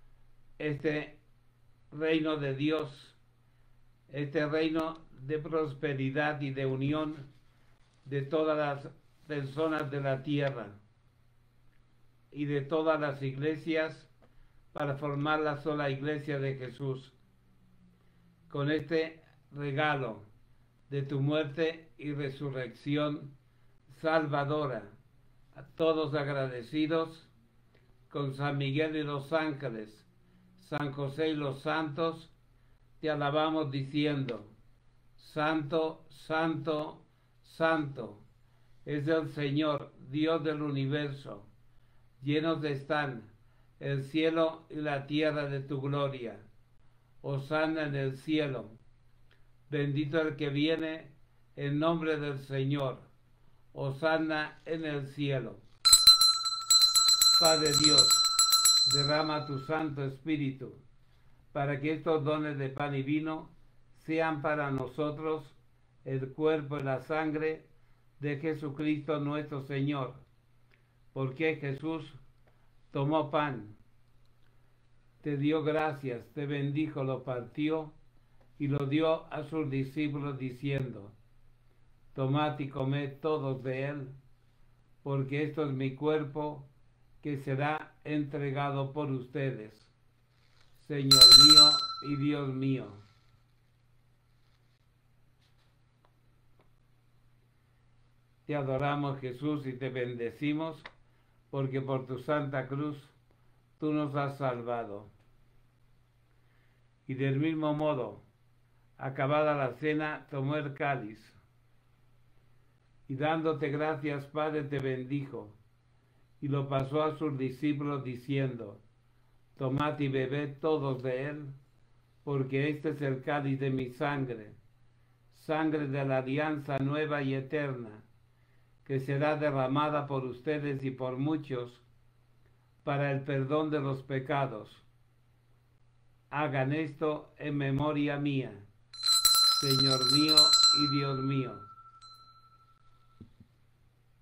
[SPEAKER 1] este reino de Dios, este reino de prosperidad y de unión de todas las personas de la tierra y de todas las iglesias, para formar la sola iglesia de Jesús. Con este regalo de tu muerte y resurrección salvadora, a todos agradecidos, con San Miguel y los ángeles, San José y los santos, te alabamos diciendo: Santo, Santo, Santo es el Señor, Dios del universo. Llenos están el cielo y la tierra de tu gloria. Hosana en el cielo. Bendito el que viene en nombre del Señor. Hosana en el cielo. Padre Dios, derrama tu Santo Espíritu para que estos dones de pan y vino sean para nosotros el cuerpo y la sangre de Jesucristo nuestro Señor. Porque Jesús tomó pan, te dio gracias, te bendijo, lo partió y lo dio a sus discípulos diciendo: tomad y comed todos de él, porque esto es mi cuerpo que será entregado por ustedes. Señor mío y Dios mío. Te adoramos, Jesús, y te bendecimos, porque por tu santa cruz tú nos has salvado. Y del mismo modo, acabada la cena, tomó el cáliz, y dándote gracias, Padre, te bendijo, y lo pasó a sus discípulos diciendo: tomad y bebed todos de él, porque este es el cáliz de mi sangre, sangre de la alianza nueva y eterna, que será derramada por ustedes y por muchos para el perdón de los pecados. Hagan esto en memoria mía, Señor mío y Dios mío.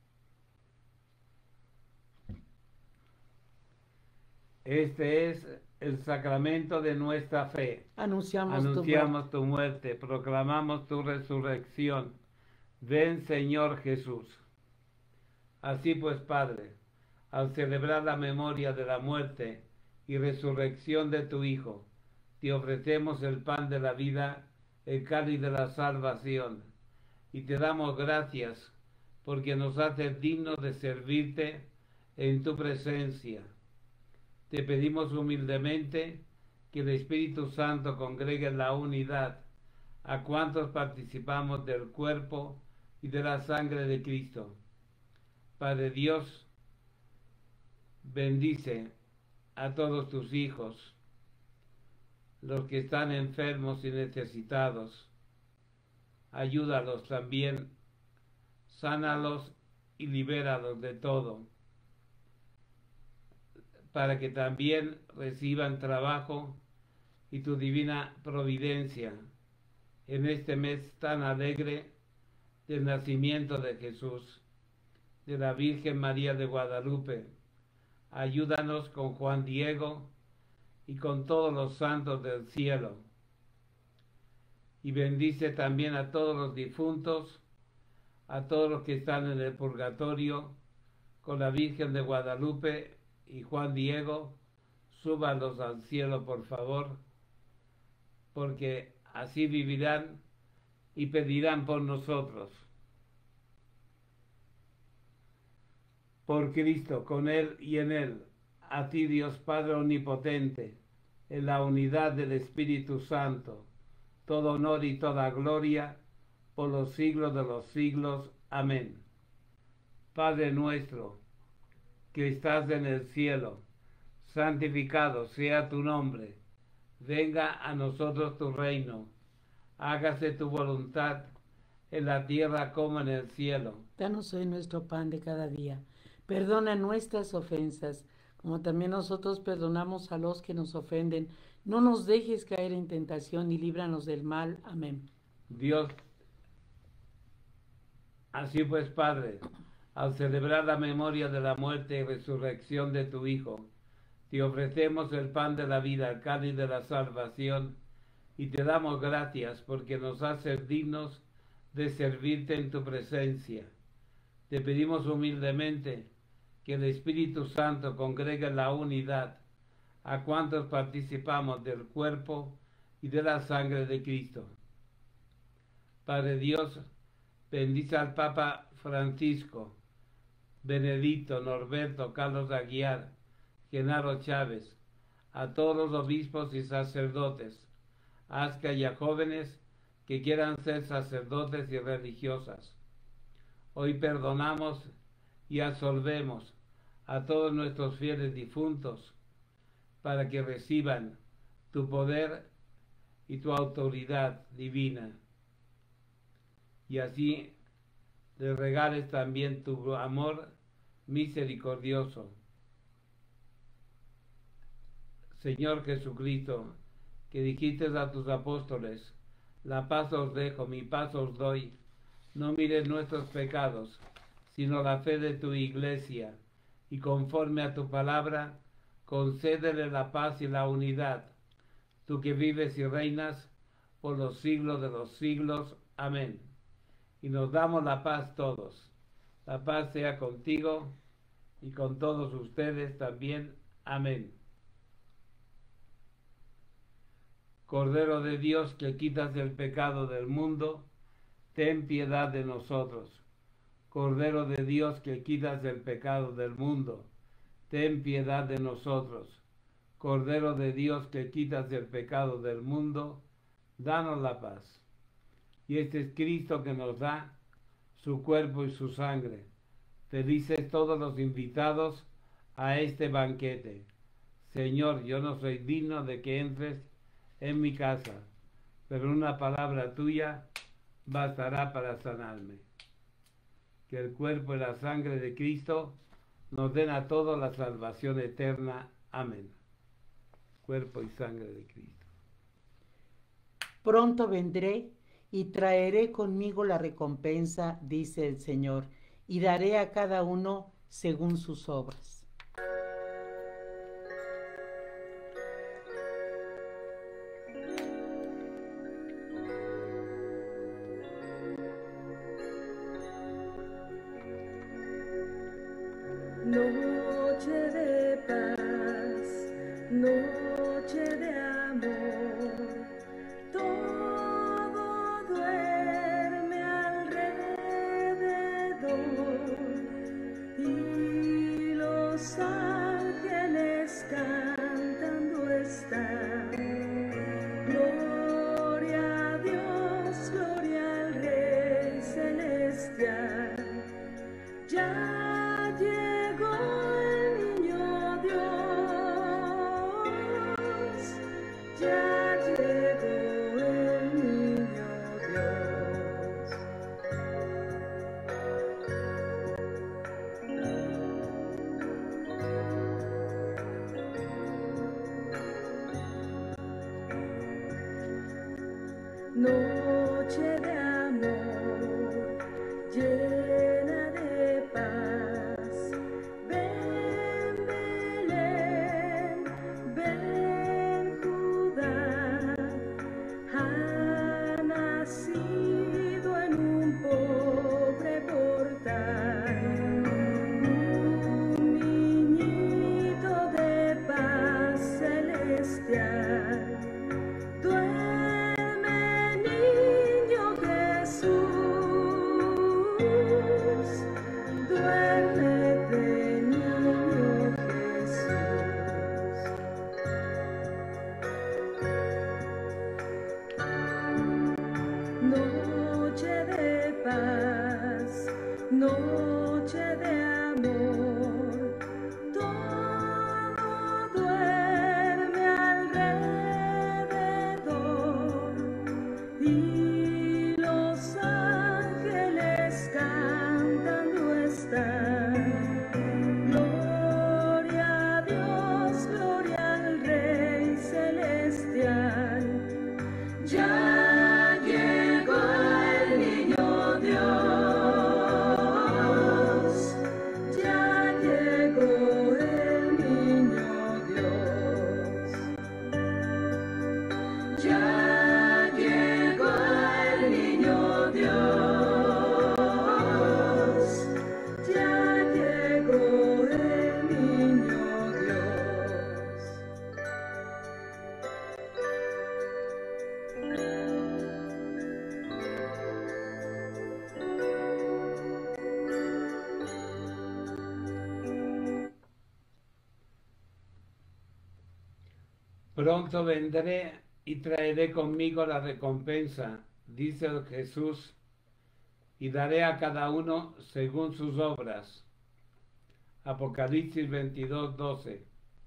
[SPEAKER 1] Este es el sacramento de nuestra fe.
[SPEAKER 3] Anunciamos
[SPEAKER 1] tu muerte, proclamamos tu resurrección. Ven, Señor Jesús. Así pues, Padre, al celebrar la memoria de la muerte y resurrección de tu Hijo, te ofrecemos el pan de la vida, el cáliz de la salvación, y te damos gracias porque nos haces dignos de servirte en tu presencia. Te pedimos humildemente que el Espíritu Santo congregue en la unidad a cuantos participamos del cuerpo y de la sangre de Cristo. Padre Dios, bendice a todos tus hijos, los que están enfermos y necesitados. Ayúdalos también, sánalos y libéralos de todo, para que también reciban trabajo y tu divina providencia en este mes tan alegre del nacimiento de Jesús, de la Virgen María de Guadalupe. Ayúdanos con Juan Diego y con todos los santos del cielo. Y bendice también a todos los difuntos, a todos los que están en el purgatorio, con la Virgen de Guadalupe y Juan Diego. Súbalos al cielo, por favor, porque así vivirán y pedirán por nosotros. Por Cristo, con Él y en Él, a ti Dios Padre Omnipotente, en la unidad del Espíritu Santo, todo honor y toda gloria, por los siglos de los siglos. Amén. Padre nuestro, que estás en el cielo, santificado sea tu nombre. Venga a nosotros tu reino. Hágase tu voluntad en la tierra como en el cielo.
[SPEAKER 3] Danos hoy nuestro pan de cada día. Perdona nuestras ofensas, como también nosotros perdonamos a los que nos ofenden. No nos dejes caer en tentación y líbranos del mal. Amén.
[SPEAKER 1] Dios, así pues, Padre, al celebrar la memoria de la muerte y resurrección de tu Hijo, te ofrecemos el pan de la vida, el cáliz de la salvación, y te damos gracias porque nos haces dignos de servirte en tu presencia. Te pedimos humildemente que el Espíritu Santo congregue en la unidad a cuantos participamos del cuerpo y de la sangre de Cristo. Padre Dios, bendice al Papa Francisco, Benedicto, Norberto, Carlos Aguiar, Genaro Chávez, a todos los obispos y sacerdotes, haz que haya jóvenes que quieran ser sacerdotes y religiosas. Hoy perdonamos y absolvemos a todos nuestros fieles difuntos para que reciban tu poder y tu autoridad divina. Y así les regales también tu amor misericordioso. Señor Jesucristo, que dijiste a tus apóstoles, la paz os dejo, mi paz os doy. No mires nuestros pecados, sino la fe de tu iglesia, y conforme a tu palabra, concédele la paz y la unidad, tú que vives y reinas por los siglos de los siglos. Amén. Y nos damos la paz todos. La paz sea contigo y con todos ustedes también. Amén. Cordero de Dios, que quitas el pecado del mundo, ten piedad de nosotros. Cordero de Dios, que quitas el pecado del mundo, ten piedad de nosotros. Cordero de Dios, que quitas el pecado del mundo, danos la paz. Y este es Cristo que nos da su cuerpo y su sangre. Felices todos los invitados a este banquete. Señor, yo no soy digno de que entres en mi casa, pero una palabra tuya bastará para sanarme. Que el cuerpo y la sangre de Cristo nos den a todos la salvación eterna. Amén. Cuerpo y sangre de Cristo.
[SPEAKER 3] Pronto vendré y traeré conmigo la recompensa, dice el Señor, y daré a cada uno según sus obras.
[SPEAKER 4] Noche de paz, noche de amor, todo duerme alrededor y los ángeles cantando están. Gloria a Dios, gloria al Rey celestial. Ya llegó el niño Dios, ya llegó el niño Dios. Noche de amor, llena de paz. Ven Belén, ven Judá, ha nacido en un pobre portal un niñito de paz celestial. Duerme, niño Jesús, duérmete, niño Jesús. Noche de paz, noche de amor, todo duerme alrededor y los ángeles cantando están. Gloria a Dios, gloria al Rey celestial. Ya llegó el niño Dios, ya llegó el niño Dios. Ya llegó el niño Dios, ya llegó el niño Dios.
[SPEAKER 1] Pronto vendré y traeré conmigo la recompensa, dice Jesús, y daré a cada uno según sus obras. Apocalipsis 22:12.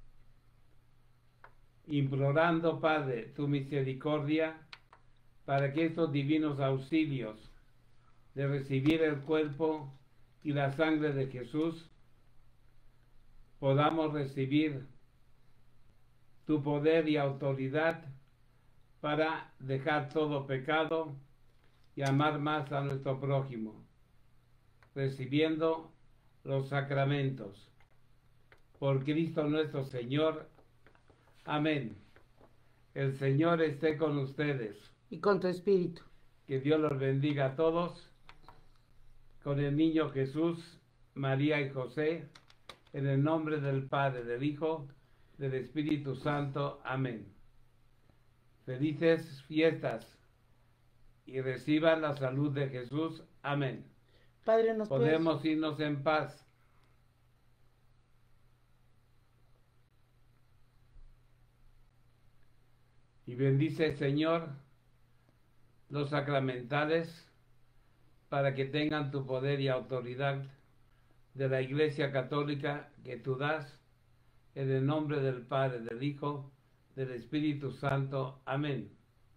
[SPEAKER 1] Implorando, Padre, tu misericordia, para que estos divinos auxilios de recibir el cuerpo y la sangre de Jesús, podamos recibir tu poder y autoridad para dejar todo pecado y amar más a nuestro prójimo, recibiendo los sacramentos. Por Cristo nuestro Señor. Amén. El Señor esté con ustedes.
[SPEAKER 3] Y con tu espíritu.
[SPEAKER 1] Que Dios los bendiga a todos. Con el niño Jesús, María y José, en el nombre del Padre, del Hijo, del Espíritu Santo. Amén. Felices fiestas y reciban la salud de Jesús. Amén.
[SPEAKER 3] Padre, nos
[SPEAKER 1] Podemos irnos en paz. Y bendice, Señor, los sacramentales para que tengan tu poder y autoridad de la Iglesia Católica que tú das, en el nombre del Padre, del Hijo, del Espíritu Santo. Amén.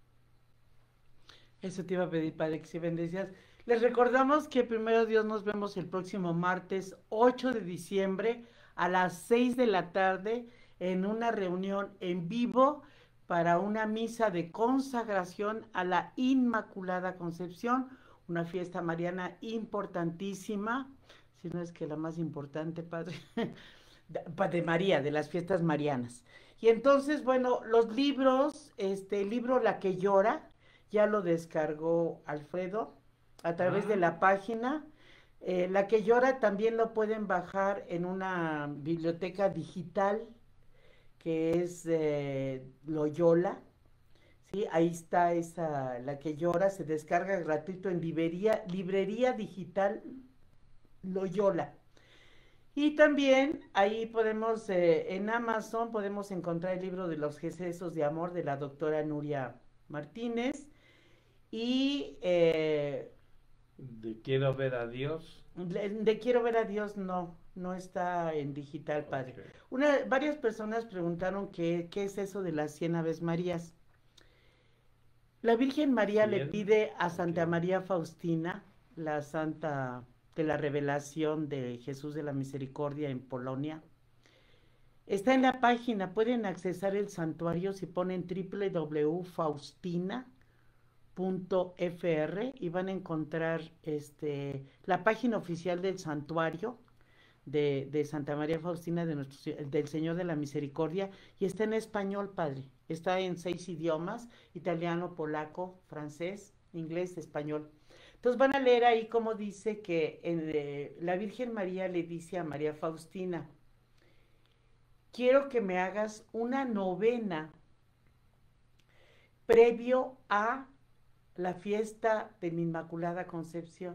[SPEAKER 3] Eso te iba a pedir, Padre, que si bendecías. Les recordamos que primero Dios nos vemos el próximo martes 8 de diciembre a las 6 de la tarde en una reunión en vivo para una misa de consagración a la Inmaculada Concepción, una fiesta mariana importantísima, si no es que la más importante, Padre, de María, de las fiestas marianas. Y entonces, bueno, los libros, el libro La que llora, ya lo descargó Alfredo a través de la página La que llora también lo pueden bajar en una biblioteca digital que es Loyola. Sí, ahí está esa, La que llora, se descarga gratuito en librería digital Loyola. Y también ahí podemos, en Amazon podemos encontrar el libro de los excesos de amor de la doctora Nuria Martínez. Y
[SPEAKER 1] Quiero ver a Dios.
[SPEAKER 3] de Quiero ver a Dios no está en digital, padre.
[SPEAKER 1] Ok.
[SPEAKER 3] Varias personas preguntaron qué es eso de las 100 Aves Marías. La Virgen María le
[SPEAKER 1] 100.
[SPEAKER 3] pide a Santa
[SPEAKER 1] Ok.
[SPEAKER 3] María Faustina, la santa de la revelación de Jesús de la Misericordia en Polonia. Está en la página, pueden accesar el santuario si ponen www.faustina.fr y van a encontrar la página oficial del santuario de Santa María Faustina del Señor de la Misericordia, y está en español, padre. Está en 6 idiomas: italiano, polaco, francés, inglés, español. Entonces van a leer ahí cómo dice que la Virgen María le dice a María Faustina: quiero que me hagas una novena previo a la fiesta de mi Inmaculada Concepción,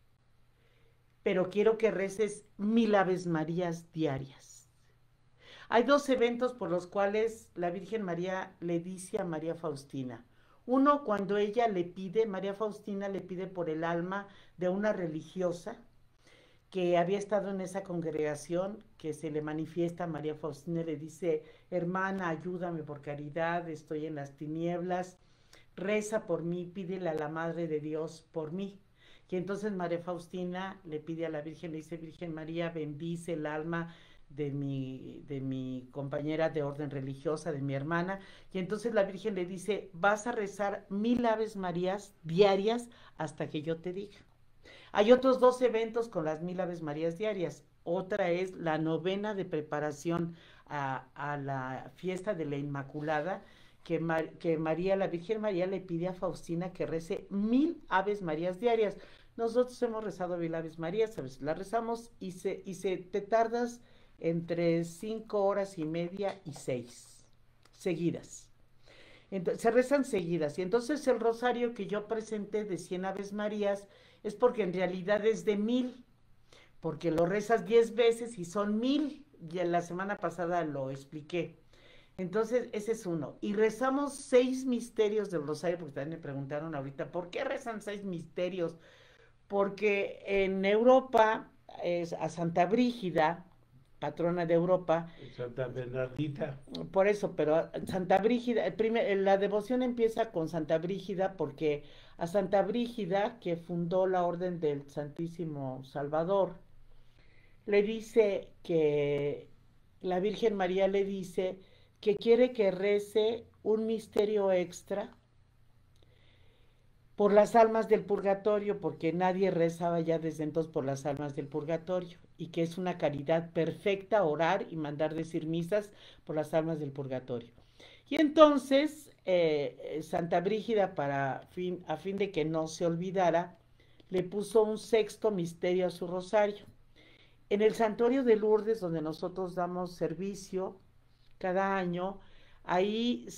[SPEAKER 3] pero quiero que reces 1000 Aves Marías diarias. Hay 2 eventos por los cuales la Virgen María le dice a María Faustina. Uno, cuando María Faustina le pide por el alma de una religiosa que había estado en esa congregación, que se le manifiesta a María Faustina y le dice: hermana, ayúdame por caridad, estoy en las tinieblas, reza por mí, pídele a la Madre de Dios por mí. Y entonces María Faustina le pide a la Virgen, le dice: Virgen María, bendice el alma de mi compañera de orden religiosa, de mi hermana. Y entonces la Virgen le dice: vas a rezar 1000 Aves Marías diarias hasta que yo te diga. Hay otros 2 eventos con las 1000 Aves Marías diarias. Otra es la novena de preparación a la fiesta de la Inmaculada, que la Virgen María le pide a Faustina que rece 1000 Aves Marías diarias. Nosotros hemos rezado 1000 Aves Marías, a veces la rezamos y te tardas entre 5 horas y media y 6 seguidas. Entonces, se rezan seguidas. Y entonces el rosario que yo presenté de 100 Aves Marías es porque en realidad es de 1000, porque lo rezas 10 veces y son 1000. Y la semana pasada lo expliqué. Entonces, ese es uno. Y rezamos 6 misterios del rosario, porque también me preguntaron ahorita: ¿por qué rezan 6 misterios? Porque en Europa es a Santa Brígida, patrona de Europa.
[SPEAKER 1] Santa Bernardita.
[SPEAKER 3] Por eso, pero Santa Brígida, la devoción empieza con Santa Brígida, porque a Santa Brígida, que fundó la Orden del Santísimo Salvador, le dice que la Virgen María le dice que quiere que rece un misterio extra por las almas del purgatorio, porque nadie rezaba ya desde entonces por las almas del purgatorio, y que es una caridad perfecta orar y mandar decir misas por las almas del purgatorio. Y entonces Santa Brígida, a fin de que no se olvidara, le puso un 6º misterio a su rosario. En el santuario de Lourdes, donde nosotros damos servicio cada año, ahí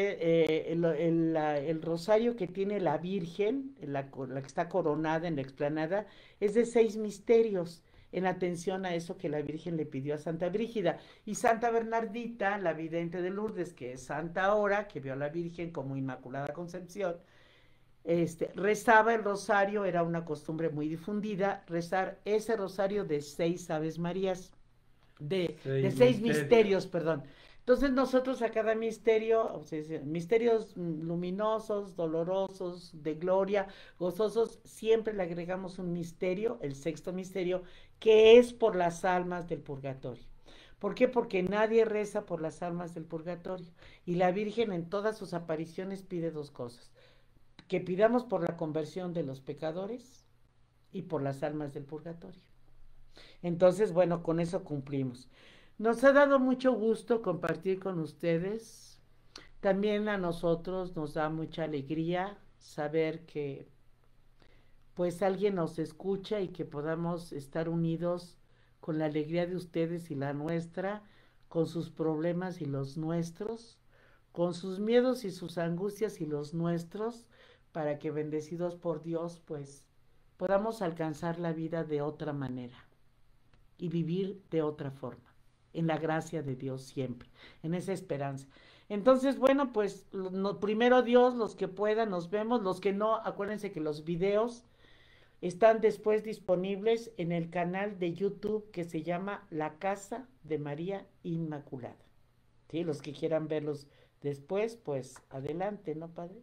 [SPEAKER 3] el rosario que tiene la Virgen, la que está coronada en la explanada, es de 6 misterios, en atención a eso que la Virgen le pidió a Santa Brígida. Y Santa Bernardita, la vidente de Lourdes, que es santa ahora, que vio a la Virgen como Inmaculada Concepción, rezaba el rosario. Era una costumbre muy difundida rezar ese rosario de 6 Aves Marías, de 6 misterios, perdón. Entonces nosotros a cada misterio, o sea, misterios luminosos, dolorosos, de gloria, gozosos, siempre le agregamos un misterio, el 6º misterio, que es por las almas del purgatorio. ¿Por qué? Porque nadie reza por las almas del purgatorio. Y la Virgen en todas sus apariciones pide 2 cosas: que pidamos por la conversión de los pecadores y por las almas del purgatorio. Entonces, bueno, con eso cumplimos. Nos ha dado mucho gusto compartir con ustedes. También a nosotros nos da mucha alegría saber que pues alguien nos escucha y que podamos estar unidos con la alegría de ustedes y la nuestra, con sus problemas y los nuestros, con sus miedos y sus angustias y los nuestros, para que bendecidos por Dios, pues podamos alcanzar la vida de otra manera y vivir de otra forma, en la gracia de Dios siempre, en esa esperanza. Entonces, bueno, pues primero Dios, los que puedan, nos vemos, los que no, acuérdense que los videos están después disponibles en el canal de YouTube que se llama La Casa de María Inmaculada. ¿Sí? Los que quieran verlos después, pues adelante, ¿no, padre?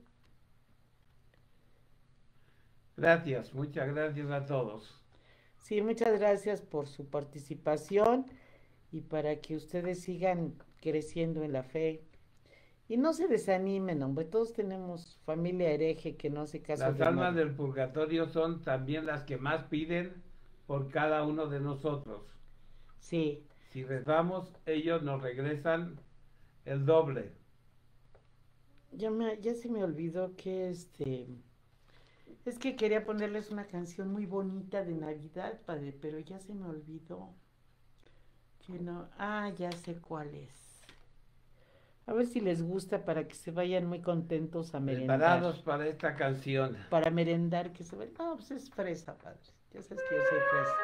[SPEAKER 1] Gracias, muchas gracias a todos.
[SPEAKER 3] Sí, muchas gracias por su participación y para que ustedes sigan creciendo en la fe. Y no se desanimen, hombre, todos tenemos familia hereje que no hace caso
[SPEAKER 1] Las
[SPEAKER 3] de
[SPEAKER 1] almas
[SPEAKER 3] nadie.
[SPEAKER 1] del purgatorio son también las que más piden por cada uno de nosotros.
[SPEAKER 3] Sí,
[SPEAKER 1] Si rezamos, ellos nos regresan el doble.
[SPEAKER 3] ya se me olvidó que es que quería ponerles una canción muy bonita de Navidad, padre, pero ya se me olvidó. Que no, ya sé cuál es. A ver si les gusta para que se vayan muy contentos a merendar.
[SPEAKER 1] Preparados para esta canción.
[SPEAKER 3] Para merendar, que se vayan. No, pues es fresa, padre. Ya sabes que yo soy fresa.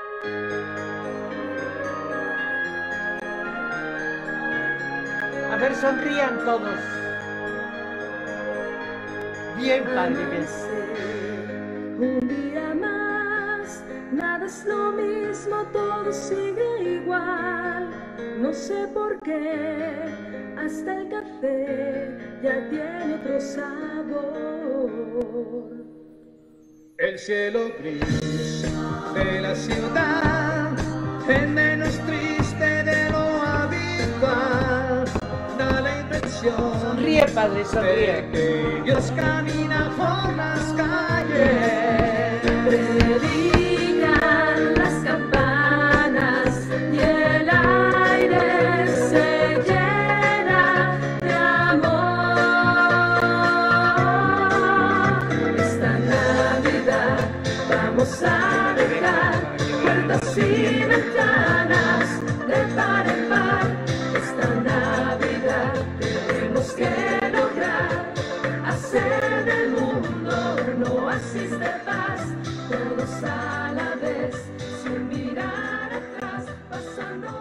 [SPEAKER 3] A ver, sonrían todos. Bien, padre, bien.
[SPEAKER 4] Un día más, nada es lo mismo, todo sigue igual. No sé por qué, hasta el café ya tiene otro sabor.
[SPEAKER 2] El cielo gris de la ciudad es menos triste de lo habitual. Da la impresión
[SPEAKER 3] Sonríe, padre,
[SPEAKER 2] de
[SPEAKER 3] sonríe.
[SPEAKER 2] que Dios camina por las calles.
[SPEAKER 4] Predican las campanas y el aire se llena de amor. Esta Navidad vamos a dejar puertas y ventanas de par en par. Esta Navidad tenemos que lograr hacer del mundo un oasis de paz, todos a la vez, sin mirar atrás, pasando